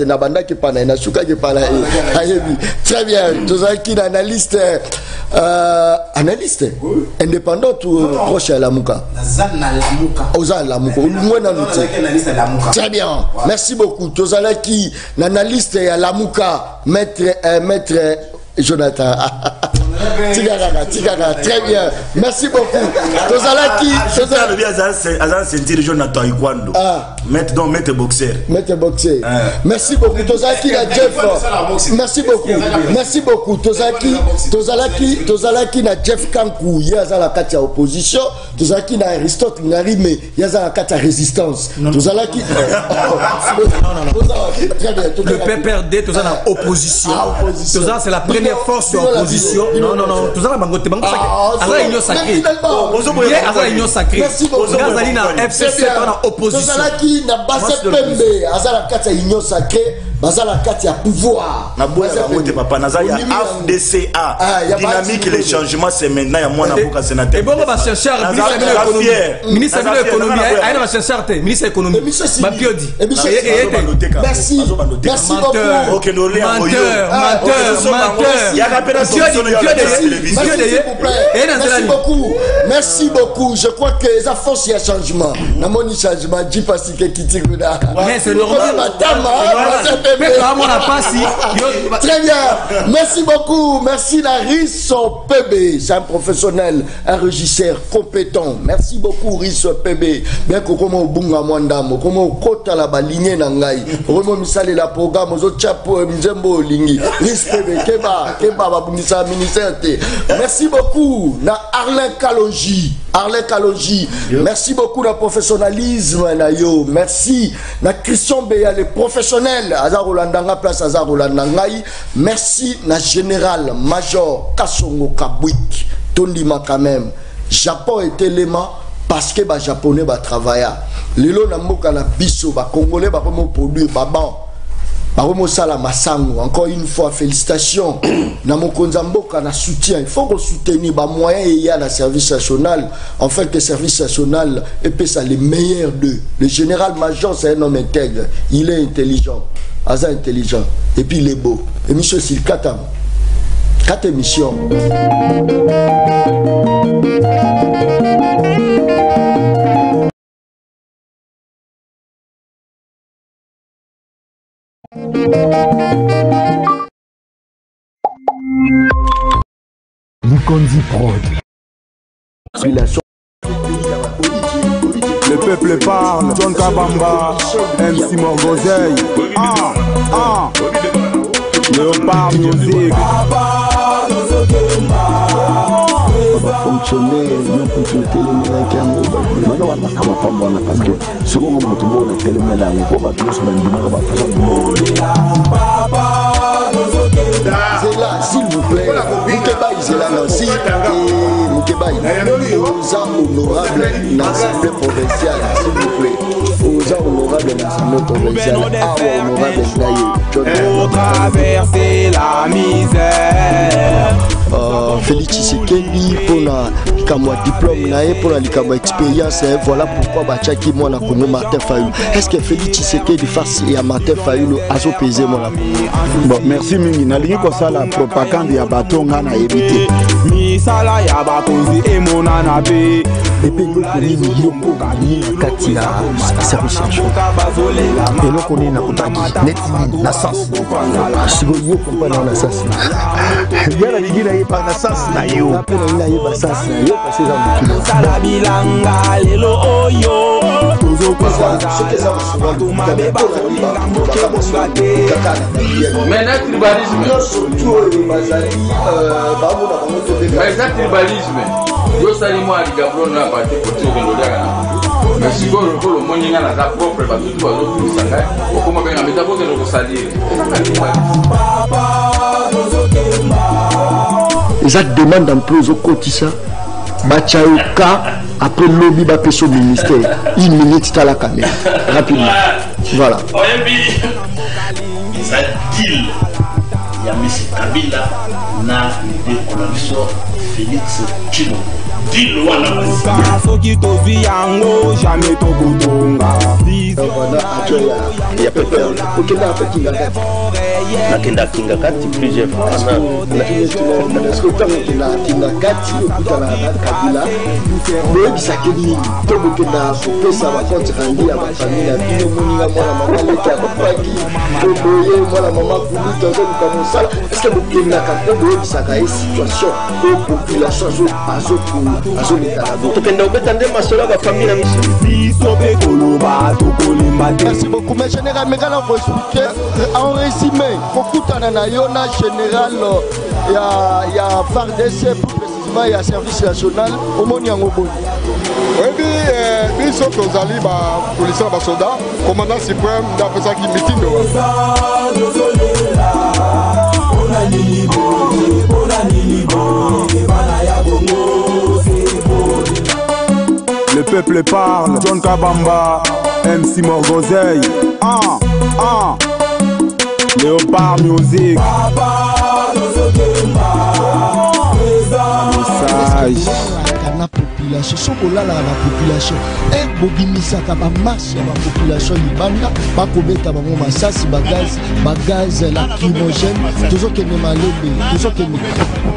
na banda ki pana na suka ki pana ayebi très bien tozala ki na analyste euh analyste indépendant ou proche à Lamuka na Lamuka oza Lamuka olumwena nuti très bien merci beaucoup tozala ki na analyste ya Lamuka maître euh, maître Jonathan Tigara, Tigara, très bien. Merci beaucoup. Tozalaki, Tozalaki, Azan sentir Jonathan Taekwondo. Maintenant, maître boxeur. Maître boxeur. Merci beaucoup. Tozalaki, la Jeff. Merci beaucoup. Merci beaucoup. Tozalaki, Tozalaki, Tozalaki, na Jeff Kankou. Yaza la katia opposition. Tozalaki na Aristote Narime. Yaza la katia résistance. Tozalaki. Très bien. Le P P R D, Tozalaki na opposition. Tozalaki, c'est la première force de l'opposition. Non, non, non. Tozalaki bangote bangote. Azala union sacrée. Azala union sacrée. Merci beaucoup. Azali na F C C na opposition. Tozalaki na base pembe. Azala katia union sacrée. Bazala katia pouvoir. Na boya bangote papa Nazaya F D C A. Dynamique les changements c'est maintenant ya moi na boka sénateur. Et bon va chercher ministre de l'économie. Aïna va chercher ministre de l'économie. Mapiodi. Merci. Merci beaucoup. OK nous les envoyons. Menteur, menteur. Il y a rappel à son Merci beaucoup. Merci beaucoup. Je crois que ça force un changement. Na moni changement dit parce que kiti kuda. Ouais, c'est normal. Très bien. Merci beaucoup. Merci Risso P B. C'est un professionnel, un régisseur compétent. Merci beaucoup Risso P B. Bien que comme au bunga mwandamo, comme au kota la baligné nangai, comme misale la programme aux chapeau mzembo lingi. Risso P B keba keba babungisa ministère. Merci beaucoup na Arlin Kalonji. Arlin Kalonji. Merci beaucoup na professionnalisme na yo. Merci na Christian Beya le professionnel. Azar Rolandanga place Azar Rolandangai. Merci na général major Kasongo Kabwik. Tondima quand même. Japon est élément parce que ba japonais ba travailler. Lelo na mboka na biso ba congolais ba comme produire ba ban. Encore une fois, félicitations. Dans mon Konzamboka, na soutien. Il faut qu'on soutenir les moyens et il y a le service national. En fait, le service national est ça les meilleurs d'eux. Le général-major, c'est un homme intègre. Il est intelligent. Aza intelligent. Et puis il est beau. Et monsieur Silkata. Quatre émissions. Mukonzi Prod. Le peuple parle, John Kabamba, M C Morgozeil. Ah, ah, Léopard Music. va fonctionner non pour le télémédicain maintenant on va pas comprendre parce que souvent on va trouver le télémédicain on va tous même on va c'est là s'il vous plaît Moukeba Isela Nancy et Moukeba aux honorables dans l'Assemblée provinciale s'il vous plaît aux honorables dans l'Assemblée provinciale à honorable d'ailleurs pour traverser la misère. Uh, Félix Tshisekedi pour la comme diplôme naé pour la comme expérience et voilà pourquoi Bachaki moi na Congo Martin Fayulu. Est-ce que Félix Tshisekedi face à Martin Fayulu a pesé moi la bon merci mingi na lingi ko sala propagande ya batonga na ebité mi sala ya bakonzi e monana be epego kuni yoko ni katia service et le koni na kutaki net na sens sigo yoko pa na sens yala ligina yepa na sens na yo pour na yeba sens na yo parce que za sala bilanga lelo oyo tozo ko sa ce que ça souvent tout ma beba mais na tribalisme surtout bazali euh babu na bango to mais na tribalisme yo sali mo ali gabro na parti côté ko ndolaka na mais si ko ko moni na na propre ba tout ba do tout sanga o ko mabenga meta ko ke ko salir les actes demandent d'emploi au quotidien Bachaoka après lobby ba peso ministère une minute à la caméra rapidement voilà ça deal il y a M. Kabila na de Félix Tshilombo ville wana soki tozi yango jamais tokotonga ya pepe okenda apekinga kati nakenda kinga kati plusieurs fois okenda kinga kati okutana na Kabila boyebisaki nini to bokenda kopesa bakonte randi ya bafamile ya bino moninga mwana mama leki ya bapaki oboye mwana mama kuluta ozoluka mosala eske bokendaka mpe boyebisaka ye situation o population azolekana bo tokenda kobeta nde masolo ya bafamile na miso biso mpe koloba tokolemba te. Merci beaucoup mais général mekana ko expliquer en résumé kokutana na yo na général ya ya F A R D C précisément ya service national omoni yango boni oyebi biso tozali bapolisi na basoda commandant suprême nde apesaki mitindo Le peuple parle, John Kabamba, M C Morgozeil, ah, ah, Léopard Music, message. La population, ce qu'on a la population, et bobimisaka ba marche la population libanda, ba kobeta ba ngoma sasi ba gaz, ba gaz lacrymogène, toujours que ne malembe, toujours que ne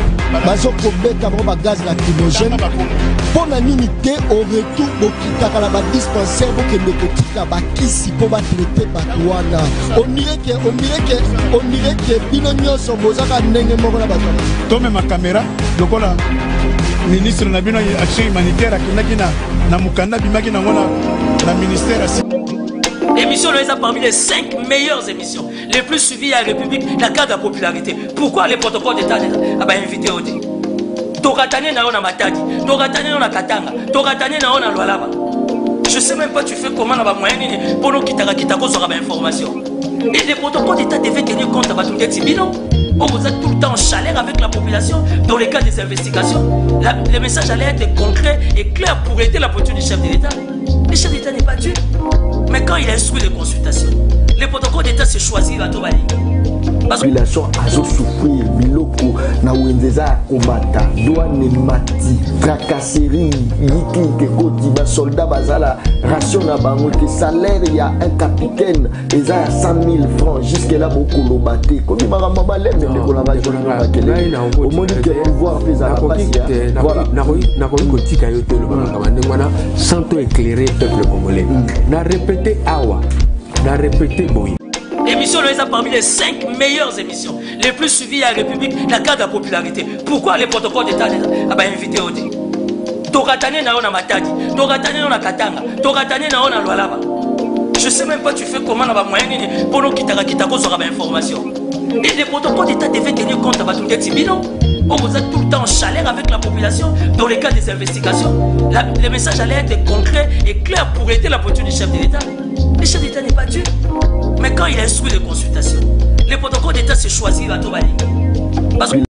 bazo kobeta ba gaz lacrymogène. Pour la minute au retour bokitaka la ba dispensaire bokende kotika ba kisi po ba traiter ba douana. On dirait que on dirait que on dirait que bino nyoso bozaka ndenge moko na ba. Tome ma caméra lokola ministre na bino action humanitaire akendaki na na mukanda bimaki na ngona na ministère. L'émission est parmi les cinq meilleures émissions les plus suivies à la République, la carte de la popularité. Pourquoi les protocoles d'État a pas invité au dé? Toratane na ona matadi, toratane na katanga, toratane na ona lwalaba. Je sais même pas tu fais comment na ba moyen pour nous kitaka kitako sur ba information. Et les protocoles d'État devaient tenir compte de Batungeti Bino. On vous êtes tout le temps en chaleur avec la population dans les cas des investigations. La, le message allait être concret et clair pour aider la posture du chef de l'État. Le chef d'État n'est pas Dieu. Mais quand il a instruit les consultations, les protocoles d'État se choisir à Tobali. La population a souffert, biloko na wenzeza komata, douane mati, tracasserie, yiki ke koti ba soldat bazala ration na bango ke salaire ya un capitaine eza ya cent mille francs jusque là beaucoup lobate. Komi maramba baleme ne ko la ba jona bakele. Au moins que pouvoir pesa la passe. Voilà. Na ko na ko kotika yo te lo ba kamande ngwana santo éclairer peuple congolais. Na répéter awa, na répéter boy. L'émission est parmi les cinq meilleures émissions les plus suivies à la République, la carte de la popularité. Pourquoi les protocoles d'État a pas invité au dé? Toratane na ona matadi, toratane na katanga, toratane na ona lwalaba. Je sais même pas tu fais comment na ba moyen pour nous kitaka kitako sur ba information. Et les protocoles d'État devaient tenir compte de Batungeti Bino. On vous êtes tout le temps en chaleur avec la population dans les cas des investigations. La, le message allait être concret et clair pour aider la posture du chef de l'État. Le chef d'État n'est pas Dieu. Mais quand il a instruit les consultations, les protocoles d'État se choisir à Tobali. Parce que...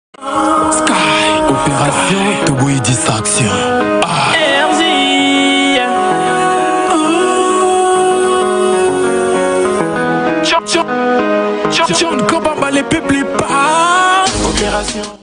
Sky, opération Toboy Distraction. Ah. John Kabamba, les peuples parlent. Opération.